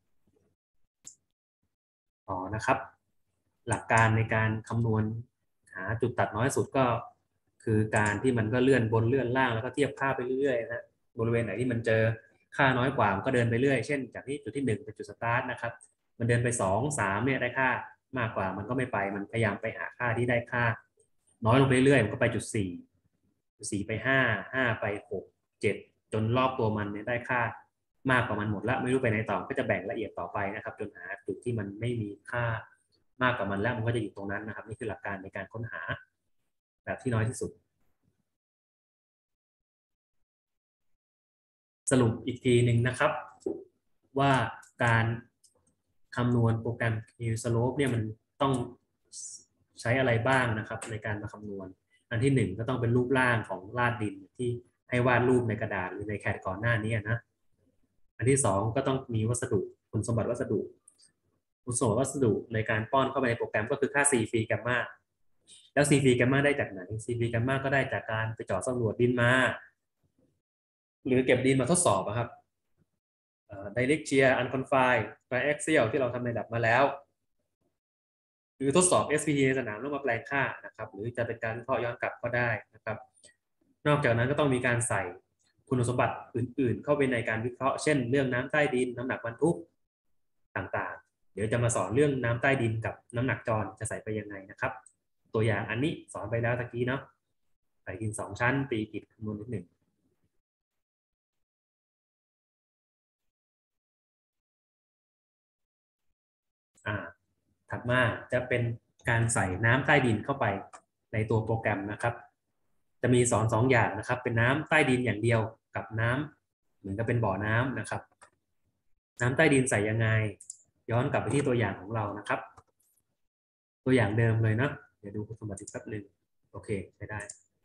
อ๋อนะครับหลักการในการคำนวณหาจุดตัดน้อยสุดก็คือการที่มันก็เลื่อนบนเลื่อนล่างแล้วก็เทียบค่าไปเรื่อยๆนะบริเวณไหนที่มันเจอค่าน้อยกว่ามันก็เดินไปเรื่อยเช่นจากที่จุดที่หนึ่งเป็นจุดสตาร์ทนะครับมันเดินไปสองสามเนี่ยได้ค่ามากกว่ามันก็ไม่ไปมันพยายามไปหาค่าที่ได้ค่าน้อยลงไปเรื่อยมันก็ไปจุดสี่จุดสี่ไปห้าห้าไปหกเจ็ดจนรอบตัวมันเนี่ยได้ค่ามากกว่ามันหมดแล้วไม่รู้ไปไหนต่อก็จะแบ่งละเอียดต่อไปนะครับจนหาจุดที่มันไม่มีค่ามากกว่ามันแล้วมันก็จะอยู่ตรงนั้นนะครับนี่คือหลักการในการค้นหาแบบที่น้อยที่สุดสรุปอีกทีหนึ่งนะครับว่าการคำนวณโปรแกรม Hill Slope เนี่ยมันต้องใช้อะไรบ้างนะครับในการมาคำนวณอันที่หนึ่งก็ต้องเป็นรูปร่างของลาดดินที่ให้วาดรูปในกระดาษหรือในแคดก่อนหน้านี้นะอันที่สองก็ต้องมีวัสดุคุณสมบัติวัสดุคุณสมบัติวัสดุในการป้อนเข้าไปในโปรแกรมก็คือค่า C ฟรีแกมมาแล้ว C ฟรีแกมมาได้จากไหน C ฟรีแกมมาก็ได้จากการไปเจาะสำรวจดินมาหรือเก็บดินมาทดสอบนะครับ direct shear unconfined triaxial ที่เราทำในดับมาแล้วรือทดสอบ เอส พี ที ในสนามแล้วมาแปลงค่านะครับหรือจะเป็นการวิเคราะห์ย้อนกลับก็ได้นะครับนอกจากนั้นก็ต้องมีการใส่คุณสมบัติอื่นๆเข้าไปในการวิเคราะห์เช่นเรื่องน้ำใต้ดินน้ำหนักบรรทุกต่างๆเดี๋ยวจะมาสอนเรื่องน้ำใต้ดินกับน้ำหนักจรจะใส่ไปยังไงนะครับตัวอย่างอันนี้สอนไปแล้วตะกี้เนาะใส่ดินสองชั้นตีกิจคำนวณนิดหนึ่งอ่าถัดมาจะเป็นการใส่น้ำใต้ดินเข้าไปในตัวโปรแกรมนะครับจะมีสอนสองอย่างนะครับเป็นน้ำใต้ดินอย่างเดียวกับน้ำเหมือนกับเป็นบ่อน้ำนะครับน้ำใต้ดินใส่ยังไงย้อนกลับไปที่ตัวอย่างของเรานะครับตัวอย่างเดิมเลยนะเดี๋ยวดูคุณสมบัติอีกแป๊บหนึ่งโอเคใช้ได้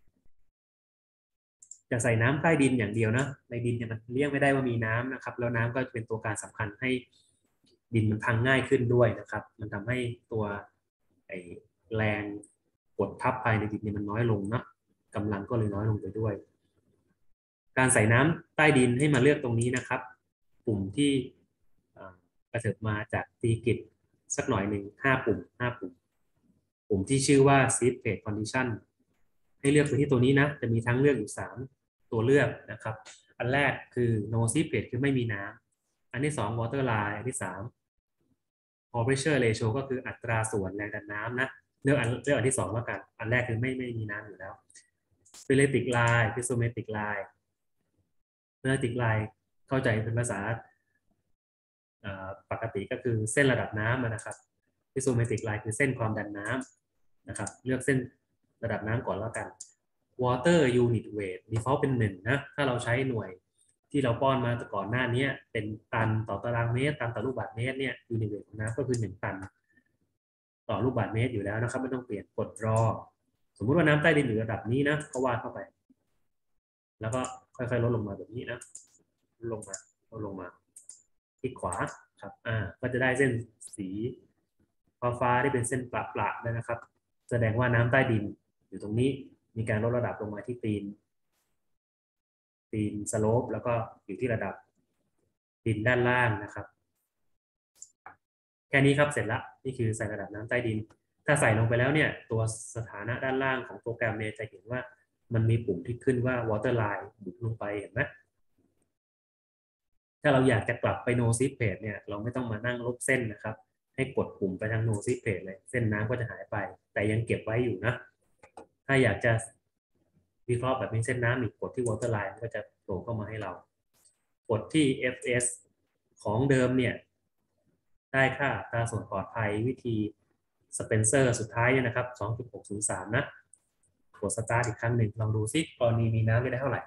จะใส่น้ำใต้ดินอย่างเดียวนะในดินเนี่ยมันเรียกไม่ได้ว่ามีน้ำนะครับแล้วน้ำก็เป็นตัวการสำคัญให้ดินมันพังง่ายขึ้นด้วยนะครับมันทำให้ตัวไอ้แรงกดทับภายในดินเนี่ยมันน้อยลงนะกำลังก็เลยน้อยลงไปด้วยการใส่น้ำใต้ดินให้มาเลือกตรงนี้นะครับปุ่มที่กระเถิบมาจากตีกิจสักหน่อยหนึ่งห้าปุ่มห้าปุ่มปุ่มที่ชื่อว่า Seed Phase Condition ให้เลือกไปที่ตัวนี้นะจะมีทั้งเลือกอยู่สามตัวเลือกนะครับอันแรกคือ no seed phase คือไม่มีน้ำอันที่สอง water line อันที่สาม pressure ratio ก็คืออัตราส่วนแรงดันน้ำนะเลือกอันเลือกอันที่สองแล้วกันอันแรกคือไม่ไม่มีน้ำอยู่แล้ว phreatic line piezometric line phreatic line เข้าใจเป็นภาษาปกติก็คือเส้นระดับน้ำนะครับ piezometric line คือเส้นความดันน้ำนะครับเลือกเส้นระดับน้ำก่อนแล้วกัน water unit weight default เป็นหนึ่งนะถ้าเราใช้หน่วยที่เราป้อนมาก่อนหน้านี้เป็นตันต่อตารางเมตรตันต่อลูกบาศก์เมตรเนี่ย unit weight ของน้ำก็คือหนึ่งตันต่อลูกบาศก์เมตรอยู่แล้วนะครับไม่ต้องเปลี่ยนกดรอสมมุติว่าน้ำใต้ดินอยู่ระดับนี้นะก็วาดเข้าไปแล้วก็ค่อยๆลดลงมาแบบนี้นะลงมาลดลงมาคลิกขวาครับอ่าก็จะได้เส้นสีฟ้าๆที่เป็นเส้นประๆเลยนะครับแสดงว่าน้ำใต้ดินอยู่ตรงนี้มีการลดระดับลงมาที่ตีนตีนสโลปแล้วก็อยู่ที่ระดับดินด้านล่างนะครับแค่นี้ครับเสร็จละนี่คือใส่ระดับน้ำใต้ดินถ้าใส่ลงไปแล้วเนี่ยตัวสถานะด้านล่างของโปรแกรมเนี่ยจะเห็นว่ามันมีปุ่มที่ขึ้นว่า water line บุกลงไปเห็นไหมถ้าเราอยากจะกลับไป no seed phase เนี่ยเราไม่ต้องมานั่งลบเส้นนะครับให้กดปุ่มไปทาง no seed phase เลยเส้นน้ำก็จะหายไปแต่ยังเก็บไว้อยู่นะถ้าอยากจะวิเคราะห์แบบมีเส้นน้ำอีกกดที่ water line ก็จะโผล่เข้ามาให้เรากดที่ เอฟ เอส ของเดิมเนี่ยได้ค่าอัตราส่วนปลอดภัยวิธีสเปนเซอร์สุดท้ายเนี่ยนะครับ สองจุดหกศูนย์สาม นะกดสตาร์ทอีกครั้งหนึ่งลองดูซิกรณีมีน้ำได้เท่าไหร่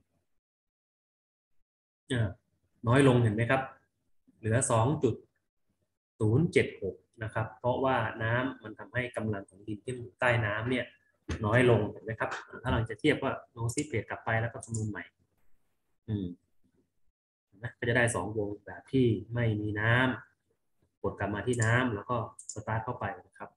น้อยลงเห็นไหมครับเหลือ สองจุดศูนย์เจ็ดหก นะครับเพราะว่าน้ำมันทำให้กำลังของดินที่อยู่ใต้น้ำเนี่ยน้อยลงเห็นไหมครับถ้าเราจะเทียบว่าโนซิเพจกลับไปแล้วก็คำนวณใหม่อืมนะก็จะได้สองวงแบบที่ไม่มีน้ำกดกลับมาที่น้ำแล้วก็สตาร์ทเข้าไปนะครับ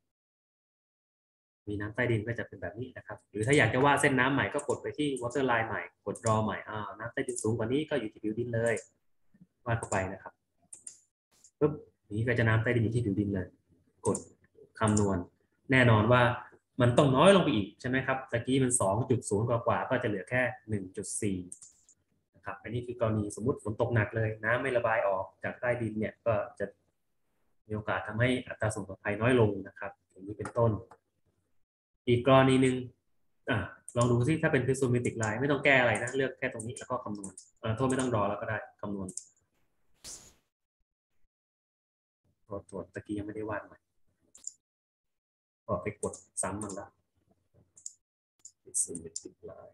มีน้ำใต้ดินก็จะเป็นแบบนี้นะครับหรือถ้าอยากจะวาดเส้นน้ำใหม่ก็กดไปที่ water line ใหม่กด draw ใหม่อ่าน้ำใต้ดินสูงกว่านี้ก็อยู่ที่ผิวดินเลยวาดเข้าไปนะครับปุ๊บนี้ก็จะน้ำใต้ดินอยู่ที่ผิวดินเลยกดคำนวณแน่นอนว่ามันต้องน้อยลงไปอีกใช่ไหมครับตะกี้มัน สองจุดศูนย์ กว่าๆก็จะเหลือแค่ หนึ่งจุดสี่ นะครับอันนี้คือกรณีสมมุติฝนตกหนักเลยน้ำไม่ระบายออกจากใต้ดินเนี่ยก็จะมีโอกาสทำให้อัตราส่วนปลอดภัยน้อยลงนะครับอย่างนี้เป็นต้นอีกกรณีหนึ่งอ่ะลองดูซิถ้าเป็น piezometric line ไม่ต้องแก้อะไรนะเลือกแค่ตรงนี้แล้วก็คำนวณอ่าโทษไม่ต้องรอแล้วก็ได้คำนวณตรวจตรวจตะกี้ยังไม่ได้วาดใหม่ก็ไปกดซ้ำมันละ piezometric line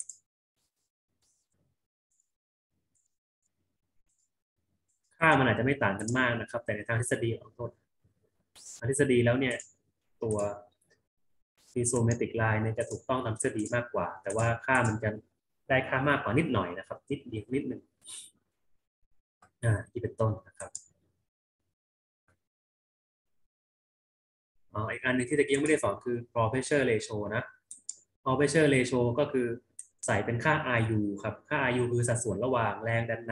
ค่ามันอาจจะไม่ต่างกันมากนะครับแต่ในทางทฤษฎีขอโทษทางทฤษฎีแล้วเนี่ยตัว piezometric line เนี่ยจะถูกต้องตามทฤษฎีมากกว่าแต่ว่าค่ามันจะได้ค่ามากกว่านิดหน่อยนะครับนิดเดียวนิดหนึ่งอ่าที่เป็นต้นนะครับอ๋ออีกอันหนึ่งที่ตะกี้ยังไม่ได้สอนคือ flow pressure ratio นะ flow pressure ratio ก็คือใส่เป็นค่า อาร์ ยู ครับค่า อาร์ ยู คือสัดส่วนระหว่างแรงดัน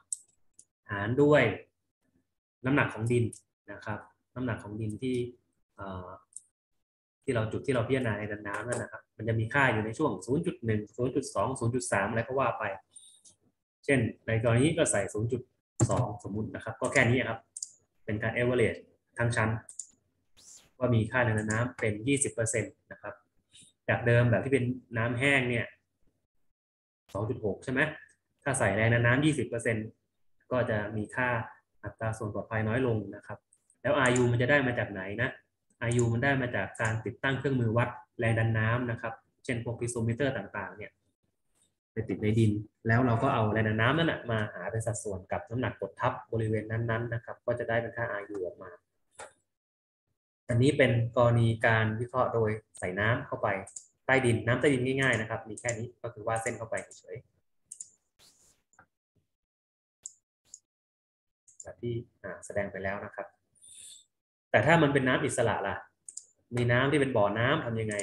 น้ำหารด้วยน้ำหนักของดินนะครับน้ำหนักของดินที่ที่เราจุดที่เราพิจารณาในน้ำนั่นนะครับมันจะมีค่าอยู่ในช่วง ศูนย์จุดหนึ่ง ศูนย์จุดสอง ศูนย์จุดสาม อะไรก็ว่าไปเช่นในกรณีก็ใส่ ศูนย์จุดสอง สมมุตินะครับก็แค่นี้ครับเป็นการ average ทั้งชั้นว่ามีค่าในน้ำเป็น ยี่สิบเปอร์เซ็นต์ นะครับจากเดิมแบบที่เป็นน้ำแห้งเนี่ย สองจุดหก ใช่ไหมถ้าใส่แรงดันน้ำ ยี่สิบเปอร์เซ็นต์ ก็จะมีค่าอัตราส่วนปลอดภัยน้อยลงนะครับแล้ว อาร์ ยู มันจะได้มาจากไหนนะ อาร์ ยู มันได้มาจากการติดตั้งเครื่องมือวัดแรงดันน้ำนะครับเช่นพวกพิโซมิเตอร์ต่างๆเนี่ยไปติดในดินแล้วเราก็เอาแรงดันน้ำนั่นนะมาหาเป็นสัดส่วนกับน้ำหนักกดทับบริเวณนั้นๆนะครับก็จะได้เป็นค่า อาร์ ยู ออกมาอันนี้เป็นกรณีการวิเคราะห์โดยใส่น้ำเข้าไปใต้ดินน้ำใต้ดินง่ายๆนะครับมีแค่นี้ก็คือว่าเส้นเข้าไปเฉยๆแบบที่แสดงไปแล้วนะครับแต่ถ้ามันเป็นน้ำอิสระล่ะมีน้ำที่เป็นบ่อน้ำทำยังไง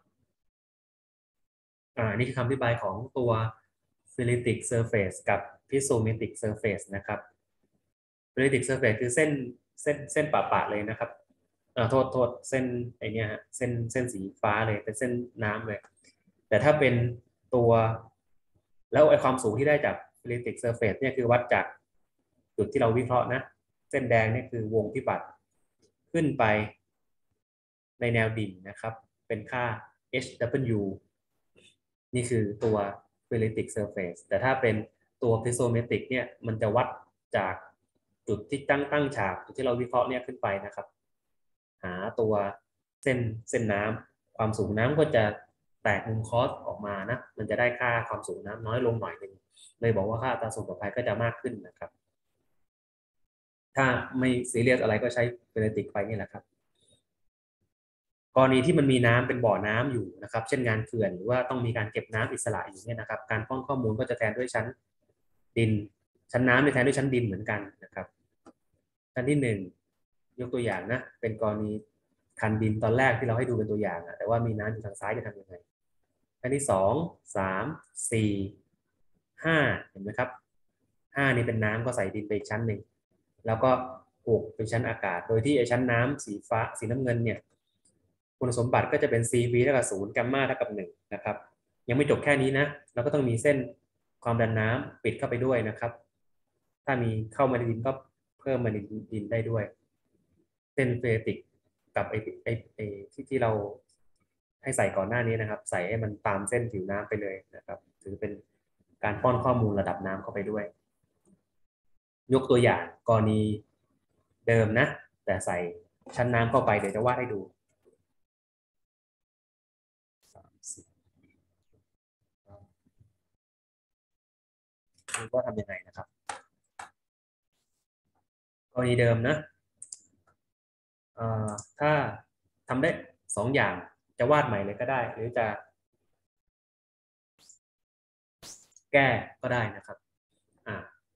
อ่านี่คือคำอธิบายของตัว philitic surface กับ piezometric surface นะครับ philitic surface คือเส้นเส้นเส้นปะๆเลยนะครับอ่าโทษโทษเส้นไอเนี้ยฮะเส้นเส้นสีฟ้าเลยเป็นเส้นน้ำเลยแต่ถ้าเป็นตัวแล้วไอความสูงที่ได้จาก philitic surface เนี่ยคือวัดจากจุดที่เราวิเคราะห์นะเส้นแดงนี่คือวงพิบัติขึ้นไปในแนวดิ่งนะครับเป็นค่า เอช ดับเบิลยู นี่คือตัว philitic surface แต่ถ้าเป็นตัว piezometric เนี่ยมันจะวัดจากจุดที่ตั้งตั้งฉากจุดที่เราวิเคราะห์เนี่ยขึ้นไปนะครับหาตัวเส้นเส้นน้ำความสูงน้ำก็จะแตกมุมคอสออกมานะมันจะได้ค่าความสูงน้ำน้อยลงหน่อยหนึ่งเลยบอกว่าค่าอัตราส่วนปลอดภัยก็จะมากขึ้นนะครับถ้าไม่ซีเรียสอะไรก็ใช้ philitic ไปนี่แหละครับกรณีที่มันมีน้ำเป็นบ่อน้ำอยู่นะครับเช่นงานเขื่อนหรือว่าต้องมีการเก็บน้ำอิสระอยู่เนี่ยนะครับการป้องข้อมูลก็จะแทนด้วยชั้นดินชั้นน้ำจะแทนด้วยชั้นดินเหมือนกันนะครับชั้นที่หนึ่งยกตัวอย่างนะเป็นกรณีคันดินตอนแรกที่เราให้ดูเป็นตัวอย่างแต่ว่ามีน้ำอยู่ทางซ้ายจะทำยังไงชั้นที่สองสามสี่ห้าเห็นไหมครับห้านี่เป็นน้ำก็ใส่ดินไปอีกชั้นหนึ่งแล้วก็หกเป็นชั้นอากาศโดยที่ไอ้ชั้นน้ำสีฟ้าสีน้ำเงินเนี่ยคุณสมบัติก็จะเป็น ซี วี เท่ากับศูนย์แกมมาเท่ากับหนึ่งนะครับยังไม่จบแค่นี้นะเราก็ต้องมีเส้นความดันน้ำปิดเข้าไปด้วยนะครับถ้ามีเข้ามาในดินก็เพิ่มมาในดินได้ด้วยเส้นเฟติกกับไอ้ไอ้ไอ้ที่ที่เราให้ใส่ก่อนหน้านี้นะครับใส่ให้มันตามเส้นผิวน้ำไปเลยนะครับถือเป็นการป้อนข้อมูลระดับน้ำเข้าไปด้วยยกตัวอย่างกรณีเดิมนะแต่ใส่ชั้นน้ำเข้าไปเดี๋ยวจะวาดให้ดูว่าทำยังไงนะครับกรณีเดิมนะถ้าทำได้สองอย่างจะวาดใหม่เลยก็ได้หรือจะแก้ก็ได้นะครับอ่า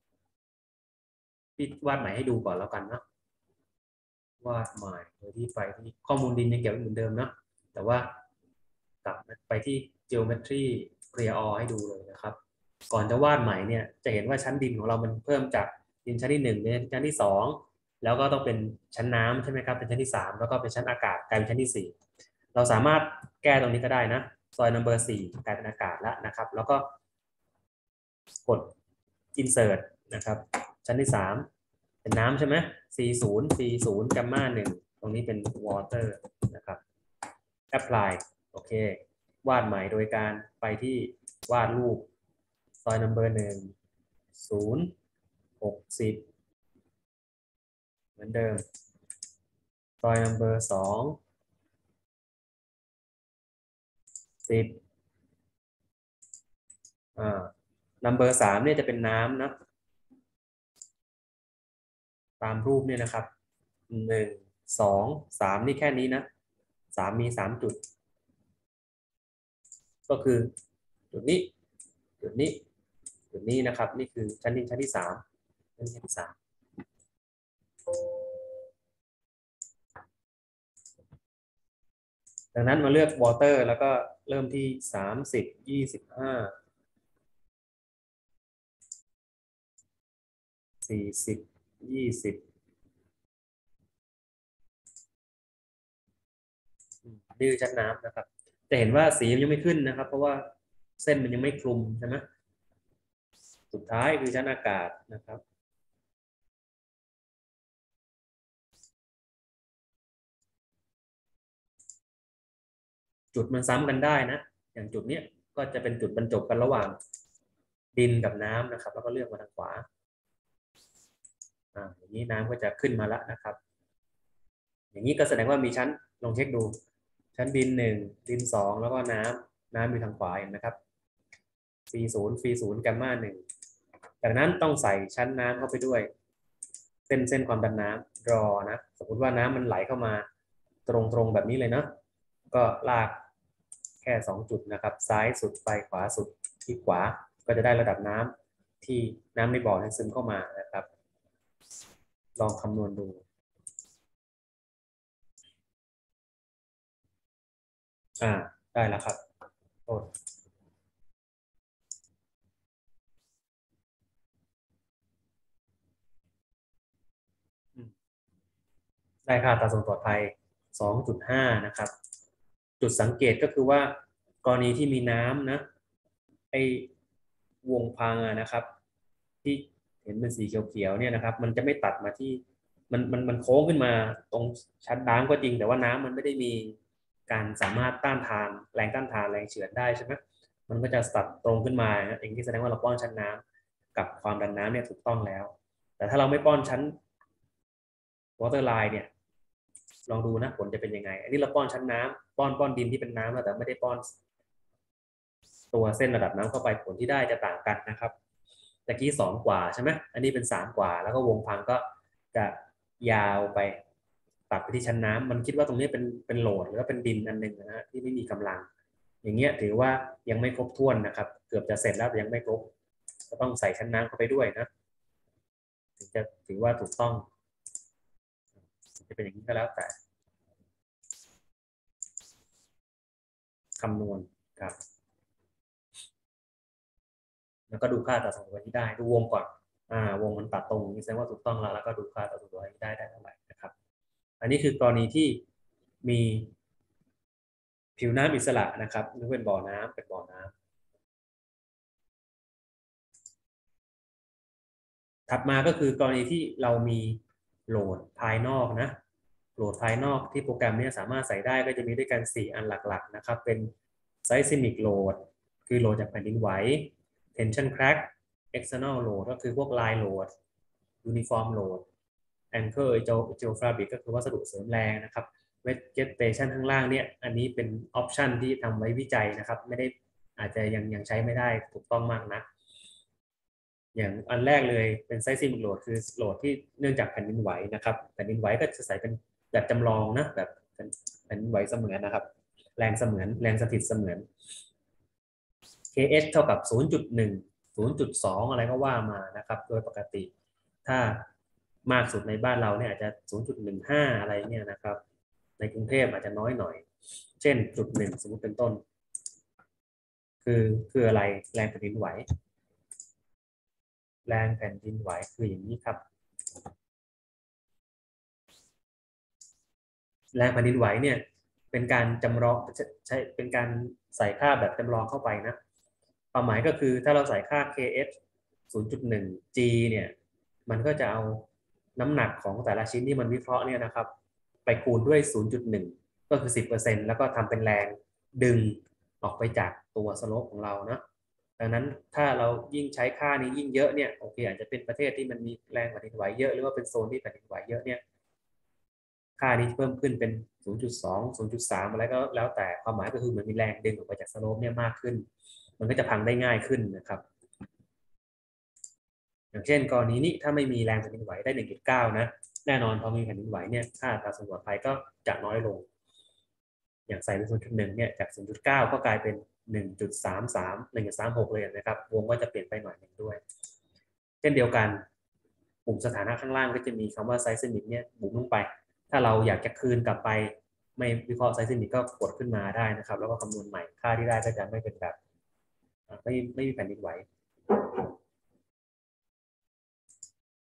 พี่วาดใหม่ให้ดูก่อนแล้วกันเนาะวาดใหม่โดยที่ไปที่ข้อมูลดินยังเก็บเหมือนเดิมเนาะแต่ว่ากลับไปที่ geometry clear all ให้ดูเลยนะครับก่อนจะวาดใหม่เนี่ยจะเห็นว่าชั้นดินของเรามันเพิ่มจากดินชั้นที่หนึ่งเป็นชั้นที่สองแล้วก็ต้องเป็นชั้นน้ำใช่ไหมครับเป็นชั้นที่สามแล้วก็เป็นชั้นอากาศกลายเป็นชั้นที่สี่เราสามารถแก้ตรงนี้ก็ได้นะซอย number สี่กลายเป็นอากาศแล้วนะครับแล้วก็กด insert นะครับชั้นที่สามเป็นน้ำใช่ไหม ซี ศูนย์ ซี ศูนย์ gamma หนึ่งตรงนี้เป็น water นะครับ apply โอเควาดใหม่โดยการไปที่วาดรูปซอย number หนึ่ง ศูนย์ หกสิบเหมือนเดิมซอย number สอง สิบอ่า number สามเนี่ยจะเป็นน้ำนะตามรูปเนี่ยนะครับหนึ่งสองสามนี่แค่นี้นะสามมีสามจุดก็คือจุดนี้จุดนี้จุดนี้นะครับนี่คือชั้นดินชั้นที่สามชั้นชั้นที่สามดังนั้นมาเลือก water แล้วก็เริ่มที่สามสิบยี่สิบห้าสี่สิบยี่สิบนี่คือชั้นน้ำนะครับจะเห็นว่าสีมันยังไม่ขึ้นนะครับเพราะว่าเส้นมันยังไม่คลุมใช่ไหมสุดท้ายคือชั้นอากาศนะครับจุดมันซ้ำกันได้นะอย่างจุดเนี้ยก็จะเป็นจุดบรรจบกันระหว่างดินกับน้ำนะครับแล้วก็เลือกมาทางขวาอ่าอย่างนี้น้ำก็จะขึ้นมาแล้วนะครับอย่างนี้ก็แสดงว่ามีชั้นลองเช็คดูชั้นดินหนึ่งดินสองแล้วก็น้ำน้ำอยู่ทางขวาเห็นไหมครับฟรีศูนย์ฟรีศูนย์แกมมาหนึ่งจากนั้นต้องใส่ชั้นน้ำเข้าไปด้วยเส้นเส้นความดันน้ำรอนะสมมติว่าน้ำมันไหลเข้ามาตรงๆแบบนี้เลยเนาะก็ลากแค่สองจุดนะครับซ้ายสุดไปขวาสุดที่ขวาก็จะได้ระดับน้ำที่น้ำในบ่อนั้นซึมเข้ามานะครับลองคำนวณดูอ่าได้แล้วครับโทษได้ค่าอัตราส่วนปลอดภัย สองจุดห้า นะครับจุดสังเกตก็คือว่ากรณีที่มีน้ำนะไอวงพังอะนะครับที่เห็นเป็นสีเขียวๆเนี่ยนะครับมันจะไม่ตัดมาที่มันมันมันโค้งขึ้นมาตรงชั้นน้ำก็จริงแต่ว่าน้ำมันไม่ได้มีการสามารถต้านทานแรงต้านทานแรงเฉือนได้ใช่ไหมมันก็จะตัดตรงขึ้นมาอย่างที่แสดงว่าเราป้อนชั้นน้ำกับความดันน้ำเนี่ยถูกต้องแล้วแต่ถ้าเราไม่ป้อนชั้น water line เนี่ยลองดูนะผลจะเป็นยังไงอันนี้เราป้อนชั้นน้ำป้อนป้อนดินที่เป็นน้ำแล้วแต่ไม่ได้ป้อนตัวเส้นระดับน้ำเข้าไปผลที่ได้จะต่างกันนะครับตะกี้สองกว่าใช่ไหมอันนี้เป็นสามกว่าแล้วก็วงพังก็จะยาวไปตัดไปที่ชั้นน้ำมันคิดว่าตรงนี้เป็นเป็นโหลดหรือว่าเป็นดินอันหนึ่งนะฮะที่ไม่มีกำลังอย่างเงี้ยถือว่ายังไม่ครบถ้วนนะครับเกือบจะเสร็จแล้วแต่ยังไม่ครบก็ต้องใส่ชั้นน้ำเข้าไปด้วยนะถึงจะถือว่าถูกต้องจะเป็นอย่างนี้ก็แล้วแต่คำนวณครับแล้วก็ดูค่าตัดส่วนตัวที่ได้ดูวงก่อนอ่าวงมันตัดตรงนี้แสดงว่าถูกต้องแล้วแล้วก็ดูค่าตัดส่วนตัวที่ได้ได้เท่าไหร่นะครับอันนี้คือกรณีที่มีผิวน้ำอิสระนะครับนึกเป็นบ่อน้ำเป็นบ่อน้ำถัดมาก็คือกรณีที่เรามีโหลดภายนอกนะโหลดภายนอกที่โปรแกรมนี้สามารถใส่ได้ก็จะมีด้วยกันสี่อันหลักๆนะครับเป็น seismic load คือโหลดจากแผ่นดินไหว tension crack external load ก็คือพวก line load uniform load anchor geofabric ก็คือวัสดุเสริมแรงนะครับ vegetation ข้างล่างเนี่ยอันนี้เป็นออปชันที่ทำไว้วิจัยนะครับไม่ได้อาจจะยังยังใช้ไม่ได้ถูกต้องมากนะอย่างอันแรกเลยเป็นไซซิมโหลดคือโหลดที่เนื่องจากแผ่นดินไหวนะครับแผ่นดินไหวก็จะใส่เป็นแบบจำลองนะแบบแผ่นดินไหวเสมือนนะครับแรงเสมือนแรงสถิตเสมือน เค เอช เท่ากับ ศูนย์จุดหนึ่ง ศูนย์จุดสอง อะไรก็ว่ามานะครับโดยปกติถ้ามากสุดในบ้านเราเนี่ยอาจจะ ศูนย์จุดหนึ่งห้า อะไรเนี่ยนะครับในกรุงเทพอาจจะน้อยหน่อยเช่นจุดหนึ่งสมมติเป็นต้นคือคืออะไรแรงแผ่นดินไหวแรงแผ่นดินไหวคืออย่างนี้ครับแรงแผ่นดินไหวเนี่ยเป็นการจำลองใช้เป็นการใส่ค่าแบบจำลองเข้าไปนะความหมายก็คือถ้าเราใส่ค่า เค เอช ศูนย์จุดหนึ่ง G เนี่ยมันก็จะเอาน้ำหนักของแต่ละชิ้นที่มันวิเคราะห์เนี่ยนะครับไปคูณด้วย ศูนย์จุดหนึ่ง ก็คือ สิบเปอร์เซ็นต์ แล้วก็ทำเป็นแรงดึงออกไปจากตัวสโลปของเรานะดังนั้นถ้าเรายิ่งใช้ค่านี้ยิ่งเยอะเนี่ยโอเคอาจจะเป็นประเทศที่มันมีแรงแผ่นดินไหวเยอะหรือว่าเป็นโซนที่แผ่นดินไหวเยอะเนี่ยค่านี้เพิ่มขึ้นเป็น ศูนย์จุดสอง ศูนย์จุดสาม อะไรก็แล้วแต่ความหมายก็คือเหมือนมีแรงดึงออกไปจากสโลปเนี่ยมากขึ้นมันก็จะพังได้ง่ายขึ้นนะครับอย่างเช่นกรณีนี้ถ้าไม่มีแรงแผ่นดินไหวได้ หนึ่งจุดเก้า นะแน่นอนพอมีแผ่นดินไหวเนี่ยค่าอัตราส่วนปลอดภัยก็จะน้อยลงอย่างใส่เป็น ศูนย์จุดหนึ่ง เนี่ยจาก ศูนย์จุดเก้า ก็กลายเป็น หนึ่งจุดสามสาม หนึ่งจุดสามหก เลยนะครับวงก็จะเปลี่ยนไปหน่อยหนึ่งด้วยเช่นเดียวกันปุ่มสถานะข้างล่างก็จะมีคำว่าไซซิมิกเนี่ยบุ๋มลงไปถ้าเราอยากจะคืนกลับไปไม่วิเคราะห์ไซซิมิกก็กดขึ้นมาได้นะครับแล้วก็คำนวณใหม่ค่าที่ได้ก็จะไม่เป็นแบบไม่ไม่มีแผ่นดินไหว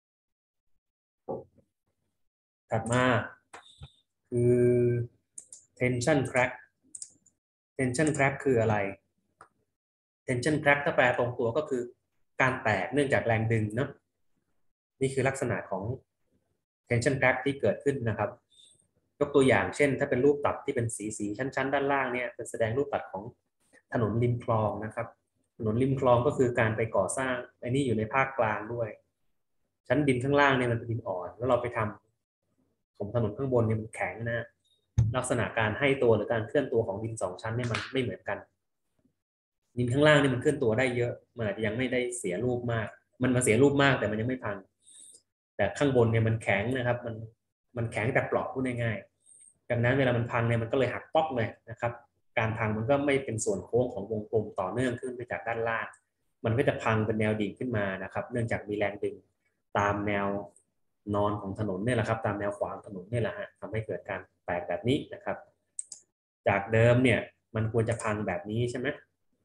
ถัดมาคือ tension crack tension crack คืออะไร tension crack ถ้าแปลตรงตัวก็คือการแตกเนื่องจากแรงดึงเนาะนี่คือลักษณะของ tension crack ที่เกิดขึ้นนะครับยกตัวอย่างเช่นถ้าเป็นรูปตัดที่เป็นสีสีชั้นๆด้านล่างเนี่ยเป็นแสดงรูปตัดของถนนริมคลองนะครับถนนริมคลองก็คือการไปก่อสร้างไอ้นี่อยู่ในภาคกลางด้วยชั้นดินข้างล่างเนี่ยมันเป็นดินอ่อนแล้วเราไปทำผมถนนข้างบนเนี่ยมันแข็งนะลักษณะการให้ตัวหรือการเคลื่อนตัวของดินสองชั้นเนี่ยมันไม่เหมือนกันดินข้างล่างนี่มันเคลื่อนตัวได้เยอะมันอาจจะยังไม่ได้เสียรูปมากมันมาเสียรูปมากแต่มันยังไม่พังแต่ข้างบนเนี่ยมันแข็งนะครับมันมันแข็งแต่เปราะพูดง่ายๆดังนั้นเวลามันพังเนี่ยมันก็เลยหักป๊อกเลยนะครับการพังมันก็ไม่เป็นส่วนโค้งของวงกลมต่อเนื่องขึ้นไปจากด้านล่างมันก็จะพังเป็นแนวดิ่งขึ้นมานะครับเนื่องจากมีแรงดึงตามแนวนอนของถนนเนี่ยแหละครับตามแนวขวางถนนเนี่ยแหละฮะทำให้เกิดการแตกแบบนี้นะครับจากเดิมเนี่ยมันควรจะพังแบบนี้ใช่ไหม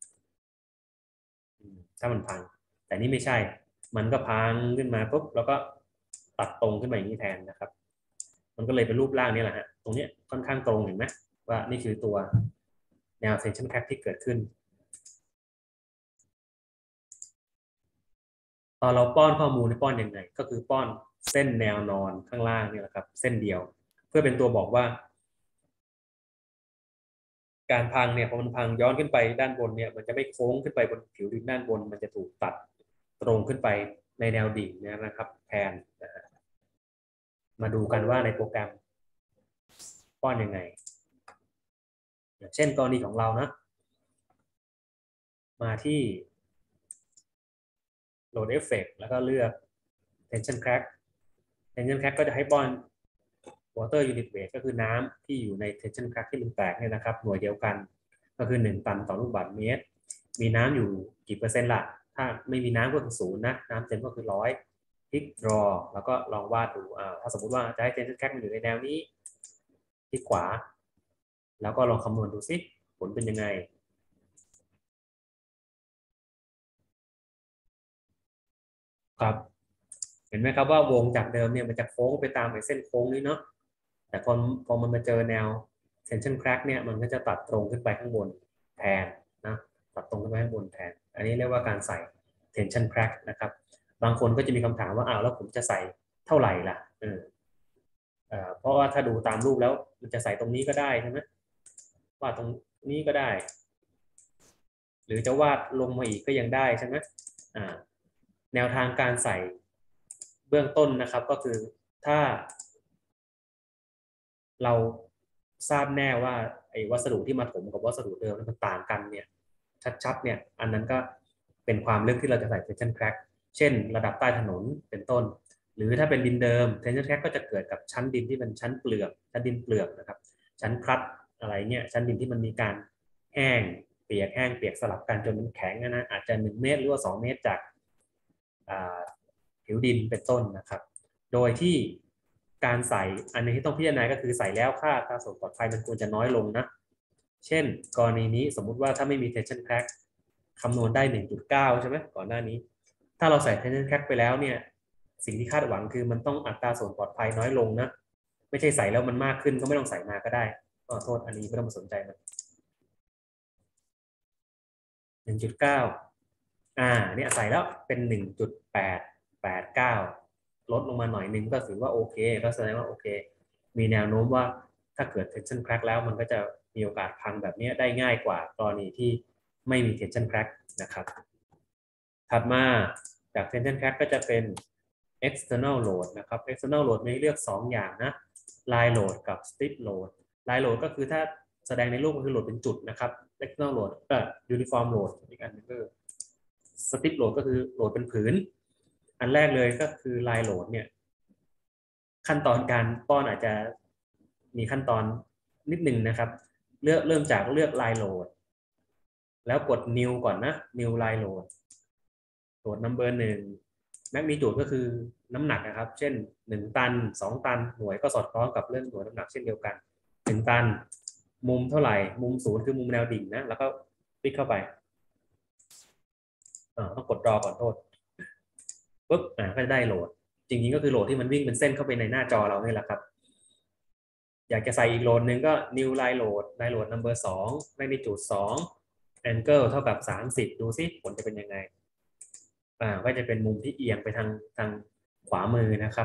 ถ้ามันพังแต่นี่ไม่ใช่มันก็พังขึ้นมาปุ๊บแล้วก็ตัดตรงขึ้นมาอย่างนี้แทนนะครับมันก็เลยเป็นรูปร่างนี้แหละฮะตรงนี้ค่อนข้างตรงเห็นไหมว่านี่คือตัวแนว tension crack ที่เกิดขึ้นตอนเราป้อนข้อมูลในป้อนยังไงก็คือป้อนเส้นแนวนอนข้างล่างนี่แหละครับเส้นเดียวเพื่อเป็นตัวบอกว่าการพังเนี่ยพอมันพังย้อนขึ้นไปด้านบนเนี่ยมันจะไม่โค้งขึ้นไปบนผิวดินด้านบนมันจะถูกตัดตรงขึ้นไปในแนวดิ่งนะครับแทนมาดูกันว่าในโปรแกรมป้อนยังไงอย่างเช่นกรณีของเรานะมาที่ load effect แล้วก็เลือก tension crack tension crack ก็จะให้ป้อน water unit weight ก็คือน้ำที่อยู่ใน tension crack ที่มันแตกเนี่ยนะครับหน่วยเดียวกันก็คือหนึ่งตันต่อลูกบาศก์เมตรมีน้ำอยู่กี่เปอร์เซ็นต์ล่ะถ้าไม่มีน้ำก็คือศูนย์นะน้ำเต็มก็คือร้อยคลิก draw แล้วก็ลองวาดดูอ่าถ้าสมมุติว่าจะให้ tension crack มันอยู่ในแนวนี้คลิกขวาแล้วก็ลองคำนวณดูซิผลเป็นยังไงครับเห็นไหมครับว่าวงจากเดิมเนี่ยมันจะโค้งไปตามไอ้เส้นโค้งนี้เนาะแต่พอพอมันมาเจอแนว tension crack เนี่ยมันก็จะตัดตรงขึ้นไปข้างบนแทนนะตัดตรงขึ้นไปข้างบนแทนอันนี้เรียกว่าการใส่ tension crack นะครับบางคนก็จะมีคำถามว่าอ้าวแล้วผมจะใส่เท่าไหร่ล่ะเออเพราะว่าถ้าดูตามรูปแล้วมันจะใส่ตรงนี้ก็ได้ใช่ไหมวาดตรงนี้ก็ได้หรือจะวาดลงมาอีกก็ยังได้ใช่ไหมอ่าแนวทางการใส่เบื้องต้นนะครับก็คือถ้าเราทราบแน่ว่าไอ้วัสดุที่มาถมกับวัสดุเดิมมันต่างกันเนี่ยชัดๆเนี่ยอันนั้นก็เป็นความลึกที่เราจะใส่ tension crack เช่นระดับใต้ถนนเป็นต้นหรือถ้าเป็นดินเดิม tension crack ก็จะเกิดกับชั้นดินที่เป็นชั้นเปลือกชั้นดินเปลือกนะครับชั้นคลัดอะไรเงี้ยชั้นดินที่มันมีการแห้งเปียกแห้งเปียกสลับกันจนมันแข็งนะอาจจะหนึ่งเมตรหรือว่าสองเมตรจากผิวดินเป็นต้นนะครับโดยที่การใส่อันนี้ที่ต้องพิจารณาก็คือใส่แล้วค่าอัตราส่วนปลอดภัยมันควรจะน้อยลงนะเช่นกรณีนี้สมมุติว่าถ้าไม่มี tension crack คำนวณได้ หนึ่งจุดเก้า ใช่ไหมก่อนหน้านี้ถ้าเราใส่ tension crack ไปแล้วเนี่ยสิ่งที่คาดหวังคือมันต้องอัตราส่วนปลอดภัยน้อยลงนะไม่ใช่ใส่แล้วมันมากขึ้นก็ไม่ต้องใส่มาก็ได้ก็โทษอันนี้ไม่ต้องมาสนใจมัน หนึ่งจุดเก้า อ่าเนี่ยใส่แล้วเป็น หนึ่งจุดแปดแปดเก้า ลดลงมาหน่อยนึงก็ถือว่าโอเคก็แสดงว่าโอเคมีแนวโน้มว่าถ้าเกิด tension crack แล้วมันก็จะมีโอกาสพังแบบนี้ได้ง่ายกว่ากรณีที่ไม่มี tension crack นะครับถัดมาจาก tension crack ก็จะเป็น external load นะครับ external load มีเลือกสองอย่างนะ line load กับ strip load line load ก็คือถ้าแสดงในรูปก็คือโหลดเป็นจุดนะครับ external load เอ่อ uniform load อีกอันนึงก็ strip load ก็คือโหลดเป็นผืนอันแรกเลยก็คือ line load เนี่ยขั้นตอนการป้อนอาจจะมีขั้นตอนนิดหนึ่งนะครับเลือกเริ่มจากเลือก line load แล้วกด new ก่อนนะ new line load โหลด number หนึ่งแมกนิจูดก็คือน้ำหนักนะครับเช่นหนึ่งตันสองตันหน่วยก็สอดคล้องกับเรื่องหน่วยน้ำหนักเช่นเดียวกันหนึ่งตันมุมเท่าไหร่มุมศูนย์คือมุมแนวดิ่งนะแล้วก็คลิกเข้าไปอ่าต้องกดรอก่อนโทษปุ๊บอ่าก็จะได้โหลดจริงๆก็คือโหลดที่มันวิ่งเป็นเส้นเข้าไปในหน้าจอเราเนี่ยแหละครับอยากจะใส่อีกโหลดหนึ่งก็ new line load line load number สอง magnitude สอง angle เท่ากับสามสิบดูซิผลจะเป็นยังไงอ่าก็จะเป็นมุมที่เอียงไปทางทางขวามือนะครับ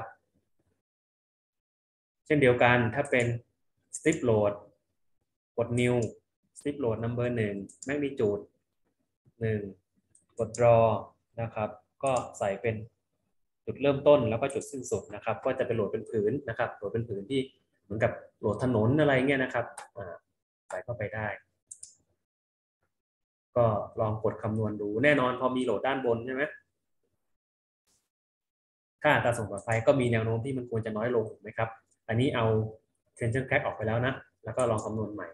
เช่นเดียวกันถ้าเป็น strip load กด new strip load number หนึ่ง magnitude หนึ่งกด draw นะครับก็ใส่เป็นจุดเริ่มต้นแล้วก็จุดสิ้นสุดนะครับก็จะเป็นโหลดเป็นผืนนะครับโหลดเป็นผืนที่เหมือนกับโหลดถนนอะไรเงี้ยนะครับใส่เข้าไปได้ก็ลองกดคำนวณดูแน่นอนพอมีโหลดด้านบนใช่ไหมค่าอัตราส่วนปลอดภัยก็มีแนวโน้มที่มันควรจะน้อยลงถูกไหมครับอันนี้เอา tension crack ออกไปแล้วนะแล้วก็ลองคำนวณใหม่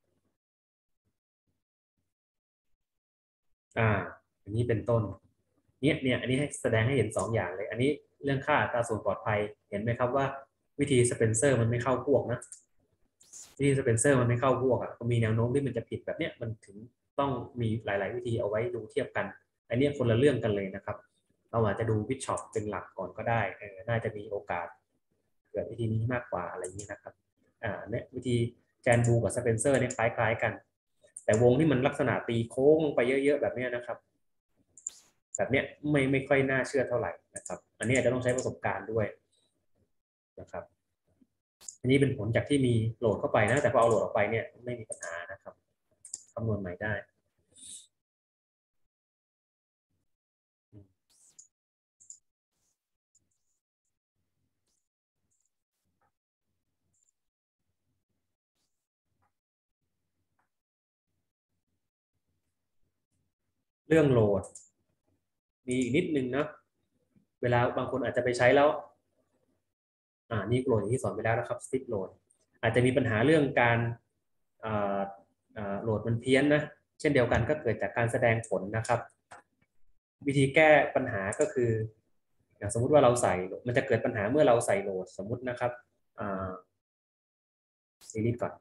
อ่าอันนี้เป็นต้นเนี่ยเนี่ยอันนี้ให้แสดงให้เห็นสองอย่างเลยอันนี้เรื่องค่าอัตราส่วนปลอดภัยเห็นไหมครับว่าวิธีสเปนเซอร์มันไม่เข้าพวกนะวิธีสเปนเซอร์มันไม่เข้าพวกอ่ะมีแนวโน้มที่มันจะผิดแบบเนี้ยมันถึงต้องมีหลายๆวิธีเอาไว้ดูเทียบกันอันนี้คนละเรื่องกันเลยนะครับเราอาจจะดูวิชช็อปเป็นหลักก่อนก็ได้เออน่าจะมีโอกาสเกิดวิธีนี้มากกว่าอะไรอย่างนี้นะครับอ่าเนี่ยวิธีแจนบูกับสเปนเซอร์เนี่ยคล้ายๆกันแต่วงที่มันลักษณะตีโค้งลงไปเยอะๆแบบนี้นะครับแบบเนี้ยไม่ไม่ค่อยน่าเชื่อเท่าไหร่นะครับอันนี้อาจจะต้องใช้ประสบการณ์ด้วยนะครับอันนี้เป็นผลจากที่มีโหลดเข้าไปนะแต่พอเอาโหลดออกไปเนี่ยไม่มีปัญหานะครับคำนวณใหม่ได้เรื่องโหลดมีอีกนิดนึงนะเวลาบางคนอาจจะไปใช้แล้วอ่านี่โหลดอย่างที่สอนไปแล้วนะครับสติ๊กโหลดอาจจะมีปัญหาเรื่องการอ่าอ่าโหลดมันเพี้ยนนะเช่นเดียวกันก็เกิดจากการแสดงผลนะครับวิธีแก้ปัญหาก็คืออย่างสมมุติว่าเราใส่มันจะเกิดปัญหาเมื่อเราใส่โหลดสมมุตินะครับอ่าซีรีส์ก่อน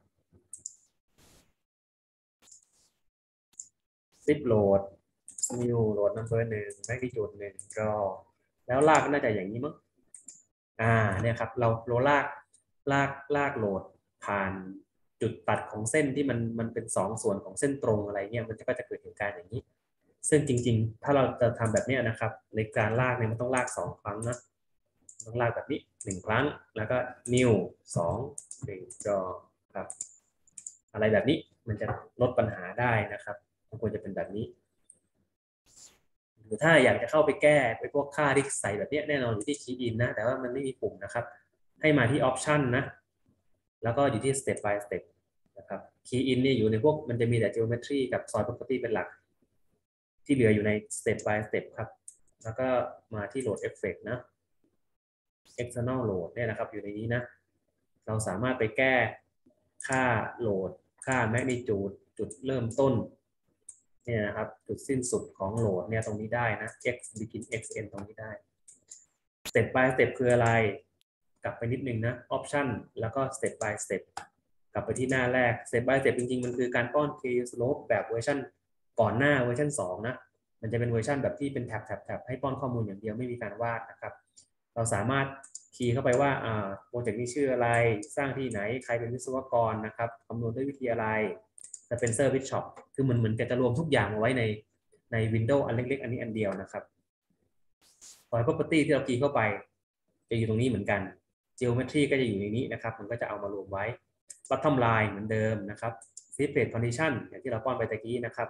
ซิปโหลด new โหลด number หนึ่ง magnitude หนึ่ง draw แล้วลากน่าจะอย่างนี้มั้งอ่าเนี่ยครับเราเราลากลากลากโหลดผ่านจุดตัดของเส้นที่มันมันเป็นสองส่วนของเส้นตรงอะไรเงี้ยมันก็จะเกิดเหตุการณ์อย่างนี้ซึ่งจริงๆถ้าเราจะทำแบบนี้นะครับในการลากเนี่ยมันต้องลากสองครั้งนะต้องลากแบบนี้หนึ่งครั้งแล้วก็ new สอง หนึ่ง draw ครับอะไรแบบนี้มันจะลดปัญหาได้นะครับมันควรจะเป็นแบบนี้หรือถ้าอยากจะเข้าไปแก้ไปพวกค่าที่ใส่แบบนี้แน่นอนอยู่ที่ key in นะแต่ว่ามันไม่มีปุ่มนะครับให้มาที่ option นะแล้วก็อยู่ที่ step by step นะครับ key in นี่อยู่ในพวกมันจะมีแต่ geometry กับ solid property เป็นหลักที่เหลืออยู่ใน step by step ครับแล้วก็มาที่ load effect นะ external load เนี่ยนะครับอยู่ในนี้นะเราสามารถไปแก้ค่าโหลดค่า magnitude จุดเริ่มต้นเนี่ยนะครับจุดสิ้นสุดของโหลดเนี่ยตรงนี้ได้นะ x begin xn ตรงนี้ได้ step by step คืออะไรกลับไปนิดนึงนะ option แล้วก็ step by step กลับไปที่หน้าแรก step by step จริงๆมันคือการป้อน k slope แบบเวอร์ชันก่อนหน้าเวอร์ชันสองนะมันจะเป็นเวอร์ชันแบบที่เป็นแท็บแท็บแท็บให้ป้อนข้อมูลอย่างเดียวไม่มีการวาดนะครับเราสามารถคีย์เข้าไปว่าโปรเจกต์นี้ชื่ออะไรสร้างที่ไหนใครเป็นวิศวกรนะครับคำนวณด้วยวิธีอะไรสเปนเซอร์วิชช็อปคือมันเหมือนจะรวมทุกอย่างมาไว้ในใน Windows อันเล็กๆอันนี้อันเดียวนะครับพอ property ที่เราคีย์เข้าไปจะอยู่ตรงนี้เหมือนกัน geometry ก็จะอยู่ในนี้นะครับมันก็จะเอามารวมไว้ bottom line เหมือนเดิมนะครับ separate condition อย่างที่เราป้อนไปตะกี้นะครับ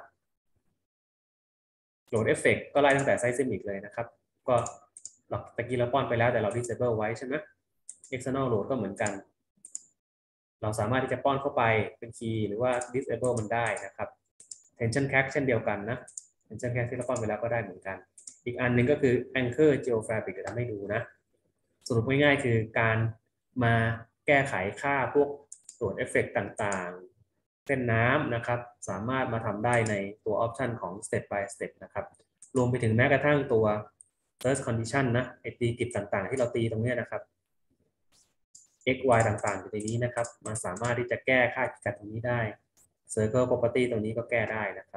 โหลดเอฟเฟกต์ก็ไล่ตั้งแต่ไซซิมิกเลยนะครับก็ตะกี้เราป้อนไปแล้วแต่เรา disable ไว้ใช่ไหม external load ก็เหมือนกันเราสามารถที่จะป้อนเข้าไปเป็นคีย์หรือว่า disable มันได้นะครับ tension crack เช่นเดียวกันนะ tension crack ที่เราป้อนไปแล้วก็ได้เหมือนกันอีกอันหนึ่งก็คือ anchor geofabric จะทำให้ดูนะสรุปง่ายๆคือการมาแก้ไขค่าพวกส่วนเอฟเฟกต์ต่างๆเส้นน้ำนะครับสามารถมาทำได้ในตัวออปชันของ step by step นะครับรวมไปถึงแม้กระทั่งตัว first condition นะไอตีกิจต่างๆที่เราตีตรงนี้นะครับ x y ต่างๆอยู่ในนี้นะครับมันสามารถที่จะแก้ค่ากิจตรงนี้ได้ circle property ตรงนี้ก็แก้ได้นะครับ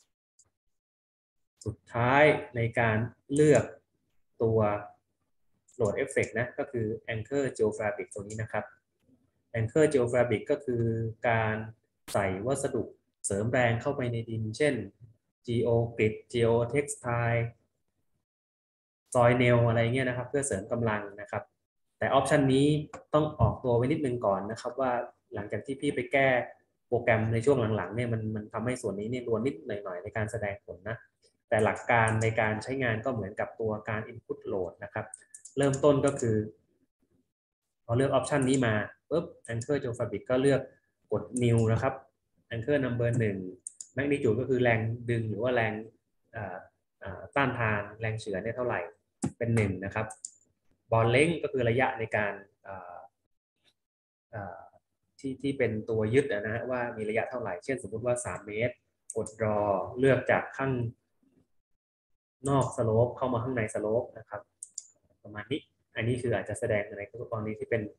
สุดท้ายในการเลือกตัวโหลดเอฟเฟกต์นะก็คือ Anchor Geofabric ตัวนี้นะครับ Anchor Geofabric ก็คือการใส่วัสดุเสริมแรงเข้าไปในดินเช่น GeoGrid Geotextile ซอยเนลอะไรเงี้ยนะครับเพื่อเสริมกำลังนะครับแต่ออปชันนี้ต้องออกตัวไว้นิดนึงก่อนนะครับว่าหลังจากที่พี่ไปแก้โปรแกรมในช่วงหลังๆเนี่ยมันมันทำให้ส่วนนี้เนี่ยรวนนิดหน่อยๆในการแสดงผลนะแต่หลักการในการใช้งานก็เหมือนกับตัวการ Input Load นะครับเริ่มต้นก็คือพอเลือกออปชันนี้มาปุ๊บ Anchor Geofabric ก็เลือกกด New นะครับ Anchor Number หนึ่ง Magnitude ก็คือแรงดึงหรือว่าแรงต้านทานแรงเฉือนเนี่ยเท่าไหร่เป็นหนึ่งนะครับบอลเล้งก็คือระยะในการที่ที่เป็นตัวยึดนะฮะว่ามีระยะเท่าไหร่เช่นสมมุติว่าสามเมตรกดรอเลือกจากข้างนอกสโลปเข้ามาข้างในสโลปนะครับประมาณนี้อันนี้คืออาจจะแสดงในกรณีที่เป็น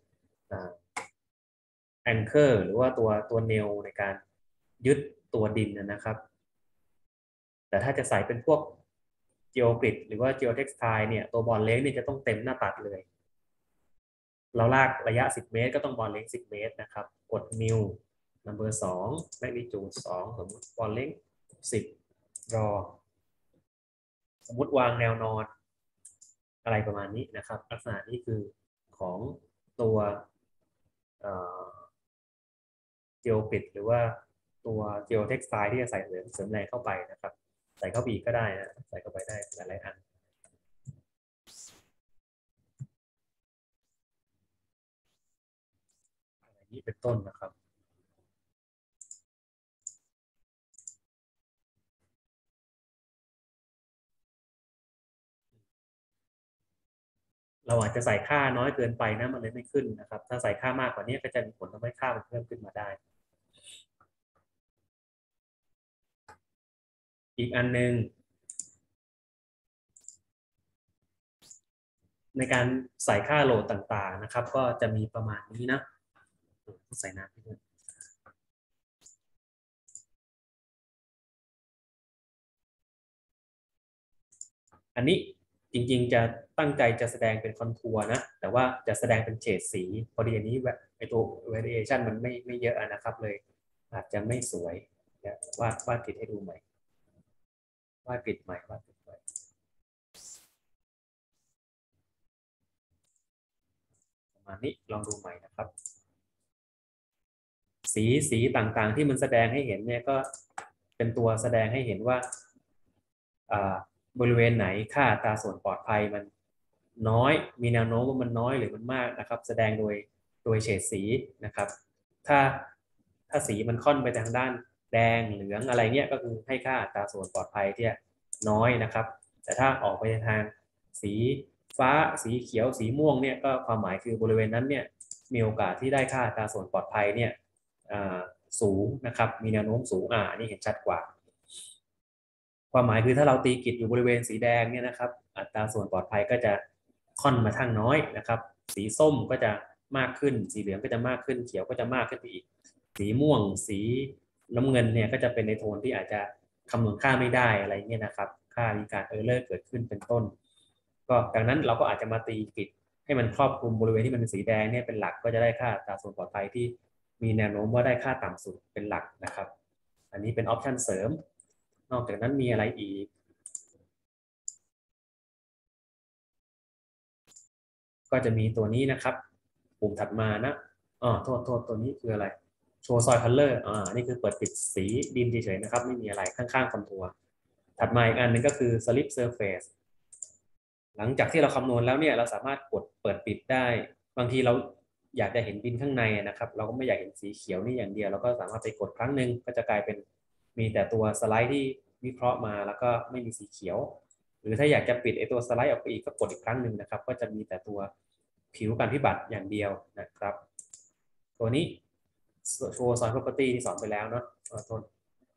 แองเกอร์หรือว่าตัวตัวเนลในการยึดตัวดินนะครับแต่ถ้าจะใส่เป็นพวก GeoGrid หรือว่า Geotextile เนี่ยตัวบอลเล้งนี่จะต้องเต็มหน้าตัดเลยเราลากระยะสิบเมตรก็ต้องบอลเล้งสิบเมตรนะครับกด new number สอง magnitude สองสมมติบอลเล้งสิบรอสมมติวางแนวนอนอะไรประมาณนี้นะครับลักษณะนี้คือของตัวเอ่อ GeoGrid หรือว่าตัว Geotextile ที่จะใส่เสริมแรงเข้าไปนะครับใส่เข้าไปอีกก็ได้นะใส่เข้าไปได้หลายๆอันนี้เป็นต้นนะครับเราอาจจะใส่ค่าน้อยเกินไปนะมันเลยไม่ขึ้นนะครับถ้าใส่ค่ามากกว่านี้ก็จะมีผลทำให้ค่ามันเพิ่มขึ้นมาได้อีกอันหนึ่งในการใส่ค่าโหลดต่างๆนะครับก็จะมีประมาณนี้นะใส่น้ำด้วยอันนี้จริงๆจะตั้งใจจะแสดงเป็นคอนทัวร์นะแต่ว่าจะแสดงเป็นเฉดสีพอดีอันนี้ไอตัว variation มันไม่ไม่เยอะนะครับเลยอาจจะไม่สวยเดี๋ยววาดวาดผิดให้ดูใหม่วาดผิดใหม่วาดผิดใหม่ประมาณนี้ลองดูใหม่นะครับสีสีต่างๆที่มันแสดงให้เห็นเนี่ยก็เป็นตัวแสดงให้เห็นว่าบริเวณไหนค่าอัตราส่วนปลอดภัยมันน้อยมีแนวโน้มว่ามันน้อยหรือมันมากนะครับแสดงโดยโดยเฉดสีนะครับถ้าถ้าสีมันค่อนไปทางด้านแดงเหลืองอะไรเงี้ยก็คือให้ค่าอัตราส่วนปลอดภัยที่น้อยนะครับแต่ถ้าออกไปทางสีฟ้าสีเขียวสีม่วงเนี่ยก็ความหมายคือบริเวณนั้นเนี่ยมีโอกาสที่ได้ค่าอัตราส่วนปลอดภัยเนี่ยสูงนะครับมีแนวโน้มสูงอ่านี่เห็นชัดกว่าความหมายคือถ้าเราตีกิจอยู่บริเวณสีแดงเนี่ยนะครับอัตราส่วนปลอดภัยก็จะค่อนมาทางน้อยนะครับสีส้มก็จะมากขึ้นสีเหลืองก็จะมากขึ้นเขียวก็จะมากขึ้นไปอีกสีม่วงสีน้ำเงินเนี่ยก็จะเป็นในโทนที่อาจจะคำนวณค่าไม่ได้อะไรเงี้ยนะครับค่ามีการเออร์เลอร์เกิดขึ้นเป็นต้นก็ดังนั้นเราก็อาจจะมาตีกิจให้มันครอบคลุมบริเวณที่มันเป็นสีแดงเนี่ยเป็นหลักก็จะได้ค่าอัตราส่วนปลอดภัยที่มีแนวโน้มว่าได้ค่าต่ำสุดเป็นหลักนะครับอันนี้เป็นออปชันเสริมนอกจากนั้นมีอะไรอีกก็จะมีตัวนี้นะครับปุ่มถัดมานะอ๋อโทษโทษตัวนี้คืออะไรโชว์ซอยคัลเลอร์อ่านี่คือเปิดปิดสีดินเฉยๆนะครับไม่มีอะไรข้างๆคอนทัวร์ถัดมาอีกอันนึงก็คือ slip surface หลังจากที่เราคำนวณแล้วเนี่ยเราสามารถกดเปิดปิดได้บางทีเราอยากจะเห็นดินข้างในนะครับเราก็ไม่อยากเห็นสีเขียวนี่อย่างเดียวเราก็สามารถไปกดครั้งหนึ่งก็จะกลายเป็นมีแต่ตัวสไลด์ที่วิเคราะห์มาแล้วก็ไม่มีสีเขียวหรือถ้าอยากจะปิดไอตัวสไลด์ออกไปอีกก็กดอีกครั้งหนึ่งนะครับก็จะมีแต่ตัวผิวการพิบัติอย่างเดียวนะครับตัวนี้โชว์ซอย property ที่สอนไปแล้วเนาะโทษ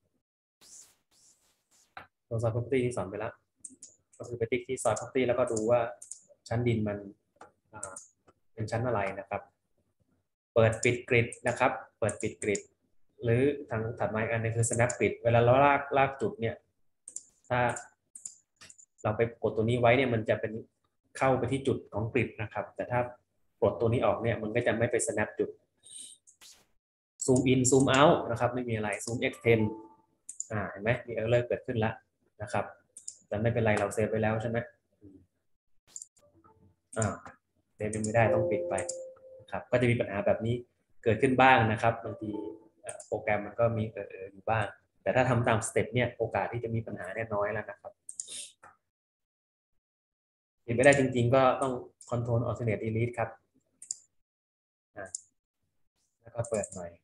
โชว์ซอย property ที่สอนไปแล้วก็คือไปติ๊กที่ซอย property แล้วก็ดูว่าชั้นดินมันเป็นชั้นอะไรนะครับเปิดปิดกริดนะครับเปิดปิดกริดหรือทางถัดมาอีกอันนึงคือ snap grid เวลาเราลากลากจุดเนี่ยถ้าเราไปกดตัวนี้ไว้เนี่ยมันจะเป็นเข้าไปที่จุดของกริดนะครับแต่ถ้าปลดตัวนี้ออกเนี่ยมันก็จะไม่ไป snap จุด zoom in zoom out นะครับไม่มีอะไร zoom extend อ่าเห็นไหมมี error เกิดขึ้นแล้วนะครับแต่ไม่เป็นไรเราเซฟไปแล้วใช่ไหมอ่าเซฟยังไม่ได้ต้องปิดไปนะครับก็จะมีปัญหาแบบนี้เกิดขึ้นบ้างนะครับบางทีโปรแกรมมันก็มีเอออยู่บ้างแต่ถ้าทำตามสเต็ปเนี่ยโอกาสที่จะมีปัญหาแน่น้อยแล้วนะครับปิดไม่ได้จริงๆก็ต้อง control alternate delete ครับอ่าแล้วก็เปิดใหม่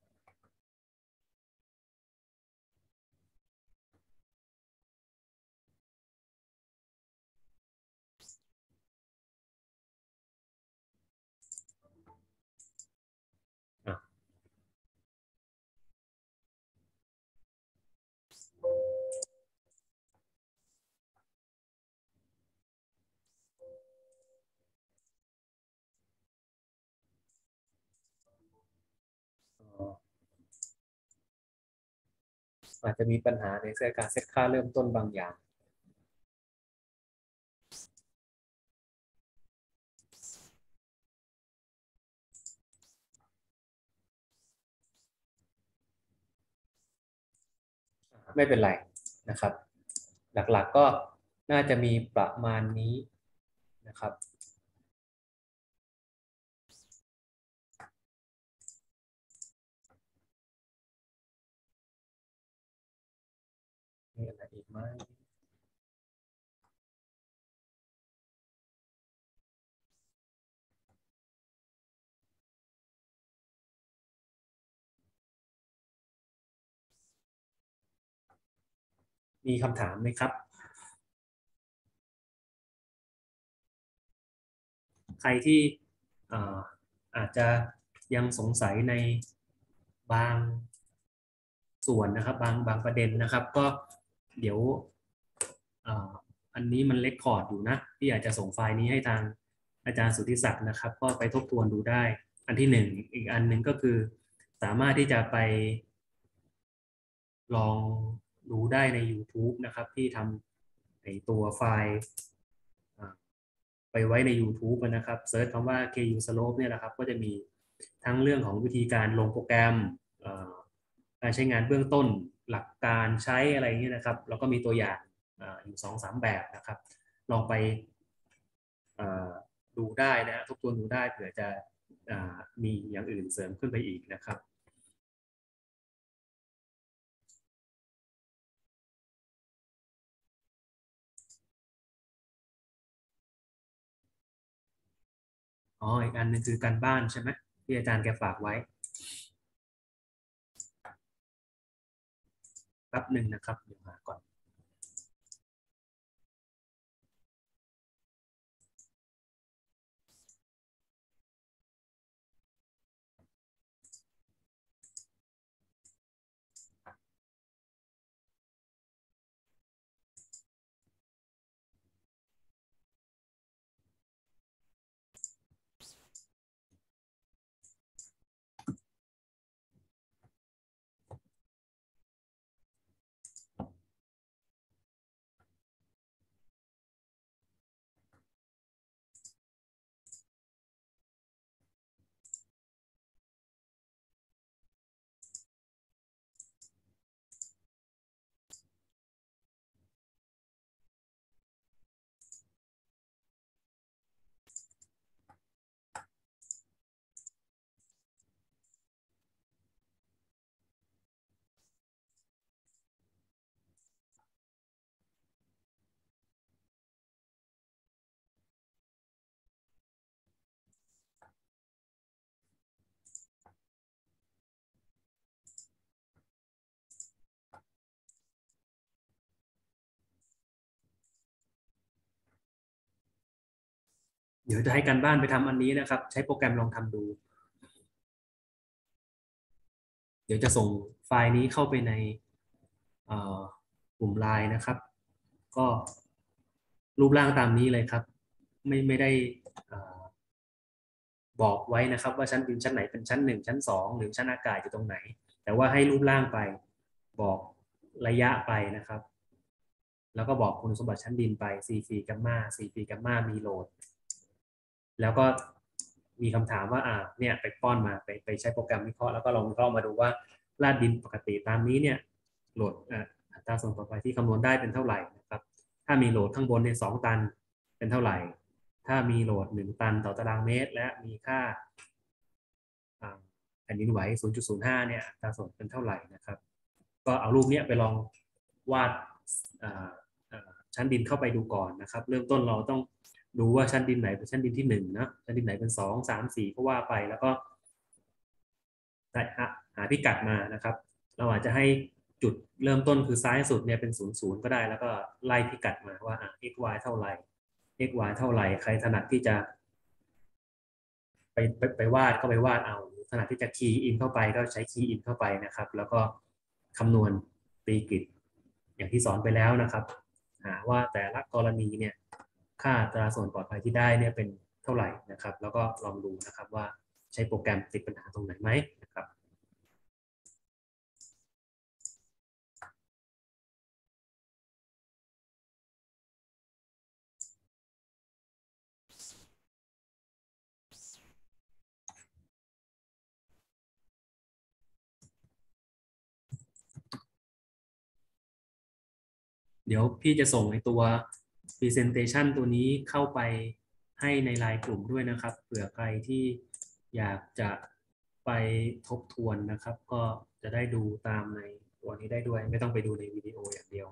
อ่าอาจจะมีปัญหาในการเซตค่าเริ่มต้นบางอย่างไม่เป็นไรนะครับหลักๆก็น่าจะมีประมาณนี้นะครับมีอะไรอีกไหมมีคำถามไหมครับใครที่อาจจะยังสงสัยในบางส่วนนะครับบางบางประเด็นนะครับก็เดี๋ยวอันนี้มันเรคคอร์ดอยู่นะที่อยากจะส่งไฟล์นี้ให้ทางอาจารย์สุทธิศักดิ์นะครับก็ไปทบทวนดูได้อันที่หนึ่งอีกอันหนึ่งก็คือสามารถที่จะไปลองดูได้ใน YouTube นะครับที่ทำในตัวไฟล์ไปไว้ใน YouTube นะครับเซิร์ชคำว่า เค ยู Slope เนี่ยนะครับก็จะมีทั้งเรื่องของวิธีการลงโปรแกรมการใช้งานเบื้องต้นหลักการใช้อะไรเงี้ยนะครับแล้วก็มีตัวอย่างอยู่สองสามแบบนะครับลองไปดูได้นะทบทวนดูได้เผื่อจะมีอย่างอื่นเสริมขึ้นไปอีกนะครับอ๋ออีกอันนึงคือการบ้านใช่ไหมที่อาจารย์แกฝากไว้แป๊บหนึ่งนะครับเดี๋ยวหาก่อนเดี๋ยวจะให้การบ้านไปทำอันนี้นะครับใช้โปรแกรมลองทำดูเดี๋ยวจะส่งไฟล์นี้เข้าไปในกลุ่มไลน์นะครับก็รูปร่างตามนี้เลยครับไม่ไม่ได้บอกไว้นะครับว่าชั้นเป็นชั้นไหนเป็นชั้นหนึ่งชั้นสองหรือชั้นอากาศอยู่ตรงไหนแต่ว่าให้รูปร่างไปบอกระยะไปนะครับแล้วก็บอกคุณสมบัติชั้นดินไป C ฟรีกัมมา C ฟรีกัมมามีโหลดแล้วก็มีคำถามว่าอ่าเนี่ยไปป้อนมาไปไปใช้โปรแกรมวิเคราะห์แล้วก็ลองวิเคราะห์มาดูว่าลาดดินปกติตามนี้เนี่ยโหลดอัตราส่วนต่อไปที่คำนวณได้เป็นเท่าไหร่นะครับถ้ามีโหลดข้างบนเนี่ยสองตันเป็นเท่าไหร่ถ้ามีโหลดหนึ่งตันต่อตารางเมตรและมีค่าแผ่นดินไหว ศูนย์จุดศูนย์ห้า เนี่ยอัตราส่วนเป็นเท่าไหร่นะครับก็เอารูปนี้ไปลองวาดชั้นดินเข้าไปดูก่อนนะครับเริ่มต้นเราต้องดูว่าชั้นดินไหนเป็นชั้นดินที่หนึ่งนะชั้นดินไหนเป็นสองสามสี่ก็ว่าไปแล้วก็หาพิกัดมานะครับเราอาจจะให้จุดเริ่มต้นคือซ้ายสุดเนี่ยเป็นศูนย์ศูนย์ก็ได้แล้วก็ไล่พิกัดมาว่า x y เท่าไหร่ x y เท่าไหร่ใครถนัดที่จะไปไปไปวาดก็ไปวาดเอาถนัดที่จะคีย์อินเข้าไปก็ใช้คีย์อินเข้าไปนะครับแล้วก็คำนวณตีกริดอย่างที่สอนไปแล้วนะครับหาว่าแต่ละกรณีเนี่ยค่าอัตราส่วนปลอดภัยที่ได้เนี่ยเป็นเท่าไหร่นะครับแล้วก็ลองดูนะครับว่าใช้โปรแกรมติดปัญหาตรงไหนไหมนะครับเดี๋ยวพี่จะส่งในตัว Presentation ตัวนี้เข้าไปให้ในไลน์กลุ่มด้วยนะครับเผื่อใครที่อยากจะไปทบทวนนะครับก็จะได้ดูตามในตัวนี้ได้ด้วยไม่ต้องไปดูในวิดีโออย่างเดียว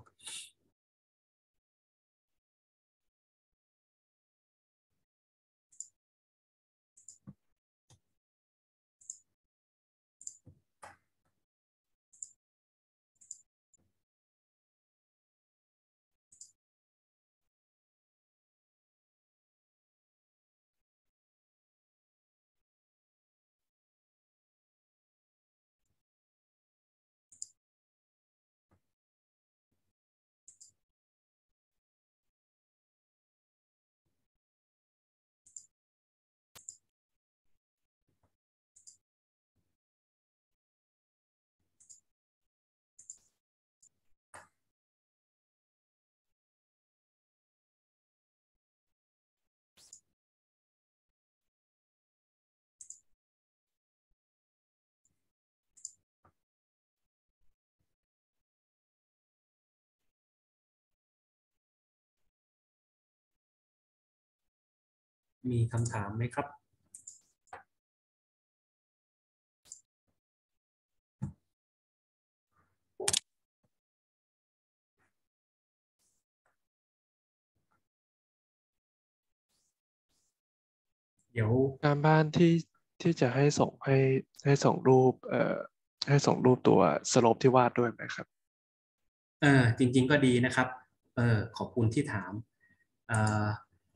มีคำถามไหมครับเดี๋ยวการบ้านที่ที่จะให้ส่งให้ให้ส่งรูปเอ่อให้ส่งรูปตัวสโลปที่วาดด้วยไหมครับเออจริงๆก็ดีนะครับเออขอบคุณที่ถามเอ่อ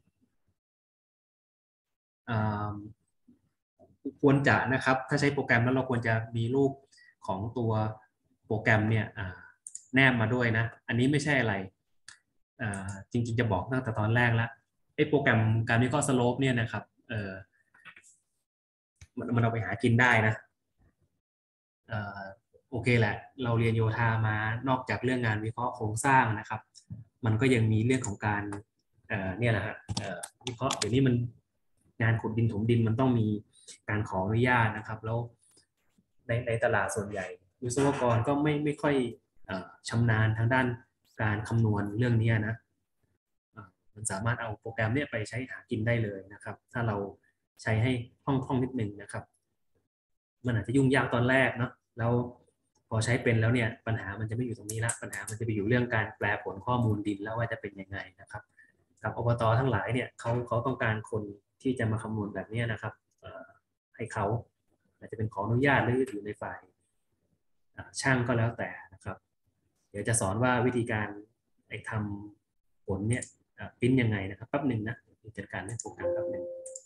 เอ่อควรจะนะครับถ้าใช้โปรแกรมแล้วเราควรจะมีรูปของตัวโปรแกรมเนี่ยแนบมาด้วยนะอันนี้ไม่ใช่อะไรจริงๆจะบอกตั้งแต่ตอนแรกแล้วไอ้โปรแกรมการวิเคราะห์สโลปเนี่ยนะครับเออมันมันเอาไปหากินได้นะเออโอเคแหละเราเรียนโยธามานอกจากเรื่องงานวิเคราะห์โครงสร้างนะครับมันก็ยังมีเรื่องของการเอ่อเนี่ยนะฮะเอ่อวิเคราะห์เดี๋ยวนี้มันงานขุดดินถมดินมันต้องมีการขออนุญาตนะครับแล้วในในตลาดส่วนใหญ่วิศวกรก็ไม่ไม่ค่อยเอ่อชำนาญทางด้านการคำนวณเรื่องนี้นะเอ่อมันสามารถเอาโปรแกรมเนี้ยไปใช้หากินได้เลยนะครับถ้าเราใช้ให้คล่องคล่องนิดนึงนะครับมันอาจจะยุ่งยากตอนแรกเนาะแล้วพอใช้เป็นแล้วเนี่ยปัญหามันจะไม่อยู่ตรงนี้ละปัญหามันจะไปอยู่เรื่องการแปลผลข้อมูลดินแล้วว่าจะเป็นยังไงนะครับกับอบตทั้งหลายเนี่ยเขาเขาต้องการคนที่จะมาคำนวณแบบนี้นะครับเอ่อให้เขาอาจจะเป็นขออนุญาตหรืออยู่ในฝ่ายช่างก็แล้วแต่นะครับเดี๋ยวจะสอนว่าวิธีการไอ้ทำผลเนี่ยพิมพ์ยังไงนะครับแป๊บหนึ่งนะจัดการให้โปรแกรมแป๊บหนึ่ง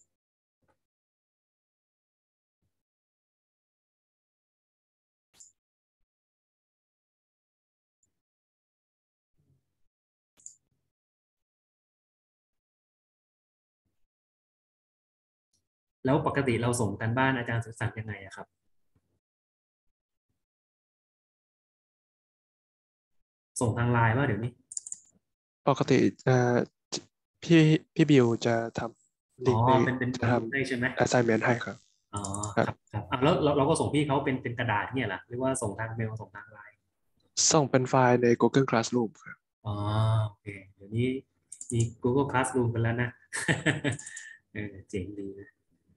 แล้วปกติเราส่งกันบ้านอาจารย์สุขสันต์ยังไงอะครับส่งทางไลน์ว่าเดี๋ยวนี้ปกติเอ่อพี่พี่บิวจะทำอ๋อลิงก์นี้เป็นเป็นจะทเป็นรูปได้ใช่ไหมำ assignment ให้ครับอ๋อครัครับบครับอ่ะแล้วเราเราก็ส่งพี่เขาเป็นเป็นกระดาษเนี่ยเหรอหรือว่าส่งทางเมลส่งทางไลน์ส่งเป็นไฟล์ใน Google Classroom ครับอ๋อโอเคเดี๋ยวนี้มี Google Classroom กันแล้วนะ เออเจ๋งดีนะ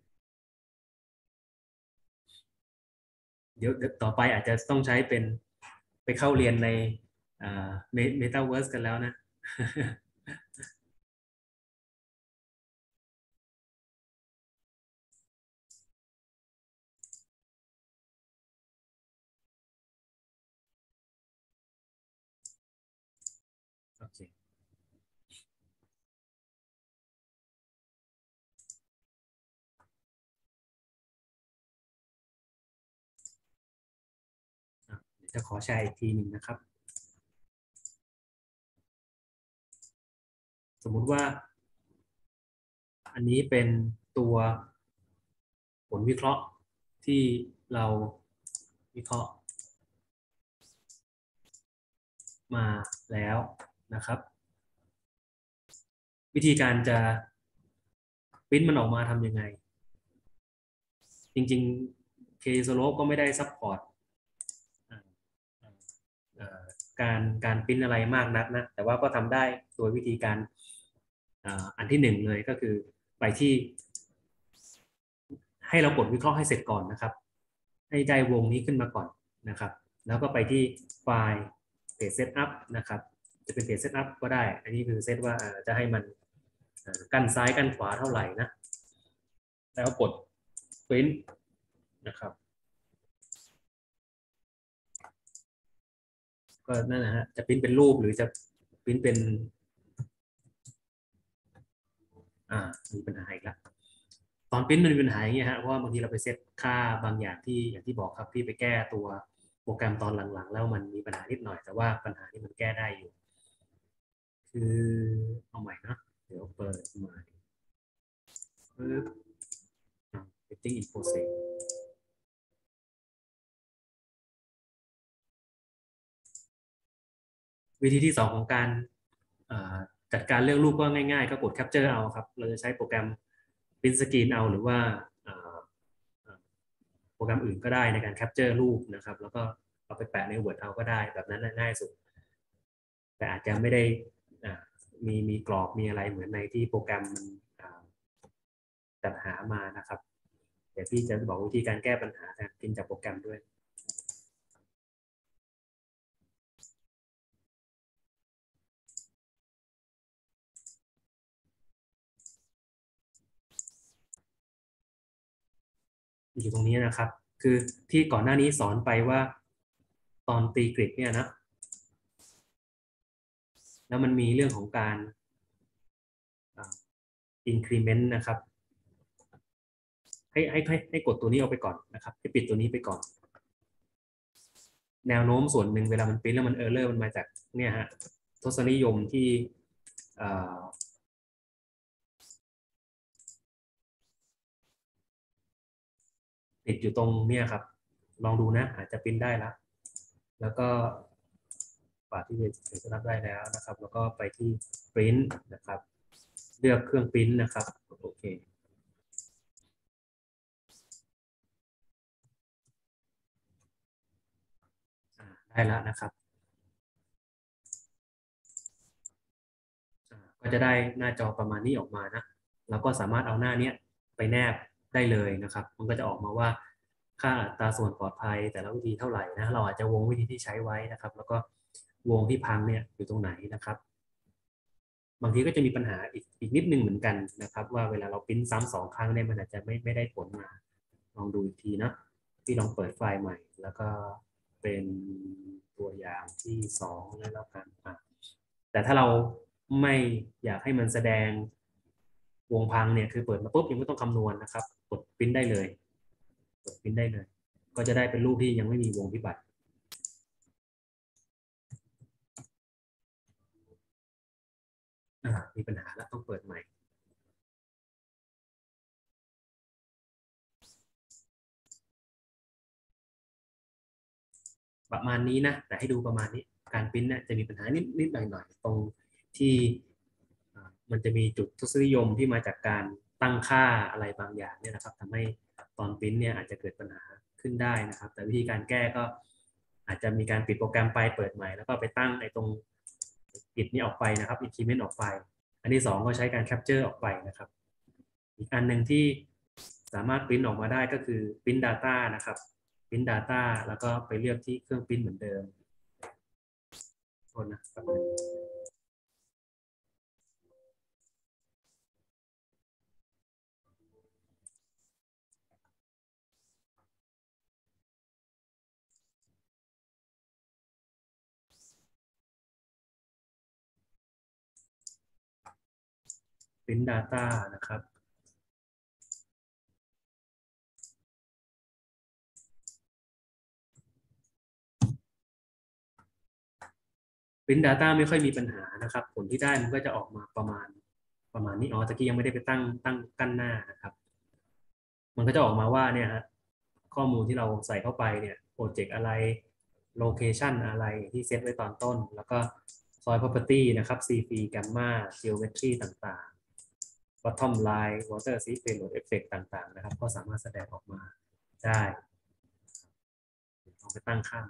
เดี๋ยวเดี๋ยวต่อไปอาจจะต้องใช้เป็นไปเข้าเรียนในอ่าเมตาเวิร์สกันแล้วนะ โอเคอ่ะเดี๋ยวจะขอแชร์อีกทีหนึ่งนะครับ สมมุติว่า อันนี้เป็นตัวผลวิเคราะห์ที่เราวิเคราะห์มาแล้วนะครับ วิธีการจะปริ้นมันออกมาทำยังไง จริงๆ Kslope ก็ไม่ได้ซัพพอร์ตการการปริ้นอะไรมากนักนะแต่ว่าก็ทำได้โดยวิธีการอันที่หนึ่งเลยก็คือไปที่ให้เรากดวิเคราะห์ให้เสร็จก่อนนะครับให้ได้วงนี้ขึ้นมาก่อนนะครับแล้วก็ไปที่ไฟล์เพจเซตอัพนะครับจะเป็นเพจเซตอัพก็ได้อันนี้คือเซตว่าจะให้มันกั้นซ้ายกั้นขวาเท่าไหร่นะแล้วกด print นะครับก็นั่นนะฮะจะพิมพ์เป็นรูปหรือจะพิมพ์เป็นอ่ามีปัญหาอีกแล้วตอนพิมพ์มันมีปัญหาอย่างเงี้ยฮะเพราะว่าบางทีเราไปเซตค่าบางอย่างที่อย่างที่บอกครับพี่ไปแก้ตัวโปรแกรมตอนหลังๆแล้วมันมีปัญหานิดหน่อยแต่ว่าปัญหานี้มันแก้ได้อยู่คือเอาใหม่นะเดี๋ยวเปิดใหม่ปึ๊บ setting in process วิธีที่สองของการจัดการเรื่องรูปก็ง่ายๆก็กด capture เอาครับเราจะใช้โปรแกรม print screen เอาหรือว่าโปรแกรมอื่นก็ได้ในการ capture รูปนะครับแล้วก็เอาไปแปะใน Word เอาก็ได้แบบนั้นง่ายสุดแต่อาจจะไม่ได้มีมีกรอบมีอะไรเหมือนในที่โปรแกรมจัดหามานะครับเดี๋ยวพี่จะบอกวิธีการแก้ปัญหาการพิมพ์จากโปรแกรมด้วยอยู่ตรงนี้นะครับ คือที่ก่อนหน้านี้สอนไปว่าตอนตีกริดเนี่ยนะแล้วมันมีเรื่องของการ increment นะครับให้ให้ให้ให้กดตัวนี้เอาไปก่อนนะครับให้ปิดตัวนี้ไปก่อน แนวโน้มส่วนหนึ่งเวลามันปริ้นแล้วมันเออร์เลอร์มันมาจากเนี่ยฮะทศนิยมที่ติดอยู่ตรงเนี่ยครับลองดูนะอาจจะปริ้นได้แล้วแล้วก็ฝาที่จะรับได้แล้วนะครับแล้วก็ไปที่ปริ้นนะครับเลือกเครื่องปริ้นนะครับโอเคได้แล้วนะครับก็จะได้หน้าจอประมาณนี้ออกมานะแล้วก็สามารถเอาหน้านี้ไปแนบได้เลยนะครับมันก็จะออกมาว่าค่าอัตราส่วนปลอดภัยแต่ละวิธีเท่าไหร่นะเราอาจจะวงวิธีที่ใช้ไว้นะครับแล้วก็วงที่พังเนี่ยอยู่ตรงไหนนะครับบางทีก็จะมีปัญหาอีกอีกนิดนึงเหมือนกันนะครับว่าเวลาเราพิมพ์ซ้ำสองครั้งเนี่ยมันอาจจะไม่ไม่ได้ผลมาลองดูอีกทีนะพี่ลองเปิดไฟล์ใหม่แล้วก็เป็นตัวอย่างที่สองแล้วกันแต่ถ้าเราไม่อยากให้มันแสดงวงพังเนี่ยคือเปิดมาปุ๊บยังไม่ต้องคำนวณนะครับกดพิมพ์ได้เลยกดพิมพ์ได้เลยก็จะได้เป็นรูปที่ยังไม่มีวงพิบัติมีปัญหาแล้วต้องเปิดใหม่ประมาณนี้นะแต่ให้ดูประมาณนี้การพิมพ์เนี่ยจะมีปัญหานิดนิดหน่อยหน่อยตรงที่มันจะมีจุดทศนิยมที่มาจากการตั้งค่าอะไรบางอย่างเนี่ยนะครับทำให้ตอนปริ้นเนี่ยอาจจะเกิดปัญหาขึ้นได้นะครับ แต่วิธีการแก้ก็อาจจะมีการปิดโปรแกรมไปเปิดใหม่แล้วก็ไปตั้งไอ้ตรงปิดนี้ออกไปนะครับ increment ออกไปอันที่สองก็ใช้การ capture ออกไปนะครับอีกอันหนึ่งที่สามารถปริ้นออกมาได้ก็คือ print data นะครับ print data แล้วก็ไปเลือกที่เครื่องปริ้นเหมือนเดิมโทษนะครับprint data นะครับ print data ไม่ค่อยมีปัญหานะครับผลที่ได้มันก็จะออกมาประมาณประมาณนี้อ๋อตะกี้ยังไม่ได้ไปตั้งตั้งกั้นหน้านะครับมันก็จะออกมาว่าเนี่ยฮะข้อมูลที่เราใส่เข้าไปเนี่ยโปรเจกต์อะไรโลเคชันอะไรที่เซตไว้ตอนต้นแล้วก็ soil property นะครับ ซี พี gamma geometry ต่างๆ bottom line water seep payload effect ต่างๆนะครับก็สามารถแสดงออกมาได้ลองไปตั้งค่า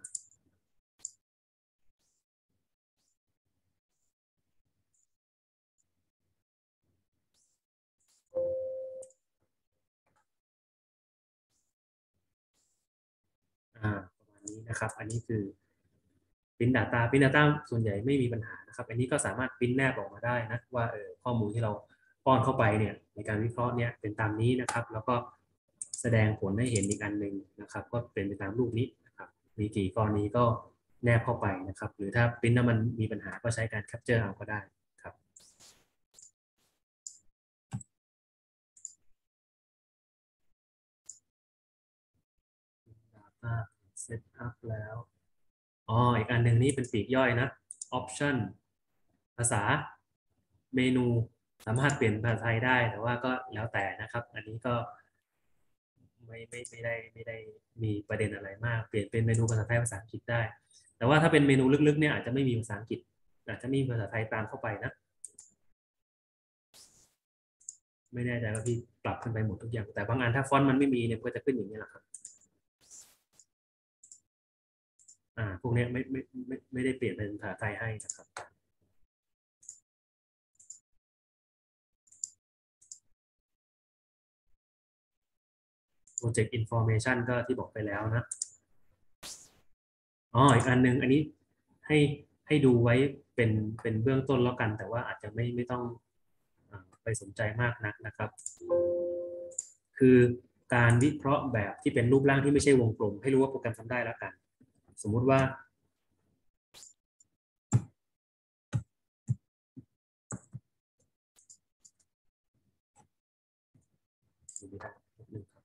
อ่าประมาณนี้นะครับอันนี้คือ print data print data ส่วนใหญ่ไม่มีปัญหานะครับอันนี้ก็สามารถ print แนบออกมาได้นะว่าเออข้อมูลที่เราป้อนเข้าไปเนี่ยในการวิเคราะห์เนี่ยเป็นตามนี้นะครับแล้วก็แสดงผลให้เห็นอีกอันหนึ่งนะครับก็เป็นไปตามรูปนี้นะครับมีกี่กรณีก็แนบเข้าไปนะครับหรือถ้า print แล้วมันมีปัญหาก็ใช้การ capture เอาก็ได้ครับ data set up แล้วอ๋ออีกอันหนึ่งนี่เป็นปลีกย่อยนะ option ภาษาเมนูสามารถเปลี่ยนภาษาไทยได้แต่ว่าก็แล้วแต่นะครับอันนี้ก็ไม่ไม่ไม่ได้ไม่ได้มีประเด็นอะไรมากเปลี่ยนเป็นเมนูภาษาไทยภาษาอังกฤษได้แต่ว่าถ้าเป็นเมนูลึกๆเนี่ยอาจจะไม่มีภาษาอังกฤษอาจจะมีภาษาไทยตามเข้าไปนะไม่แน่ใจว่าพี่ปรับขึ้นไปหมดทุกอย่างแต่บางอันถ้าฟอนต์มันไม่มีเนี่ยก็จะขึ้นอย่างนี้แหละครับอ่าพวกนี้ไม่ไม่ไม่ไม่ได้เปลี่ยนเป็นภาษาไทยให้นะครับ Project Information ก็ที่บอกไปแล้วนะอ๋ออีกอันหนึ่งอันนี้ให้ให้ดูไว้เป็นเป็นเบื้องต้นแล้วกันแต่ว่าอาจจะไม่ไม่ต้องไปสนใจมากนักนะครับคือการวิเคราะห์แบบที่เป็นรูปร่างที่ไม่ใช่วงกลมให้รู้ว่าโปรแกรมทำได้แล้วกันสมมุติว่าดูไม่ได้นิดนึงครับ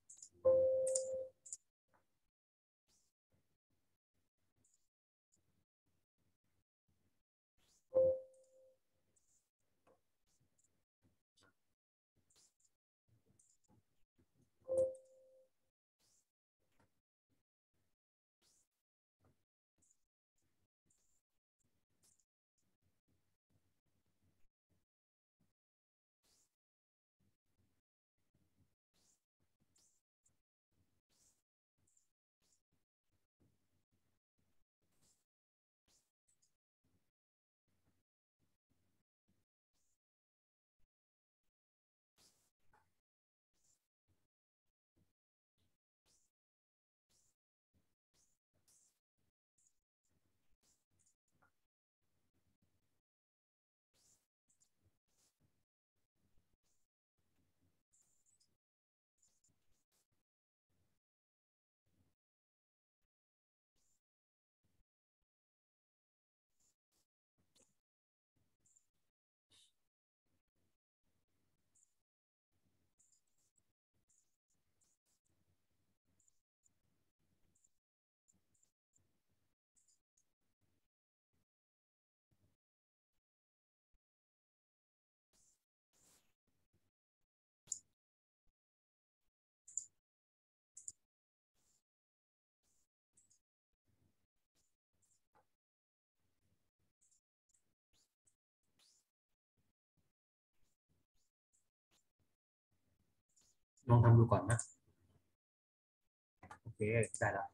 ลองทำดูก่อนนะโอเคได้แล้ว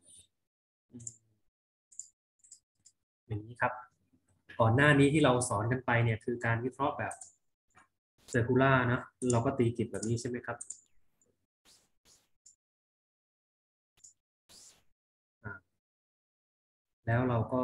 อย่างนี้ครับก่อนหน้านี้ที่เราสอนกันไปเนี่ยคือการวิเคราะห์แบบเซอร์คูล่านะเราก็ตีกลีบแบบนี้ใช่ไหมครับแล้วเราก็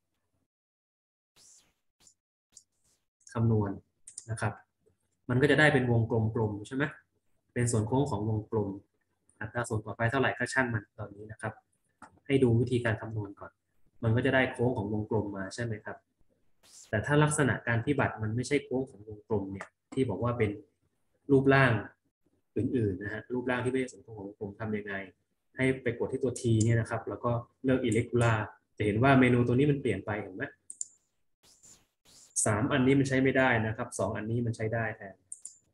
คำนวณนะครับมันก็จะได้เป็นวงกลมๆใช่ไหมเป็นส่วนโค้งของวงกลมอัตราส่วนต่อไปเท่าไหร่ก็ช่างมันตอนนี้นะครับให้ดูวิธีการคำนวณก่อนมันก็จะได้โค้งของวงกลมมาใช่ไหมครับแต่ถ้าลักษณะการพิบัติมันไม่ใช่โค้งของวงกลมเนี่ยที่บอกว่าเป็นรูปร่างอื่นๆนะฮะรูปร่างที่ไม่ใช่ส่วนโค้งของวงกลมทำยังไงให้ไปกดที่ตัว T เนี่ยนะครับแล้วก็เลือก irregular จะเห็นว่าเมนูตัวนี้มันเปลี่ยนไปเห็นไหมสามอันนี้มันใช้ไม่ได้นะครับสองอันนี้มันใช้ได้แทน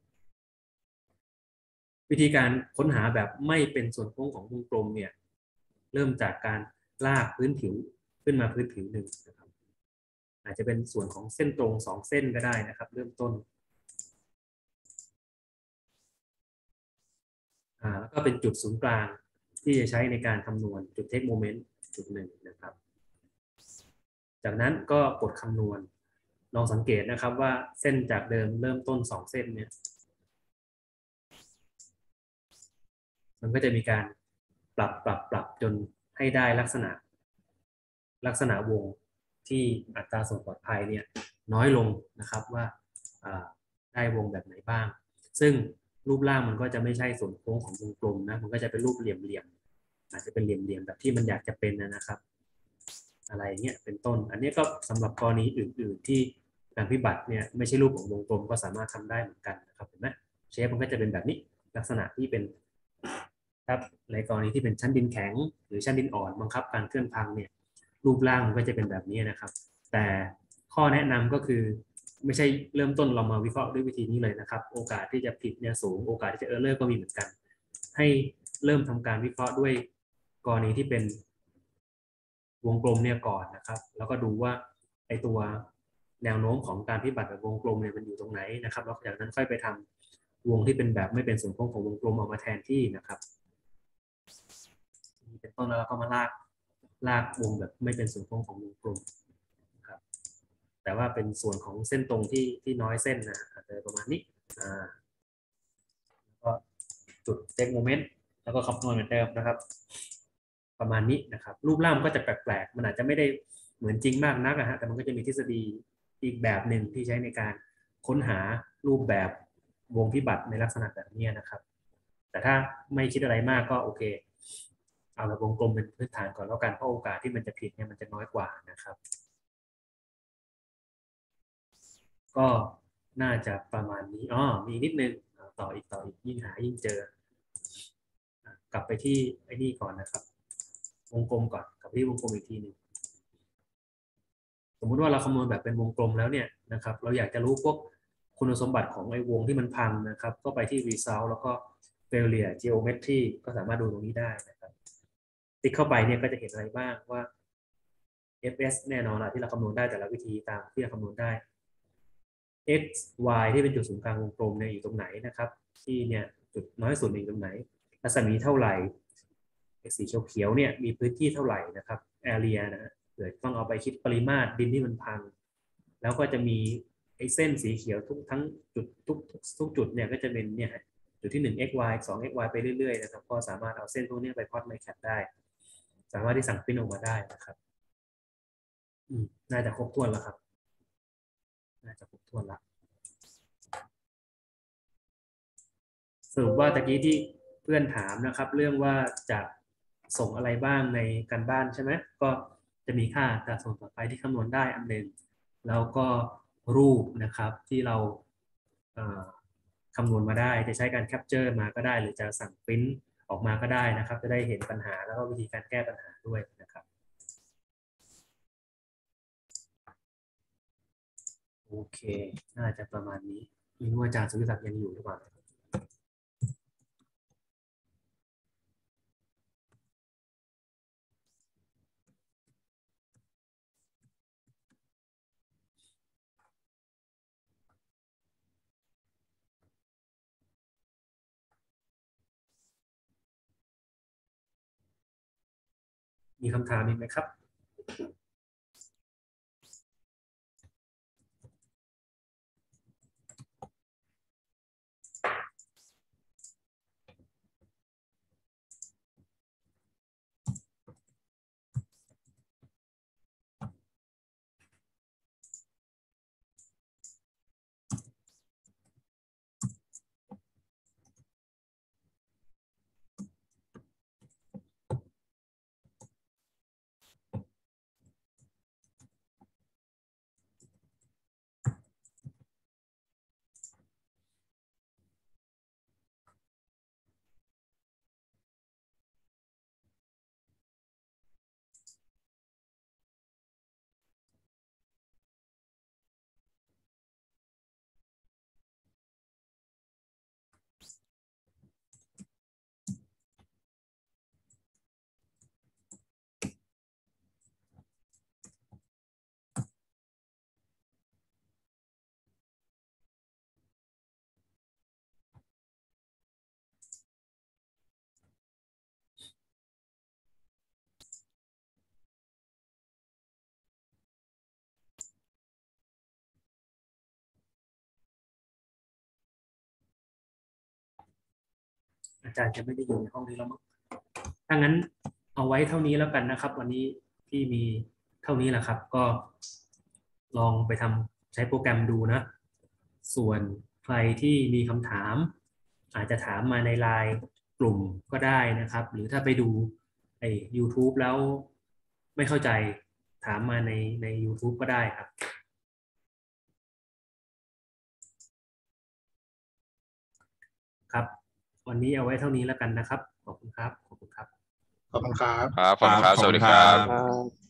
วิธีการค้นหาแบบไม่เป็นส่วนโค้งของวงกลมเนี่ยเริ่มจากการลากพื้นผิวขึ้นมาพื้นผิวหนึ่งนะครับอาจจะเป็นส่วนของเส้นตรงสองเส้นก็ได้นะครับเริ่มต้นอ่าแล้วก็เป็นจุดศูนย์กลางที่จะใช้ในการคำนวณจุดเทคโมเมนต์จุดหนึ่งนะครับจากนั้นก็กดคำนวณลองสังเกตนะครับว่าเส้นจากเดิมเริ่มต้นสองเส้นเนี่ยมันก็จะมีการปรับปรับปรับจนให้ได้ลักษณะลักษณะวงที่อัตราส่วนปลอดภัยเนี่ยน้อยลงนะครับว่าได้วงแบบไหนบ้างซึ่งรูปร่างมันก็จะไม่ใช่ส่วนโค้งของวงกลมนะมันก็จะเป็นรูปเหลี่ยมๆอาจจะเป็นเหลี่ยมๆแบบที่มันอยากจะเป็นนะครับอะไรเงี้ยเป็นต้นอันนี้ก็สำหรับกรณีอื่นๆที่การพิบัติเนี่ยไม่ใช่รูปของวงกลมก็สามารถทำได้เหมือนกันนะครับเห็นไหมเชฟมันก็จะเป็นแบบนี้ลักษณะที่เป็นครับในกรณีที่เป็นชั้นดินแข็งหรือชั้นดินอ่อนบังคับการเคลื่อนพังเนี่ยรูปร่างมันก็จะเป็นแบบนี้นะครับแต่ข้อแนะนำก็คือไม่ใช่เริ่มต้นเรามาวิเคราะห์ด้วยวิธีนี้เลยนะครับโอกาสที่จะผิดเนี่ยสูงโอกาสที่จะเออร์เลอร์ก็มีเหมือนกันให้เริ่มทำการวิเคราะห์ด้วยกรณีที่เป็นวงกลมเนี่ยก่อนนะครับแล้วก็ดูว่าไอตัวแนวโน้มของการพิบัติแบบวงกลมเนี่ยมันอยู่ตรงไหนนะครับแล้วจากนั้นค่อยไปทำวงที่เป็นแบบไม่เป็นส่วนโค้งของวงกลมออกมาแทนที่นะครับเป็นต้นแล้วเราก็มาลากลากวงแบบไม่เป็นส่วนโค้งของวงกลมครับแต่ว่าเป็นส่วนของเส้นตรงที่ที่น้อยเส้นนะอาจจะประมาณนี้อ่าแล้วก็จุดเช็คโมเมนต์แล้วก็คำนวณเหมือนเดิมนะครับประมาณนี้นะครับรูปร่างก็จะแปลกๆมันอาจจะไม่ได้เหมือนจริงมากนักนะฮะแต่มันก็จะมีทฤษฎีอีกแบบหนึ่งที่ใช้ในการค้นหารูปแบบวงพิบัติในลักษณะแบบนี้นะครับแต่ถ้าไม่คิดอะไรมากก็โอเคเอาแบบวงกลมเป็นพื้นฐานก่อนแล้วกันเพราะโอกาสที่มันจะผิดเนี่ยมันจะน้อยกว่านะครับก็น่าจะประมาณนี้อ๋อมีนิดนึงต่ออีกต่ออีกยิ่งหายิ่งเจอกลับไปที่ไอ้นี่ก่อนนะครับวงกลมก่อนกลับไปที่วงกลมอีกทีหนึ่งสมมุติว่าเราคำนวณแบบเป็นวงกลมแล้วเนี่ยนะครับเราอยากจะรู้พวกคุณสมบัติของไอ้วงที่มันพังนะครับก็ไปที่ result แล้วก็ failure geometry ก็สามารถดูตรงนี้ได้นะครับติ๊กเข้าไปเนี่ยก็จะเห็นอะไรบ้างว่า เอฟ เอส แน่นอนละที่เราคำนวณได้แต่ละวิธีตามที่เราคำนวณได้ x y ที่เป็นจุดศูนย์กลางวงกลมเนี่ยอยู่ตรงไหนนะครับที่เนี่ยจุดน้อยสุดอยู่ตรงไหนรัศมีเท่าไหร่สีเขียวๆเนี่ยมีพื้นที่เท่าไหร่นะครับ area นะเผื่อต้องเอาไปคิดปริมาตรดินที่มันพังแล้วก็จะมีไอ้เส้นสีเขียวทุกทั้งจุดทุกทุกจุดเนี่ยก็จะเป็นเนี่ยจุดที่หนึ่ง x y สอง x y ไปเรื่อยๆนะครับก็สามารถเอาเส้นพวกนี้ไปพลอตในแคปได้สามารถที่สั่งพิมพ์ออกมาได้นะครับน่าจะครบถ้วนแล้วครับน่าจะครบถ้วนแล้วสรุปว่าตะกี้ที่เพื่อนถามนะครับเรื่องว่าจะส่งอะไรบ้างในการบ้านใช่ไหมก็จะมีค่าอัตราส่วนต่อไปที่คำนวณได้อันหนึ่งแล้วก็รูปนะครับที่เราคำนวณมาได้จะใช้การแคปเจอร์มาก็ได้หรือจะสั่งปริ้นออกมาก็ได้นะครับจะได้เห็นปัญหาแล้วก็วิธีการแก้ปัญหาด้วยนะครับโอเคน่าจะประมาณนี้ไม่รู้อาจารย์สุวิศักดิ์ยังอยู่หรือเปล่ามีคำถามอีกไหมครับอาจารย์จะไม่ได้อยู่ในห้องนี้แล้วมั้งถ้างั้นเอาไว้เท่านี้แล้วกันนะครับวันนี้ที่มีเท่านี้แหละครับก็ลองไปทำใช้โปรแกรมดูนะส่วนใครที่มีคำถามอาจจะถามมาในไลน์กลุ่มก็ได้นะครับหรือถ้าไปดูไอ้ YouTube แล้วไม่เข้าใจถามมาในใน YouTube ก็ได้ครับครับวันนี้เอาไว้เท่านี้แล้วกันนะครับขอบคุณครับขอบคุณครับขอบคุณครับครับขอบคุณครับสวัสดีครับครับ